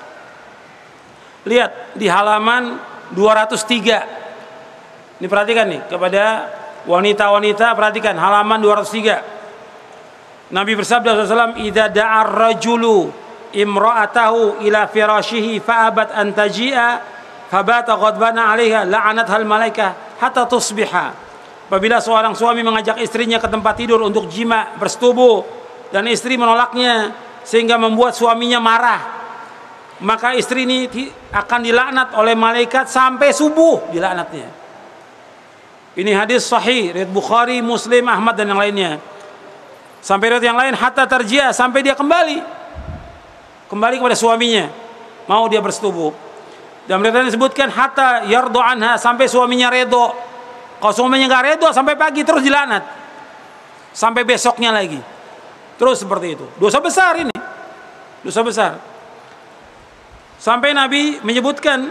Lihat di halaman dua ratus tiga. Ini perhatikan nih kepada wanita-wanita, perhatikan halaman dua ratus tiga. Nabi bersabda sallallahu alaihi wasallam, "Idza da'a ar-rajulu imra'atahu ila firashihi fa'abat an taji'a fabata ghadbana 'alaiha la'anatha al-malaikah hatta tusbiha." Apabila seorang suami mengajak istrinya ke tempat tidur untuk jima, bersetubuh, dan istri menolaknya sehingga membuat suaminya marah, maka istri ini akan dilaknat oleh malaikat sampai subuh, dilaknatnya. Ini hadis sahih riwayat Bukhari, Muslim, Ahmad dan yang lainnya. Sampai riwayat yang lain hatta tarji'a, sampai dia kembali kembali kepada suaminya, mau dia bersetubuh. Dan riwayat disebutkan hatta yardu anha, sampai suaminya redho. Kalau suaminya nggak redho sampai pagi terus dilaknat, sampai besoknya lagi, terus seperti itu. Dosa besar ini, dosa besar. Sampai Nabi menyebutkan,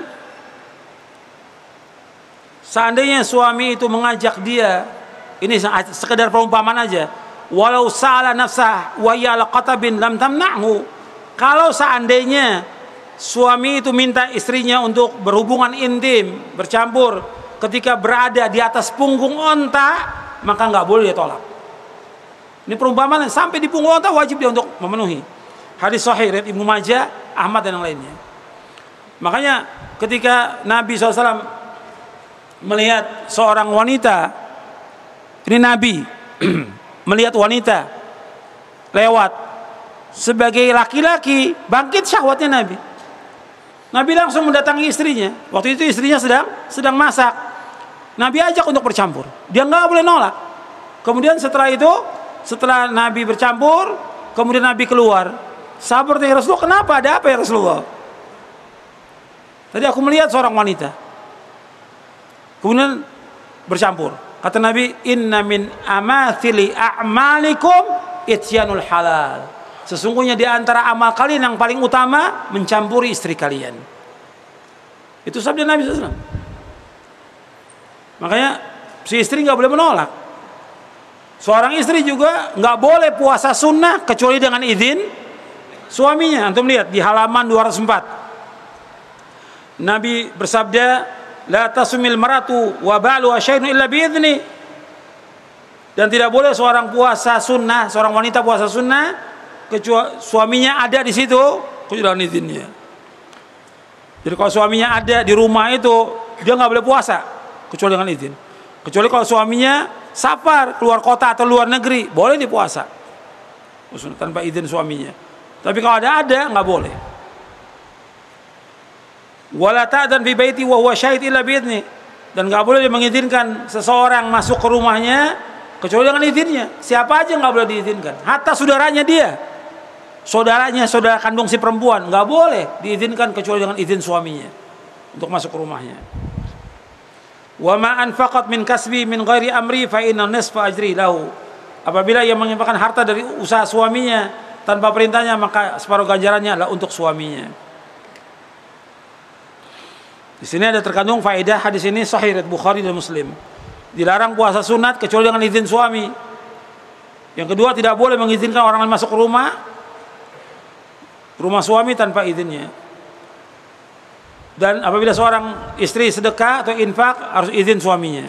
seandainya suami itu mengajak dia, ini sekedar perumpamaan aja, walau sa'ala nafsah wa ya laqatabin lam tamna'hu. Kalau seandainya suami itu minta istrinya untuk berhubungan intim, bercampur ketika berada di atas punggung onta, maka nggak boleh dia tolak. Ini perumpamaan, sampai di punggung onta wajib dia untuk memenuhi. Hadis sahih riwayat Ibnu Majah, Ahmad dan yang lainnya. Makanya ketika Nabi shallallahu alaihi wasallam melihat seorang wanita, ini Nabi melihat wanita lewat sebagai laki-laki, bangkit syahwatnya Nabi. Nabi langsung mendatangi istrinya. Waktu itu istrinya sedang sedang masak. Nabi ajak untuk bercampur. Dia nggak boleh nolak. Kemudian setelah itu, setelah Nabi bercampur, kemudian Nabi keluar. Sabar ya Rasulullah, kenapa? Ada apa ya Rasulullah? Tadi aku melihat seorang wanita. Kemudian bercampur. Kata Nabi, inna min amathili a'malikum ityanul halal. Sesungguhnya di antara amal kalian yang paling utama mencampuri istri kalian. Itu sabda Nabi shallallahu alaihi wasallam. Makanya si istri nggak boleh menolak. Seorang istri juga nggak boleh puasa sunnah kecuali dengan izin suaminya. Antum lihat di halaman dua ratus empat. Nabi bersabda, la tasumil maratu wa ba'lu syai'un illa bi'izni. Dan tidak boleh seorang puasa sunnah, seorang wanita puasa sunnah kecuali suaminya ada di situ kecuali dengan izinnya. Jadi kalau suaminya ada di rumah itu, dia nggak boleh puasa kecuali dengan izin. Kecuali kalau suaminya safar keluar kota atau luar negeri, boleh dipuasa tanpa izin suaminya. Tapi kalau ada ada nggak boleh. Wala ta'dan fi baiti wa huwa syahid illa bi'izni. Dan nggak boleh dia mengizinkan seseorang masuk ke rumahnya kecuali dengan izinnya. Siapa aja nggak boleh diizinkan. Hatta saudaranya dia, saudaranya, saudara kandung si perempuan, nggak boleh diizinkan kecuali dengan izin suaminya untuk masuk ke rumahnya. Wa ma anfaqat min kasbi min ghairi amri fa inna nisfa ajri lahu. Apabila ia menginfakkan harta dari usaha suaminya tanpa perintahnya, maka separuh ganjarannya adalah untuk suaminya. Di sini ada terkandung faedah hadis ini sahih riwayat Bukhari dan Muslim. Dilarang puasa sunat kecuali dengan izin suami. Yang kedua, tidak boleh mengizinkan orang lain masuk ke rumah rumah suami tanpa izinnya. Dan apabila seorang istri sedekah atau infak harus izin suaminya.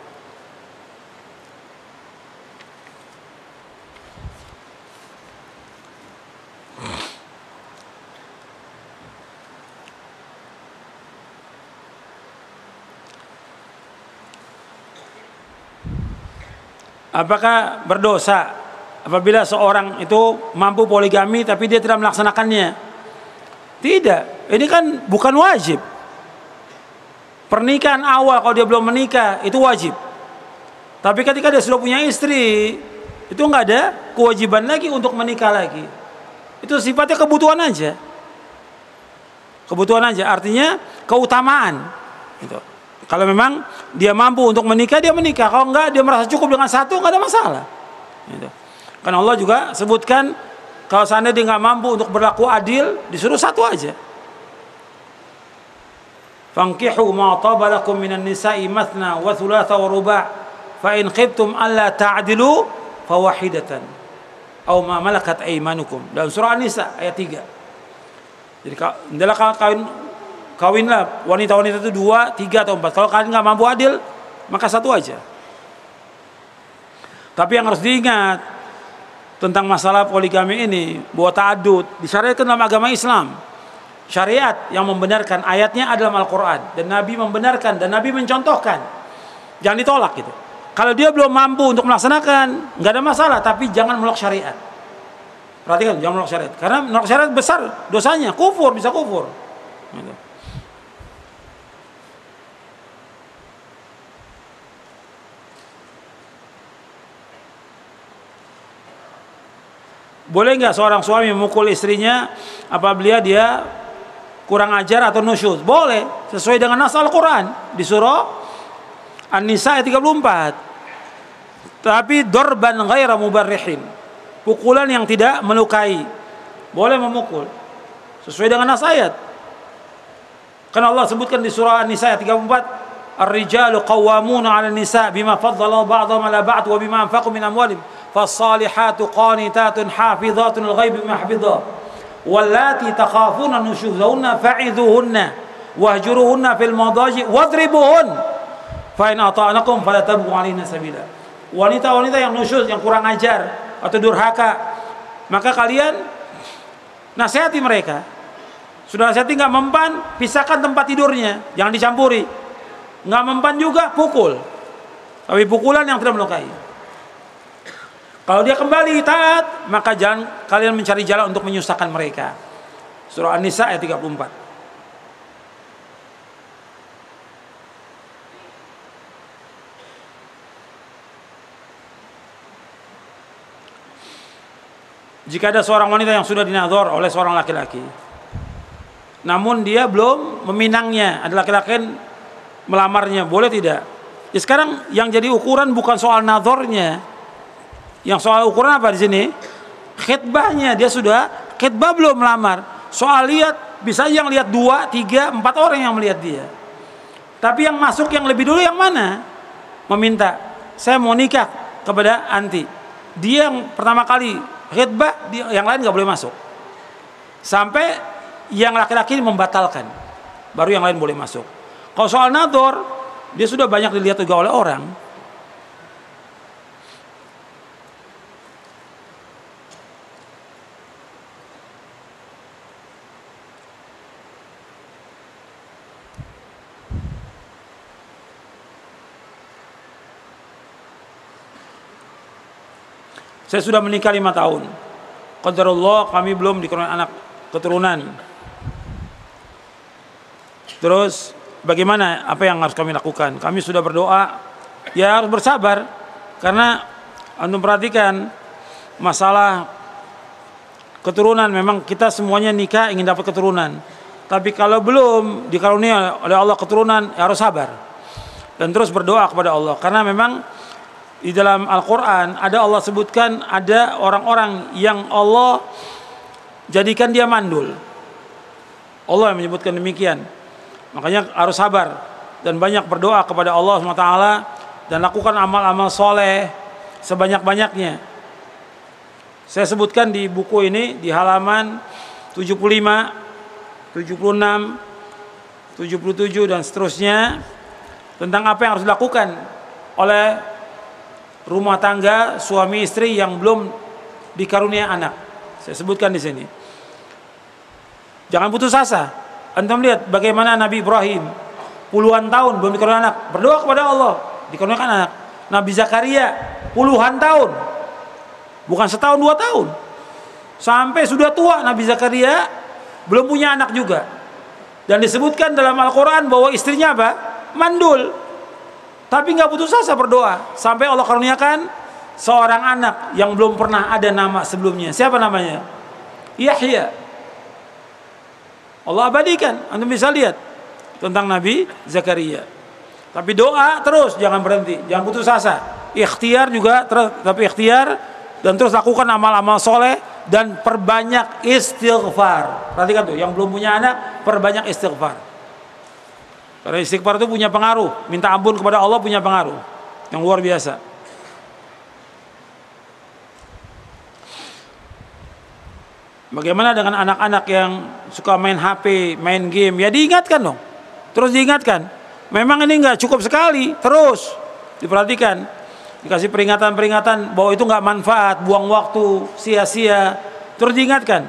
Apakah berdosa apabila seorang itu mampu poligami tapi dia tidak melaksanakannya? Tidak, ini kan bukan wajib. Pernikahan awal kalau dia belum menikah itu wajib. Tapi ketika dia sudah punya istri, itu nggak ada kewajiban lagi untuk menikah lagi. Itu sifatnya kebutuhan aja. Kebutuhan aja, artinya keutamaan. Gitu. Kalau memang dia mampu untuk menikah, dia menikah. Kalau enggak, dia merasa cukup dengan satu, nggak ada masalah. Gitu. Karena Allah juga sebutkan, kalau seandainya dia nggak mampu untuk berlaku adil, disuruh satu aja. Fankihu ma taba lakum minan nisa'i mathna wa thulatha wa ruba' fa in khiftum alla ta'dilu fawahidatan. au ma malakat aymanukum. Dalam surah An-Nisa ayat tiga. Jadi adalah kawin kawinlah wanita-wanita itu dua, tiga atau empat. Kalau kalian nggak mampu adil, maka satu aja. Tapi yang harus diingat tentang masalah poligami ini, bahwa ta'adud disyariatkan dalam agama Islam. Syariat yang membenarkan, ayatnya adalah Al-Quran, dan Nabi membenarkan, dan Nabi mencontohkan. Jangan ditolak gitu. Kalau dia belum mampu untuk melaksanakan, nggak ada masalah, tapi jangan menolak syariat. Perhatikan, jangan menolak syariat, karena menolak syariat besar dosanya, kufur, bisa kufur gitu. Boleh nggak seorang suami memukul istrinya apabila dia kurang ajar atau nusyuz? Boleh, sesuai dengan nas Al-Quran di surah An-Nisa ayat tiga puluh empat. Tapi dorban ghaira mubarrihin, pukulan yang tidak melukai. Boleh memukul sesuai dengan nas ayat. Karena Allah sebutkan di surah An-Nisa ayat tiga puluh empat, ar-rijalu qawwamuna 'ala an-nisa bima faddala ba'dhum 'ala ba'd wa bima anfaqu min amwalihim. Fassalihatu qanitatun hafizatun al-ghaibi bima hafidha wallati takhafuna nusyuzahunna fa'idhuhunna wahjuruhunna fil madaji wadribuhun fa in ata'anakum fala tabghu 'alaihina sabila. Wanita-wanita yang nusyuz, yang kurang ajar atau durhaka, maka kalian nasihati mereka. Sudah nasihati nggak mempan, pisahkan tempat tidurnya, jangan dicampuri. Nggak mempan juga pukul, tapi pukulan yang tidak melukai. Kalau dia kembali taat, maka jangan kalian mencari jalan untuk menyusahkan mereka. Surah An-Nisa ayat tiga puluh empat. Jika ada seorang wanita yang sudah dinadhor oleh seorang laki-laki, namun dia belum meminangnya, ada laki-laki melamarnya, boleh tidak? Ya, sekarang yang jadi ukuran bukan soal nadhornya. Yang soal ukuran apa di sini? Khitbahnya, dia sudah khitbah belum melamar. Soal lihat, bisa yang lihat dua, tiga, empat orang yang melihat dia. Tapi yang masuk yang lebih dulu yang mana? Meminta, saya mau nikah kepada anti. Dia yang pertama kali khitbah, yang lain nggak boleh masuk. Sampai yang laki-laki membatalkan, baru yang lain boleh masuk. Kalau soal nadhor, dia sudah banyak dilihat juga oleh orang. Saya sudah menikah lima tahun. Qadarullah, kami belum dikaruniai anak keturunan. Terus bagaimana, apa yang harus kami lakukan? Kami sudah berdoa, ya harus bersabar. Karena antum perhatikan masalah keturunan, memang kita semuanya nikah ingin dapat keturunan. Tapi kalau belum dikaruniai oleh Allah keturunan, ya harus sabar. Dan terus berdoa kepada Allah. Karena memang di dalam Al-Quran ada Allah sebutkan ada orang-orang yang Allah jadikan dia mandul. Allah yang menyebutkan demikian. Makanya harus sabar dan banyak berdoa kepada Allah subhanahu wa taala dan lakukan amal-amal soleh sebanyak-banyaknya. Saya sebutkan di buku ini di halaman tujuh puluh lima, tujuh puluh enam, tujuh puluh tujuh dan seterusnya tentang apa yang harus dilakukan oleh rumah tangga suami istri yang belum dikarunia anak. Saya sebutkan di sini. Jangan putus asa. Antum lihat bagaimana Nabi Ibrahim puluhan tahun belum dikarunia anak, berdoa kepada Allah, dikaruniakan anak. Nabi Zakaria puluhan tahun, bukan setahun dua tahun, sampai sudah tua Nabi Zakaria belum punya anak juga. Dan disebutkan dalam Al-Quran bahwa istrinya apa? Mandul. Tapi nggak putus asa berdoa sampai Allah karuniakan seorang anak yang belum pernah ada nama sebelumnya. Siapa namanya? Yahya. Allah abadikan. Anda bisa lihat tentang Nabi Zakaria. Tapi doa terus, jangan berhenti, jangan putus asa. Ikhtiar juga, terus, tapi ikhtiar dan terus lakukan amal-amal soleh dan perbanyak istighfar. Perhatikan tuh, yang belum punya anak perbanyak istighfar. Karena istighfar itu punya pengaruh, minta ampun kepada Allah punya pengaruh yang luar biasa. Bagaimana dengan anak-anak yang suka main H P, main game? Ya diingatkan dong. Terus diingatkan. Memang ini nggak cukup sekali. Terus diperhatikan. Dikasih peringatan-peringatan bahwa itu nggak manfaat, buang waktu, sia-sia. Terus diingatkan.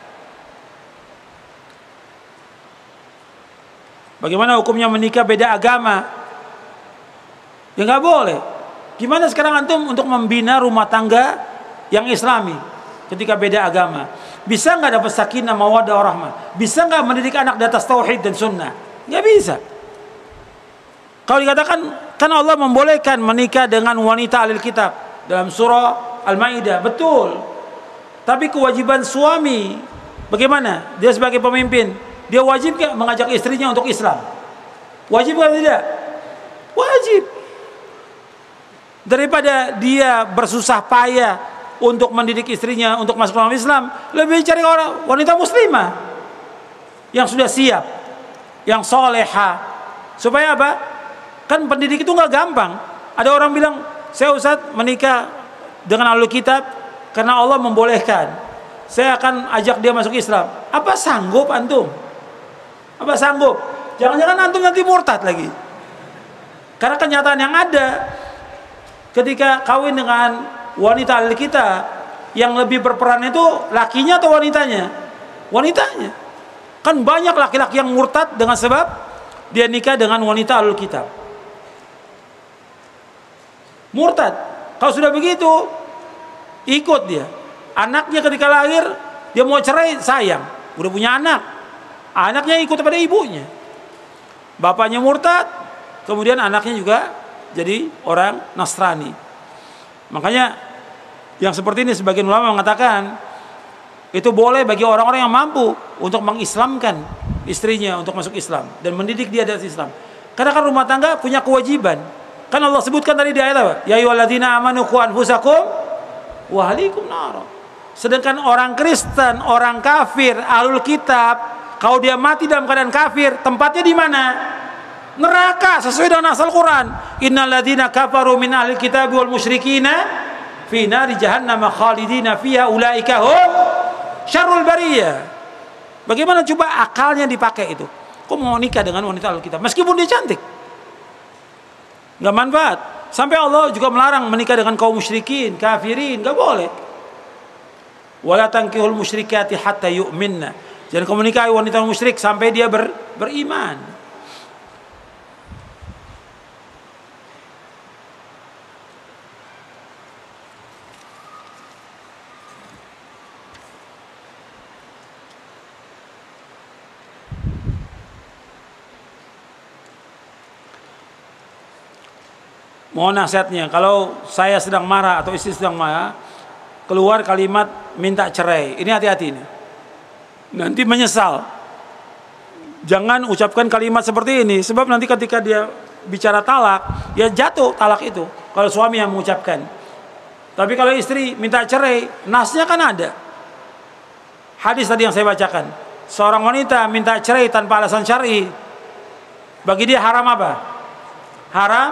Bagaimana hukumnya menikah beda agama? Ya nggak boleh. Gimana sekarang antum untuk membina rumah tangga yang Islami ketika beda agama? Bisa nggak dapat sakinah, mawaddah, warahmah? Bisa nggak mendidik anak di atas tauhid dan sunnah? Nggak bisa. Kalau dikatakan kan Allah membolehkan menikah dengan wanita ahlul kitab dalam surah Al-Maidah, betul. Tapi kewajiban suami bagaimana? Dia sebagai pemimpin, dia wajib nggak mengajak istrinya untuk Islam? Wajib atau tidak? Wajib. Daripada dia bersusah payah untuk mendidik istrinya untuk masuk dalam Islam, lebih cari orang wanita muslimah yang sudah siap, yang soleha. Supaya apa? Kan pendidik itu nggak gampang. Ada orang bilang, saya Ustaz menikah dengan ahlul kitab karena Allah membolehkan. Saya akan ajak dia masuk Islam. Apa sanggup antum? Apa sanggup? Jangan-jangan antum nanti murtad lagi. Karena kenyataan yang ada, ketika kawin dengan wanita ahlul kitab, yang lebih berperan itu lakinya atau wanitanya? Wanitanya. Kan banyak laki-laki yang murtad dengan sebab dia nikah dengan wanita ahlul kitab. Murtad. Kalau sudah begitu, ikut dia. Anaknya ketika lahir, dia mau cerai, sayang. Udah punya anak. Anaknya ikut kepada ibunya. Bapaknya murtad, kemudian anaknya juga jadi orang Nasrani. Makanya yang seperti ini sebagian ulama mengatakan itu boleh bagi orang-orang yang mampu untuk mengislamkan istrinya untuk masuk Islam dan mendidik dia dari Islam. Karena kan rumah tangga punya kewajiban. Kan Allah sebutkan tadi di ayat apa? Ya ayyuhalladzina amanu qu anfusakum wa ahlikum nar. Sedangkan orang Kristen, orang kafir, ahlul kitab, kalau dia mati dalam keadaan kafir, tempatnya di mana? Neraka sesuai dengan asal Quran. Innalladzina kafaru min ahlil kitab wal musyrikina fi nari jahannam khalidina fiha ulaika hum syarrul bariyah. Bagaimana coba akalnya dipakai itu? Kok mau nikah dengan wanita ahlul kitab meskipun dia cantik? Nggak manfaat. Sampai Allah juga melarang menikah dengan kaum musyrikin, kafirin, nggak boleh. Wala tankihul musyrikati hatta yu'minna. Jangan kamu nikahi wanita musyrik sampai dia ber, beriman. Mohon nasihatnya, kalau saya sedang marah atau istri sedang marah, keluar kalimat minta cerai, ini hati-hati nih. Nanti menyesal. Jangan ucapkan kalimat seperti ini, sebab nanti ketika dia bicara talak, ya jatuh talak itu. Kalau suami yang mengucapkan. Tapi kalau istri minta cerai, nasnya kan ada. Hadis tadi yang saya bacakan, seorang wanita minta cerai tanpa alasan syar'i, bagi dia haram apa? Haram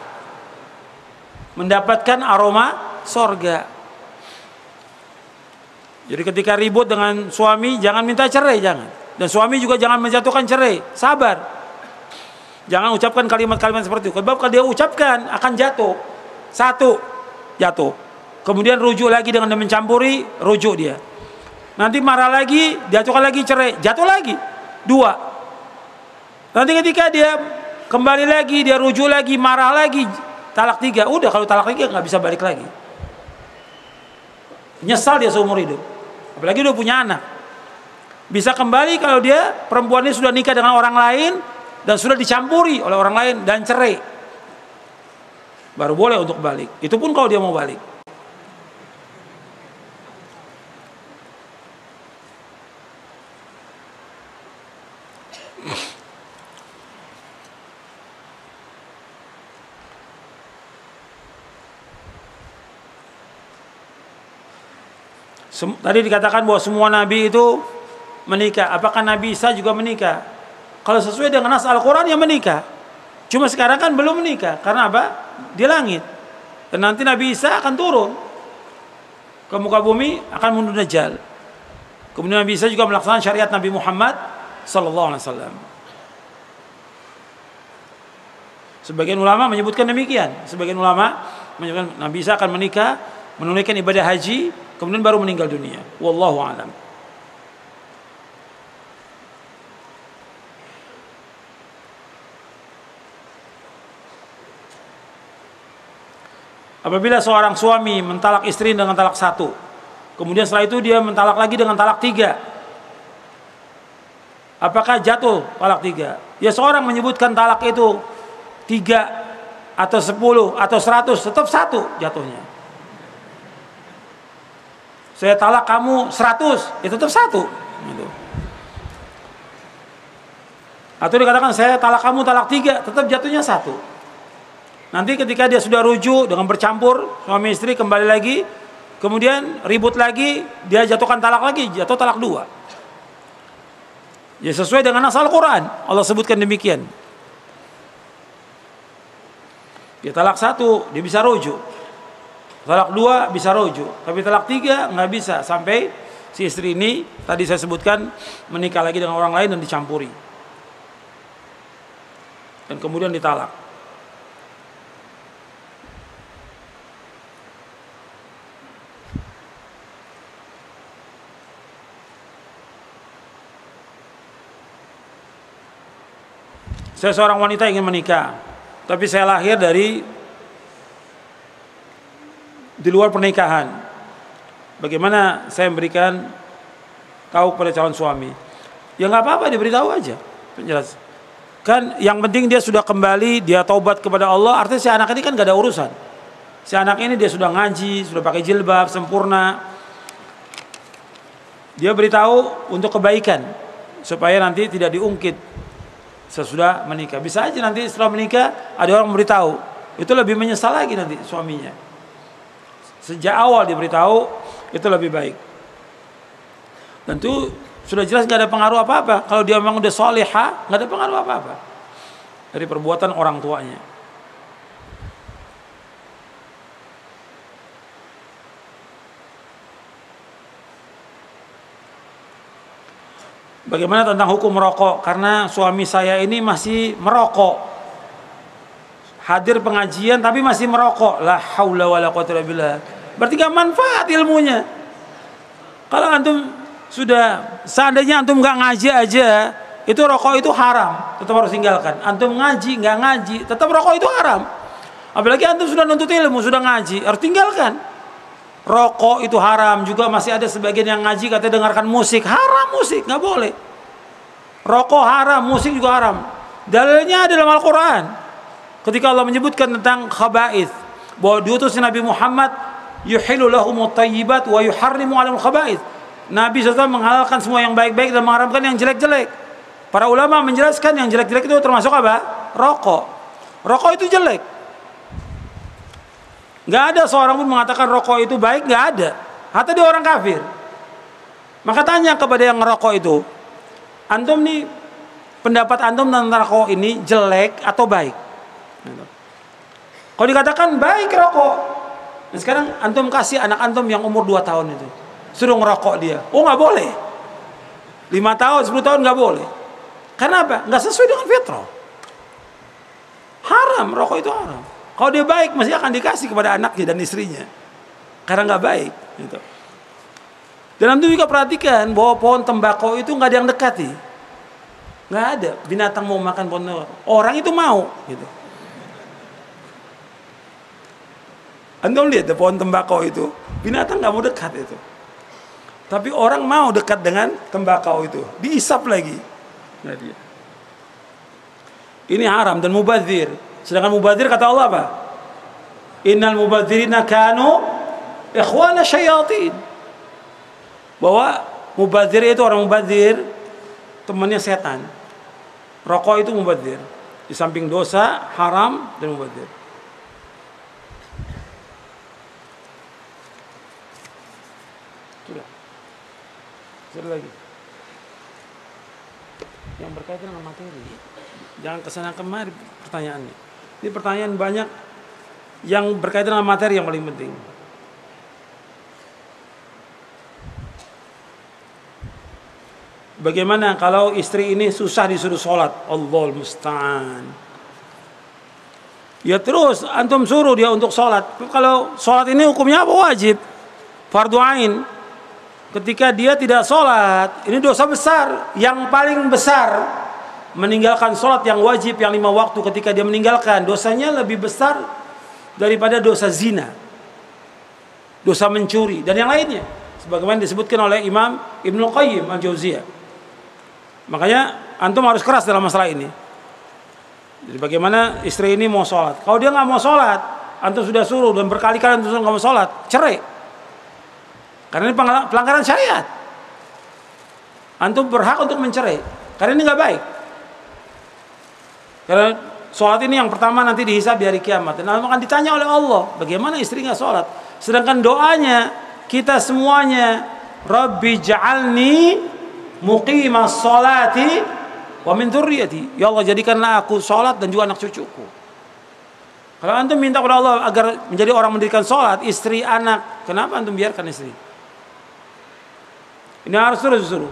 mendapatkan aroma sorga. Jadi ketika ribut dengan suami, jangan minta cerai, jangan. Dan suami juga jangan menjatuhkan cerai, sabar. Jangan ucapkan kalimat-kalimat seperti itu. Sebab kalau dia ucapkan akan jatuh. Satu, jatuh. Kemudian rujuk lagi dengan mencampuri, rujuk dia. Nanti marah lagi, jatuhkan lagi cerai, jatuh lagi. Dua. Nanti ketika dia kembali lagi, dia rujuk lagi, marah lagi, talak tiga. Udah, kalau talak tiga nggak bisa balik lagi. Nyesal dia seumur hidup. Apalagi udah punya anak. Bisa kembali kalau dia perempuan ini sudah nikah dengan orang lain dan sudah dicampuri oleh orang lain dan cerai. Baru boleh untuk balik. Itu pun kalau dia mau balik. Tadi dikatakan bahwa semua nabi itu menikah. Apakah Nabi Isa juga menikah? Kalau sesuai dengan nas Al-Quran, ya menikah. Cuma sekarang kan belum menikah. Karena apa? Di langit. Dan nanti Nabi Isa akan turun ke muka bumi, akan membunuh Dajjal. Kemudian Nabi Isa juga melaksanakan syariat Nabi Muhammad sallallahu alaihi wasallam. Sebagian ulama menyebutkan demikian. Sebagian ulama menyebutkan Nabi Isa akan menikah, menunaikan ibadah haji, kemudian baru meninggal dunia. Wallahu a'lam. Apabila seorang suami mentalak istri dengan talak satu, kemudian setelah itu dia mentalak lagi dengan talak tiga, apakah jatuh talak tiga? Ya, seorang menyebutkan talak itu tiga atau sepuluh atau seratus, tetap satu jatuhnya. Saya talak kamu seratus, ya tetap satu. Gitu. Atau dikatakan saya talak kamu talak tiga, tetap jatuhnya satu. Nanti ketika dia sudah rujuk dengan bercampur suami istri kembali lagi, kemudian ribut lagi, dia jatuhkan talak lagi, jatuh talak dua. Ya, sesuai dengan asal Quran, Allah sebutkan demikian. Ya, talak satu dia bisa rujuk, talak dua bisa rujuk, tapi talak tiga nggak bisa, sampai si istri ini tadi saya sebutkan menikah lagi dengan orang lain dan dicampuri, dan kemudian ditalak. Saya seorang wanita ingin menikah, tapi saya lahir dari di luar pernikahan. Bagaimana saya memberikan tahu kepada calon suami? Ya nggak apa-apa, diberitahu aja. Jelas. Kan yang penting dia sudah kembali, dia taubat kepada Allah. Artinya si anak ini kan gak ada urusan. Si anak ini dia sudah ngaji, sudah pakai jilbab sempurna. Dia beritahu untuk kebaikan, supaya nanti tidak diungkit sesudah menikah. Bisa aja nanti setelah menikah ada orang memberitahu, itu lebih menyesal lagi nanti suaminya. Sejak awal diberitahu itu lebih baik. Tentu sudah jelas nggak ada pengaruh apa-apa. Kalau dia memang udah solehah, nggak ada pengaruh apa-apa dari perbuatan orang tuanya. Bagaimana tentang hukum merokok? Karena suami saya ini masih merokok. Hadir pengajian tapi masih merokok. La haula wala quwwata illa billah. Berarti gak manfaat ilmunya. Kalau antum sudah, seandainya antum gak ngaji aja, itu rokok itu haram, tetap harus tinggalkan. Antum ngaji, gak ngaji, tetap rokok itu haram. Apalagi antum sudah nuntut ilmu, sudah ngaji, harus tinggalkan. Rokok itu haram. Juga masih ada sebagian yang ngaji katanya dengarkan musik. Haram musik, nggak boleh. Rokok haram, musik juga haram. Dalilnya ada dalam Al-Quran. Ketika Allah menyebutkan tentang khaba'ith, bahwa diutus Nabi Muhammad, yuhilu lahumut tayyibat wa yuharrimu alal khaba'ith. Nabi shallallahu alaihi wasallam menghalalkan semua yang baik-baik dan mengharamkan yang jelek-jelek. Para ulama menjelaskan yang jelek-jelek itu termasuk apa? Rokok. Rokok itu jelek. Nggak ada seorang pun mengatakan rokok itu baik, nggak ada. Hatta dia orang kafir. Maka tanya kepada yang ngerokok itu, antum nih, pendapat antum tentang rokok ini jelek atau baik? Kalau dikatakan baik rokok, nah sekarang antum kasih anak antum yang umur dua tahun itu, suruh ngerokok dia, oh nggak boleh. lima tahun, sepuluh tahun nggak boleh. Karena apa? Nggak sesuai dengan fitrah. Haram, rokok itu haram. Kalau dia baik, masih akan dikasih kepada anaknya dan istrinya. Karena nggak baik. Gitu. Dan antum juga perhatikan bahwa pohon tembakau itu nggak ada yang dekati. Nggak ada. Binatang mau makan pohon tembakau. Orang itu mau. Gitu. Antum lihat pohon tembakau itu, binatang nggak mau dekat itu. Tapi orang mau dekat dengan tembakau itu. Diisap lagi. Nah, dia. Ini haram dan mubadzir. Sedangkan mubadzir kata Allah apa? Innal mubadzirina kanu ikhwana syayatin. Bahwa mubadzir itu orang mubadzir temannya setan. Rokok itu mubadzir. Di samping dosa, haram dan mubadzir. Sudah. Sudah lagi. Yang berkaitan dengan materi. Jangan kesana kemari pertanyaannya. Ini pertanyaan banyak yang berkaitan dengan materi yang paling penting. Bagaimana kalau istri ini susah disuruh sholat? Allahul musta'an. Ya terus antum suruh dia untuk sholat. Kalau sholat ini hukumnya apa? Wajib, fardu ain. Ketika dia tidak sholat, ini dosa besar. Yang paling besar meninggalkan sholat yang wajib yang lima waktu. Ketika dia meninggalkan, dosanya lebih besar daripada dosa zina, dosa mencuri, dan yang lainnya, sebagaimana disebutkan oleh Imam Ibnu Qayyim Al-Jauziyah. Makanya antum harus keras dalam masalah ini. Jadi bagaimana istri ini mau sholat? Kalau dia nggak mau sholat, antum sudah suruh dan berkali-kali antum nggak mau sholat, cerai. Karena ini pelanggaran syariat. Antum berhak untuk mencerai. Karena ini nggak baik. Karena sholat ini yang pertama nanti dihisab di hari kiamat. Dan akan ditanya oleh Allah, bagaimana istri nggak sholat? Sedangkan doanya kita semuanya, Rabbi ja'alni muqimas sholati wa min dzurriyyati. Ya Allah, jadikanlah aku sholat dan juga anak cucuku. Kalau antum minta kepada Allah agar menjadi orang mendirikan sholat, istri, anak, kenapa antum biarkan istri? Ini harus terus disuruh.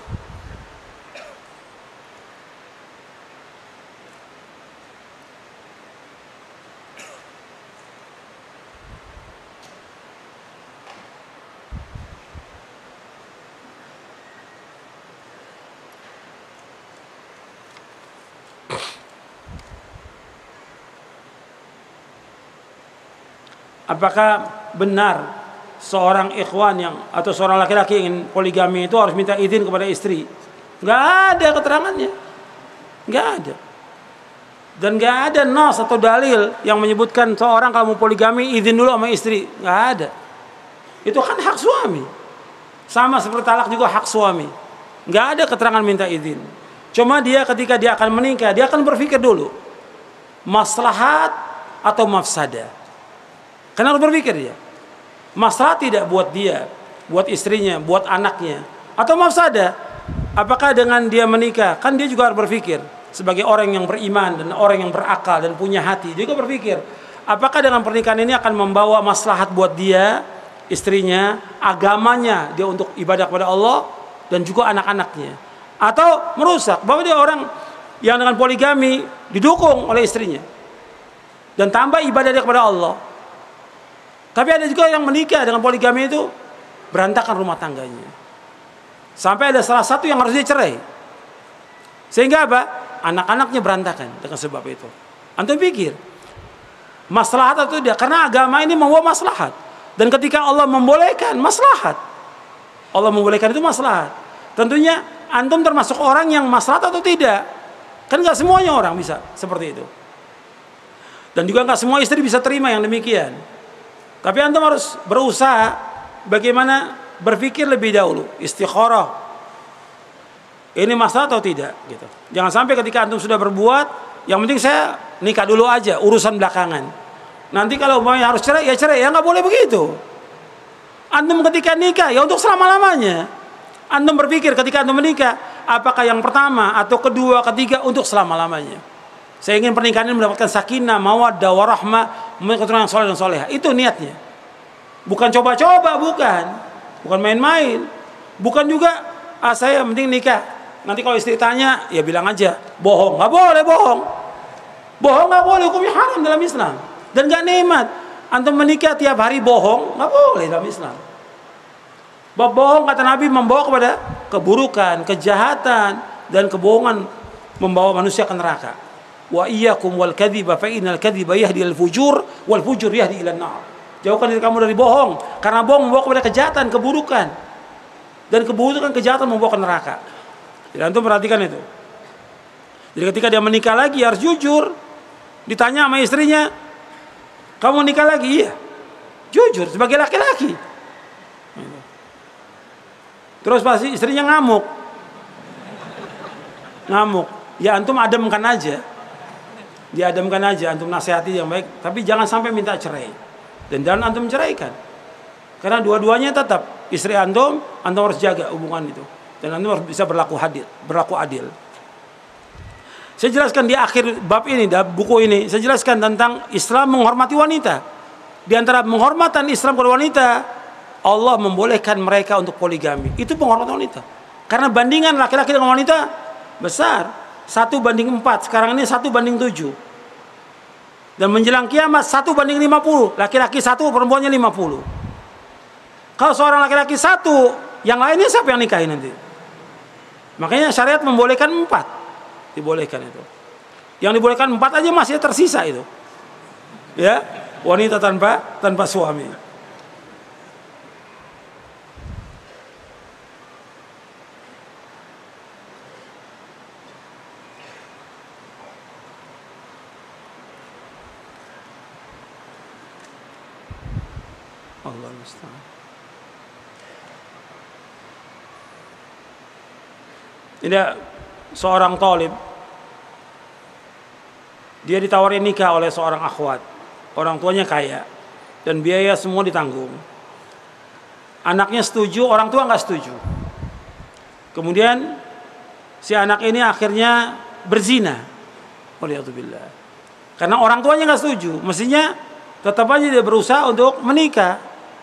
Apakah benar seorang ikhwan yang atau seorang laki-laki ingin poligami itu harus minta izin kepada istri? Nggak ada keterangannya, nggak ada. Dan nggak ada nas atau dalil yang menyebutkan seorang kalau mau poligami izin dulu sama istri. Nggak ada. Itu kan hak suami. Sama seperti talak juga hak suami. Nggak ada keterangan minta izin. Cuma dia ketika dia akan menikah, dia akan berpikir dulu maslahat atau mafsadah. Karena harus berpikir dia. Maslahat tidak buat dia, buat istrinya, buat anaknya, atau mafsadah. Apakah dengan dia menikah, kan dia juga harus berpikir sebagai orang yang beriman dan orang yang berakal dan punya hati, dia juga berpikir apakah dengan pernikahan ini akan membawa maslahat buat dia, istrinya, agamanya, dia untuk ibadah kepada Allah dan juga anak-anaknya, atau merusak. Bahwa dia orang yang dengan poligami didukung oleh istrinya dan tambah ibadah dia kepada Allah. Tapi ada juga yang menikah dengan poligami itu berantakan rumah tangganya. Sampai ada salah satu yang harus dicerai. Sehingga apa? Anak-anaknya berantakan dengan sebab itu. Antum pikir maslahat atau tidak? Karena agama ini membawa maslahat. Dan ketika Allah membolehkan maslahat, Allah membolehkan itu maslahat. Tentunya antum termasuk orang yang maslahat atau tidak? Kan nggak semuanya orang bisa seperti itu. Dan juga nggak semua istri bisa terima yang demikian. Tapi antum harus berusaha bagaimana berpikir lebih dahulu, istikharah. Ini masalah atau tidak gitu. Jangan sampai ketika antum sudah berbuat, yang penting saya nikah dulu aja, urusan belakangan. Nanti kalau mau harus cerai ya cerai, ya nggak boleh begitu. Antum ketika nikah ya untuk selama-lamanya. Antum berpikir ketika antum menikah, apakah yang pertama atau kedua, ketiga untuk selama-lamanya. Saya ingin pernikahan ini mendapatkan sakinah, mawaddah, warahmah, keturunan yang soleh dan soleha. Itu niatnya. Bukan coba-coba, bukan. Bukan main-main. Bukan juga, ah saya penting nikah. Nanti kalau istri tanya, ya bilang aja, bohong. Nggak boleh bohong. Bohong nggak boleh, hukumnya haram dalam Islam. Dan nggak nikmat. Antum menikah tiap hari bohong, nggak boleh dalam Islam. Bab bohong kata Nabi membawa kepada keburukan, kejahatan, dan kebohongan membawa manusia ke neraka. Wa iyyakum wal kadhiba fa innal kadhiba yahdi al fujur wal fujur yahdi ila nar. Jauhkan diri kamu dari bohong, karena bohong membawa kepada kejahatan, keburukan. Dan keburukan, kejahatan membawa ke neraka. Jadi antum perhatikan itu. Jadi ketika dia menikah lagi harus jujur. Ditanya sama istrinya, "Kamu nikah lagi?" Iya. Jujur sebagai laki-laki. Terus pasti istrinya ngamuk. Ngamuk. Ya antum ademkan aja. Diadamkan aja, antum nasihati yang baik, tapi jangan sampai minta cerai. Dan jangan antum ceraikan. Karena dua-duanya tetap istri antum, antum harus jaga hubungan itu. Dan antum harus bisa berlaku adil, berlaku adil. Saya jelaskan di akhir bab ini, di buku ini, saya jelaskan tentang Islam menghormati wanita. Di antara penghormatan Islam kepada wanita, Allah membolehkan mereka untuk poligami. Itu penghormatan wanita. Karena bandingan laki-laki dengan wanita besar, satu banding empat. Sekarang ini satu banding tujuh. Dan menjelang kiamat satu banding lima puluh. Laki-laki satu, perempuannya lima puluh. Kalau seorang laki-laki satu, yang lainnya siapa yang nikahin nanti? Makanya syariat membolehkan empat. Dibolehkan itu. Yang dibolehkan empat aja masih tersisa itu. Ya, wanita tanpa tanpa suami. Allah musta'an. Ini seorang talib, dia ditawarin nikah oleh seorang akhwat. Orang tuanya kaya dan biaya semua ditanggung. Anaknya setuju, orang tua nggak setuju. Kemudian si anak ini akhirnya berzina. Waliyadzubillah. Karena orang tuanya nggak setuju, mestinya tetap aja dia berusaha untuk menikah.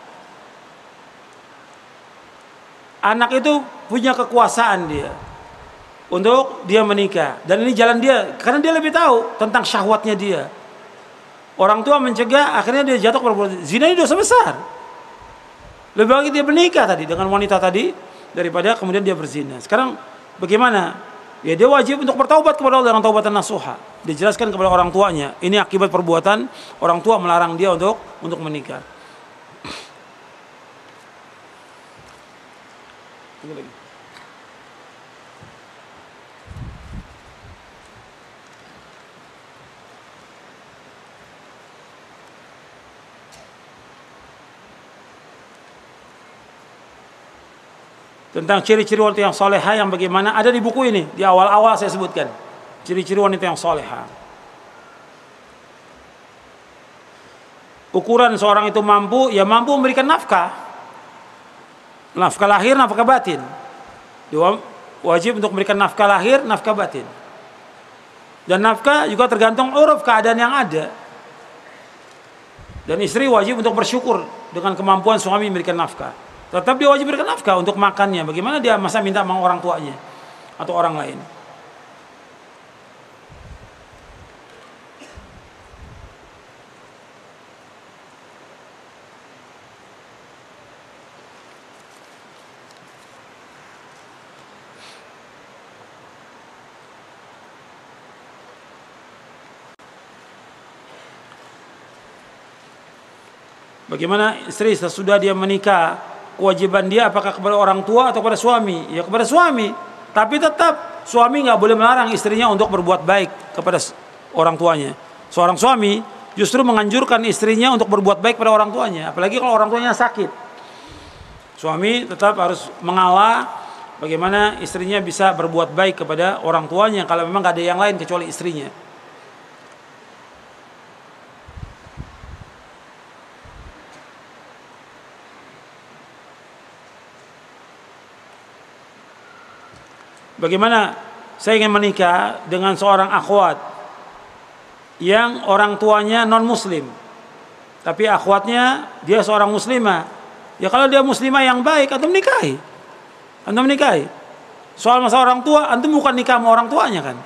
Anak itu punya kekuasaan dia untuk dia menikah, dan ini jalan dia karena dia lebih tahu tentang syahwatnya dia. Orang tua mencegah, akhirnya dia jatuh ke zina. Ini dosa besar. Lebih baik dia menikah tadi dengan wanita tadi daripada kemudian dia berzina. Sekarang bagaimana? Ya dia wajib untuk bertaubat kepada Allah dengan taubatan nasuha. Dijelaskan kepada orang tuanya, ini akibat perbuatan orang tua melarang dia untuk untuk menikah. Ini lagi. Tentang ciri-ciri wanita yang soleha yang bagaimana ada di buku ini. Di awal-awal saya sebutkan ciri-ciri wanita yang soleha. Ukuran seorang itu mampu, ya mampu memberikan nafkah. Nafkah lahir, nafkah batin. Dia wajib untuk memberikan nafkah lahir, nafkah batin. Dan nafkah juga tergantung uruf keadaan yang ada. Dan istri wajib untuk bersyukur dengan kemampuan suami memberikan nafkah. Tetap dia wajib berikan nafkah untuk makannya. Bagaimana dia masa minta sama orang tuanya atau orang lain? Bagaimana istri sesudah dia menikah, kewajiban dia apakah kepada orang tua atau kepada suami? Ya kepada suami. Tapi tetap suami nggak boleh melarang istrinya untuk berbuat baik kepada orang tuanya. Seorang suami justru menganjurkan istrinya untuk berbuat baik pada orang tuanya, apalagi kalau orang tuanya sakit. Suami tetap harus mengalah bagaimana istrinya bisa berbuat baik kepada orang tuanya kalau memang nggak ada yang lain kecuali istrinya. Bagaimana saya ingin menikah dengan seorang akhwat yang orang tuanya non muslim, tapi akhwatnya dia seorang muslimah. Ya kalau dia muslimah yang baik, antum nikahi, antum nikahi. Soal masalah orang tua, antum bukan nikah sama orang tuanya kan,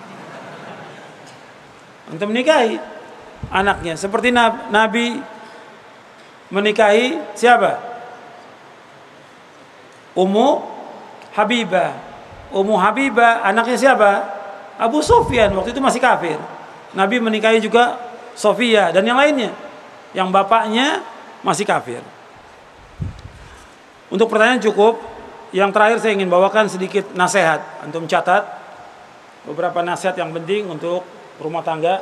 antum nikahi anaknya. Seperti Nabi menikahi siapa? Ummu Habibah. Ummu Habibah anaknya siapa? Abu Sufyan, waktu itu masih kafir. Nabi menikahi juga Sofia dan yang lainnya yang bapaknya masih kafir. Untuk pertanyaan cukup. Yang terakhir saya ingin bawakan sedikit nasihat. Antum catat beberapa nasihat yang penting untuk rumah tangga.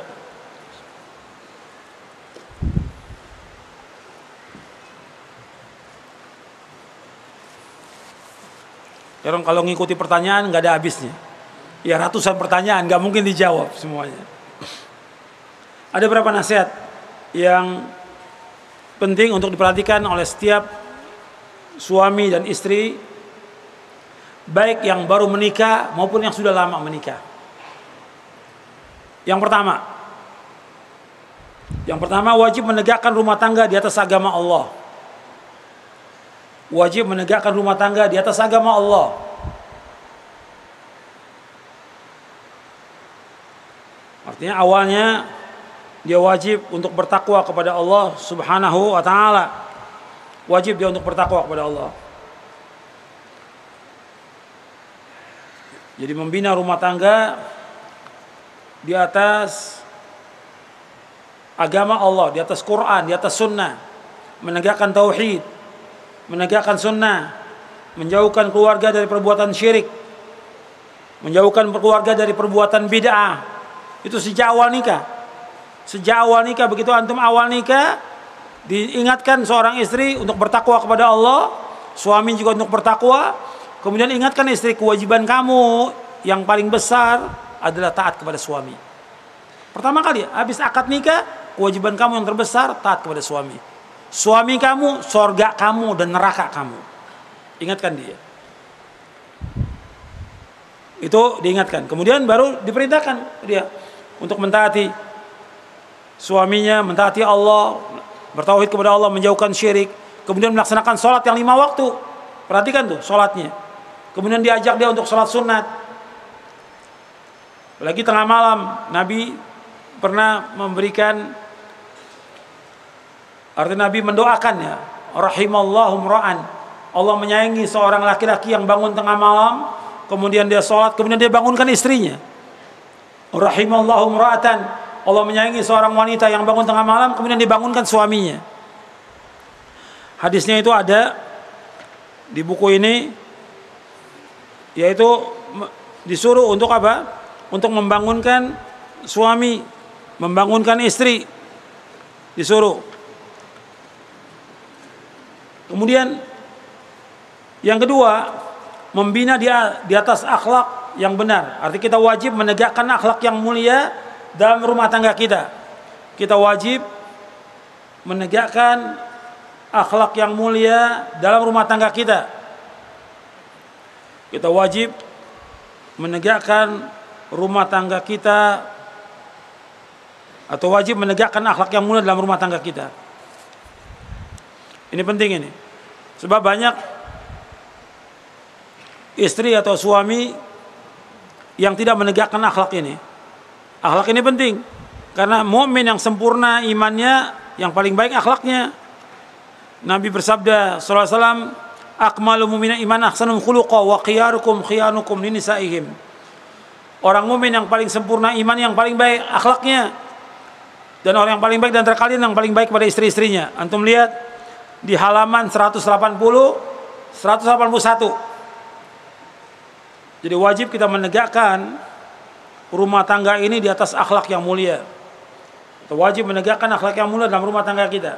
Karena kalau ngikuti pertanyaan nggak ada habisnya. Ya ratusan pertanyaan nggak mungkin dijawab semuanya. Ada beberapa nasihat yang penting untuk diperhatikan oleh setiap suami dan istri, baik yang baru menikah maupun yang sudah lama menikah. Yang pertama, yang pertama wajib menegakkan rumah tangga di atas agama Allah. Wajib menegakkan rumah tangga di atas agama Allah. Artinya awalnya dia wajib untuk bertakwa kepada Allah Subhanahu wa taala. Wajib dia untuk bertakwa kepada Allah. Jadi membina rumah tangga di atas agama Allah, di atas Quran, di atas sunnah, menegakkan tauhid, menegakkan sunnah, menjauhkan keluarga dari perbuatan syirik, menjauhkan keluarga dari perbuatan bid'ah. Itu sejak awal nikah. Sejak awal nikah, begitu antum awal nikah, diingatkan seorang istri untuk bertakwa kepada Allah, suami juga untuk bertakwa. Kemudian ingatkan istri, kewajiban kamu yang paling besar adalah taat kepada suami. Pertama kali, habis akad nikah, kewajiban kamu yang terbesar taat kepada suami. Suami kamu, sorga kamu dan neraka kamu. Ingatkan dia. Itu diingatkan. Kemudian baru diperintahkan dia untuk mentaati suaminya, mentaati Allah, bertauhid kepada Allah, menjauhkan syirik. Kemudian melaksanakan sholat yang lima waktu. Perhatikan tuh sholatnya. Kemudian diajak dia untuk sholat sunat. Lagi tengah malam, Nabi pernah memberikan, artinya Nabi mendoakan ya, rahimallahu mra'an, Allah menyayangi seorang laki-laki yang bangun tengah malam, kemudian dia sholat, kemudian dia bangunkan istrinya. Rahimallahu mra'atan, Allah menyayangi seorang wanita yang bangun tengah malam, kemudian dibangunkan suaminya. Hadisnya itu ada di buku ini, yaitu disuruh untuk apa? Untuk membangunkan suami, membangunkan istri, disuruh. Kemudian yang kedua, membina dia di atas akhlak yang benar. Artinya kita wajib menegakkan akhlak yang mulia dalam rumah tangga kita. Kita wajib menegakkan akhlak yang mulia dalam rumah tangga kita. Kita wajib menegakkan rumah tangga kita, atau wajib menegakkan akhlak yang mulia dalam rumah tangga kita. Ini penting ini. Sebab banyak istri atau suami yang tidak menegakkan akhlak ini. Akhlak ini penting karena mukmin yang sempurna imannya, yang paling baik akhlaknya. Nabi bersabda sallallahu alaihi wasallam, akmalul mu'mina iman ahsanum khuluqa wa khiyarukum khiyanukum linisaihim. Orang mukmin yang paling sempurna iman, yang paling baik akhlaknya, dan orang yang paling baik dan terkalian yang paling baik pada istri-istrinya. Antum lihat di halaman seratus delapan puluh, seratus delapan puluh satu. Jadi wajib kita menegakkan rumah tangga ini di atas akhlak yang mulia. Kita wajib menegakkan akhlak yang mulia dalam rumah tangga kita.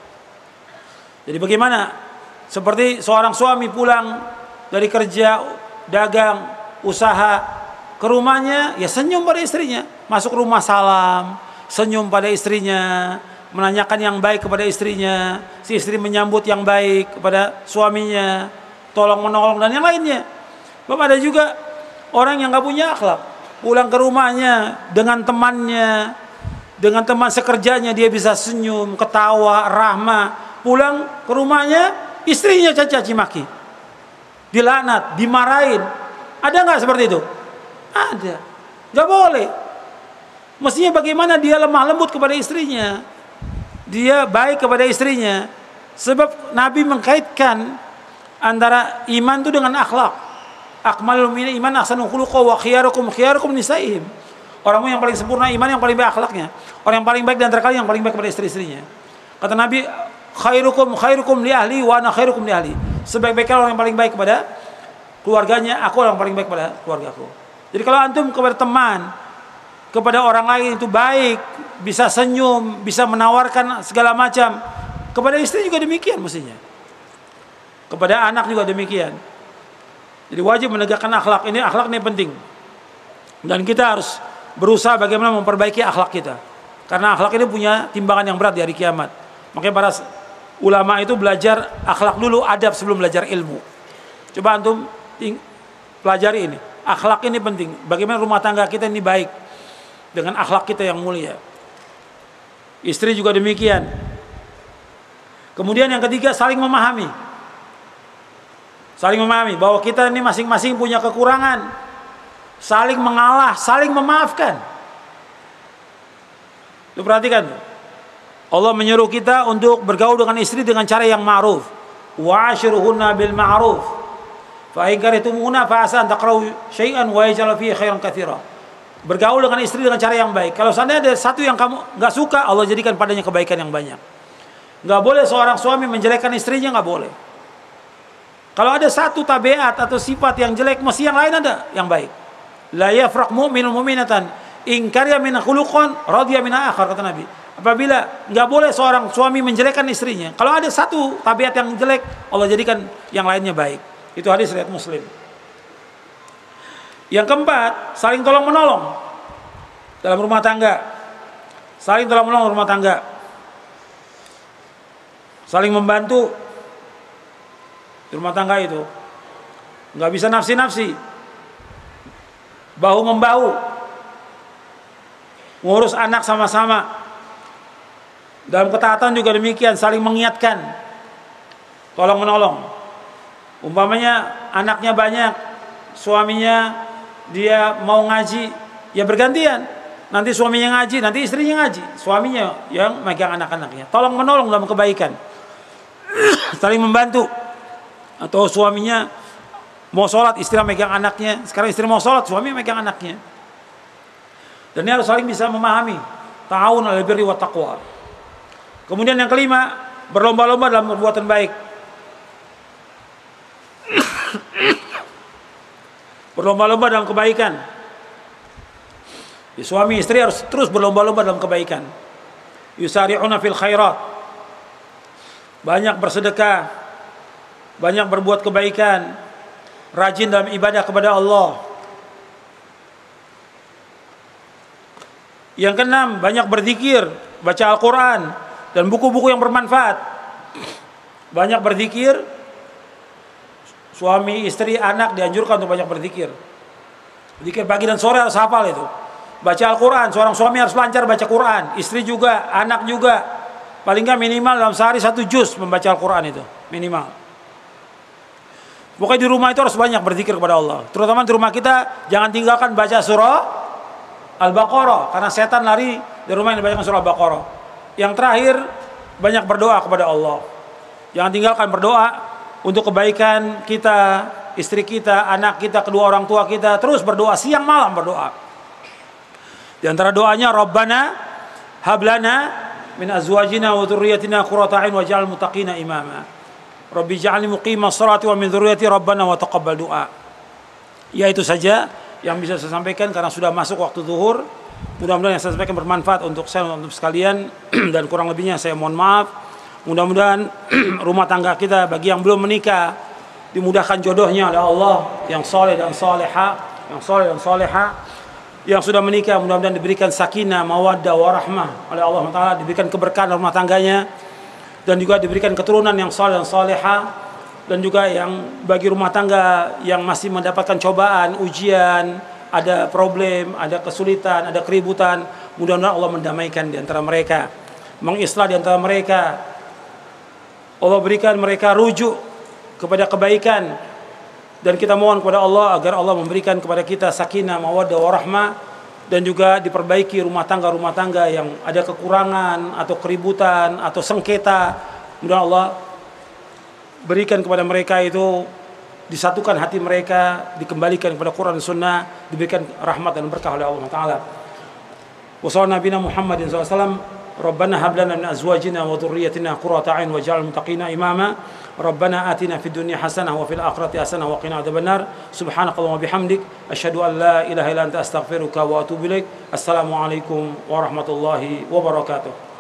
Jadi bagaimana? Seperti seorang suami pulang dari kerja, dagang, usaha, ke rumahnya, ya senyum pada istrinya. Masuk rumah salam, senyum pada istrinya, menanyakan yang baik kepada istrinya, si istri menyambut yang baik kepada suaminya, tolong menolong dan yang lainnya. Bapak, ada juga orang yang gak punya akhlak, pulang ke rumahnya dengan temannya, dengan teman sekerjanya dia bisa senyum, ketawa, rahmah. Pulang ke rumahnya, istrinya caci maki, dilaknat, dimarahin. Ada nggak seperti itu? Ada. Nggak boleh. Mestinya bagaimana dia lemah lembut kepada istrinya, dia baik kepada istrinya. Sebab Nabi mengkaitkan antara iman itu dengan akhlak. Akmalul mu'mina iman ahsanul khuluqa wa khiyarukum khiyarukum nisaihim. Orang yang paling sempurna iman, yang paling baik akhlaknya. Orang yang paling baik dan terkali yang paling baik kepada istri-istrinya. Kata Nabi, khairukum khairukum li ahli wa ana khairukum li ahli. Sebaik-baiknya orang yang paling baik kepada keluarganya, aku orang yang paling baik kepada keluargaku. Jadi kalau antum kepada teman, kepada orang lain itu baik, bisa senyum, bisa menawarkan segala macam, kepada istri juga demikian mestinya. Kepada anak juga demikian. Jadi wajib menegakkan akhlak ini, akhlak ini penting. Dan kita harus berusaha bagaimana memperbaiki akhlak kita. Karena akhlak ini punya timbangan yang berat di hari kiamat. Makanya para ulama itu belajar akhlak dulu, adab sebelum belajar ilmu. Coba antum pelajari ini. Akhlak ini penting. Bagaimana rumah tangga kita ini baik dengan akhlak kita yang mulia. Istri juga demikian. Kemudian yang ketiga, saling memahami. Saling memahami bahwa kita ini masing-masing punya kekurangan. Saling mengalah, saling memaafkan. Lu perhatikan. Allah menyuruh kita untuk bergaul dengan istri dengan cara yang ma'ruf. Wa'ashiruhunna bil ma'ruf. Fa in karihtumuhunna fa asa an takrahu syai'an wa yaj'al fihi khairan katsira. Bergaul dengan istri dengan cara yang baik. Kalau seandainya ada satu yang kamu nggak suka, Allah jadikan padanya kebaikan yang banyak. Nggak boleh seorang suami menjelekkan istrinya, nggak boleh. Kalau ada satu tabiat atau sifat yang jelek, mesti yang lain ada yang baik. La yafraq mu'minun mu'minatan in karya min khuluqan radiya min akhar, kata Nabi. Apabila nggak boleh seorang suami menjelekkan istrinya, kalau ada satu tabiat yang jelek, Allah jadikan yang lainnya baik. Itu hadis riwayat Muslim. Yang keempat, saling tolong menolong dalam rumah tangga. Saling tolong menolong rumah tangga. Saling membantu di rumah tangga itu. Nggak bisa nafsi-nafsi. Bahu membahu. Ngurus anak sama-sama. Dalam ketaatan juga demikian, saling mengingatkan. Tolong menolong. Umpamanya anaknya banyak, suaminya dia mau ngaji, ya bergantian. Nanti suaminya ngaji, nanti istrinya ngaji, suaminya yang megang anak-anaknya. Tolong menolong dalam kebaikan. Saling membantu. Atau suaminya mau sholat, istri megang anaknya. Sekarang istri mau sholat, suami megang anaknya. Dan ini harus saling bisa memahami. Ta'awun 'alal birri wat taqwa. Kemudian yang kelima, berlomba-lomba dalam perbuatan baik. Berlomba-lomba dalam kebaikan. Ya, suami istri harus terus berlomba-lomba dalam kebaikan. Yusari'una fil khairat. Banyak bersedekah, banyak berbuat kebaikan, rajin dalam ibadah kepada Allah. Yang keenam, banyak berzikir, baca Al-Quran dan buku-buku yang bermanfaat. Banyak berzikir, suami, istri, anak dianjurkan untuk banyak berzikir. Zikir pagi dan sore harus hafal itu. Baca Al-Quran, seorang suami harus lancar baca Quran, istri juga, anak juga. Paling nggak minimal dalam sehari satu juz membaca Al-Quran itu, minimal. Pokoknya di rumah itu harus banyak berzikir kepada Allah. Terutama di rumah kita, jangan tinggalkan baca surah Al-Baqarah, karena setan lari dari rumah yang dibacakan surah Al-Baqarah. Yang terakhir, banyak berdoa kepada Allah. Jangan tinggalkan berdoa untuk kebaikan kita, istri kita, anak kita, kedua orang tua kita. Terus berdoa, siang malam berdoa. Di antara doanya, Rabbana hablana min azwajina wa dzurriyyatina qurrata a'yun waj'alna muttaqina imama. Rabbi ja'alni muqimas sholati wa min dzurriyyati rabbana wa taqabbal du'a. Ya, itu saja yang bisa saya sampaikan karena sudah masuk waktu zuhur. Mudah-mudahan yang saya sampaikan bermanfaat untuk saya, untuk sekalian, dan kurang lebihnya saya mohon maaf. Mudah-mudahan rumah tangga kita bagi yang belum menikah dimudahkan jodohnya oleh Allah yang soleh dan soleha, yang soleh dan soleha. Yang sudah menikah mudah-mudahan diberikan sakinah, mawaddah, warahmah oleh Allah Taala, diberikan keberkahan rumah tangganya, dan juga diberikan keturunan yang soleh dan soleha. Dan juga yang bagi rumah tangga yang masih mendapatkan cobaan, ujian, ada problem, ada kesulitan, ada keributan, mudah-mudahan Allah mendamaikan di antara mereka, mengislah di antara mereka. Allah berikan mereka rujuk kepada kebaikan. Dan kita mohon kepada Allah agar Allah memberikan kepada kita sakinah, mawaddah, warahmah, dan juga diperbaiki rumah tangga-rumah tangga yang ada kekurangan atau keributan atau sengketa. Mudah Allah berikan kepada mereka itu, disatukan hati mereka, dikembalikan kepada Quran dan Sunnah, diberikan rahmat dan berkah oleh Allah Taala. Wa sallallahu nabiyana Muhammadin sallallahu alaihi wasallam. Rabbana hab lana min azwajina wa dhurriyyatina qurrata a'yun waj'alna muttaqina imama. Rabbana atina fid dunya hasanah wa fil akhirati hasanah wa qina adzabannar. Subhanakallahumma bihamdik asyhadu an la ilaha illa anta astaghfiruka wa atubu ilaik. Assalamualaikum warahmatullahi wabarakatuh.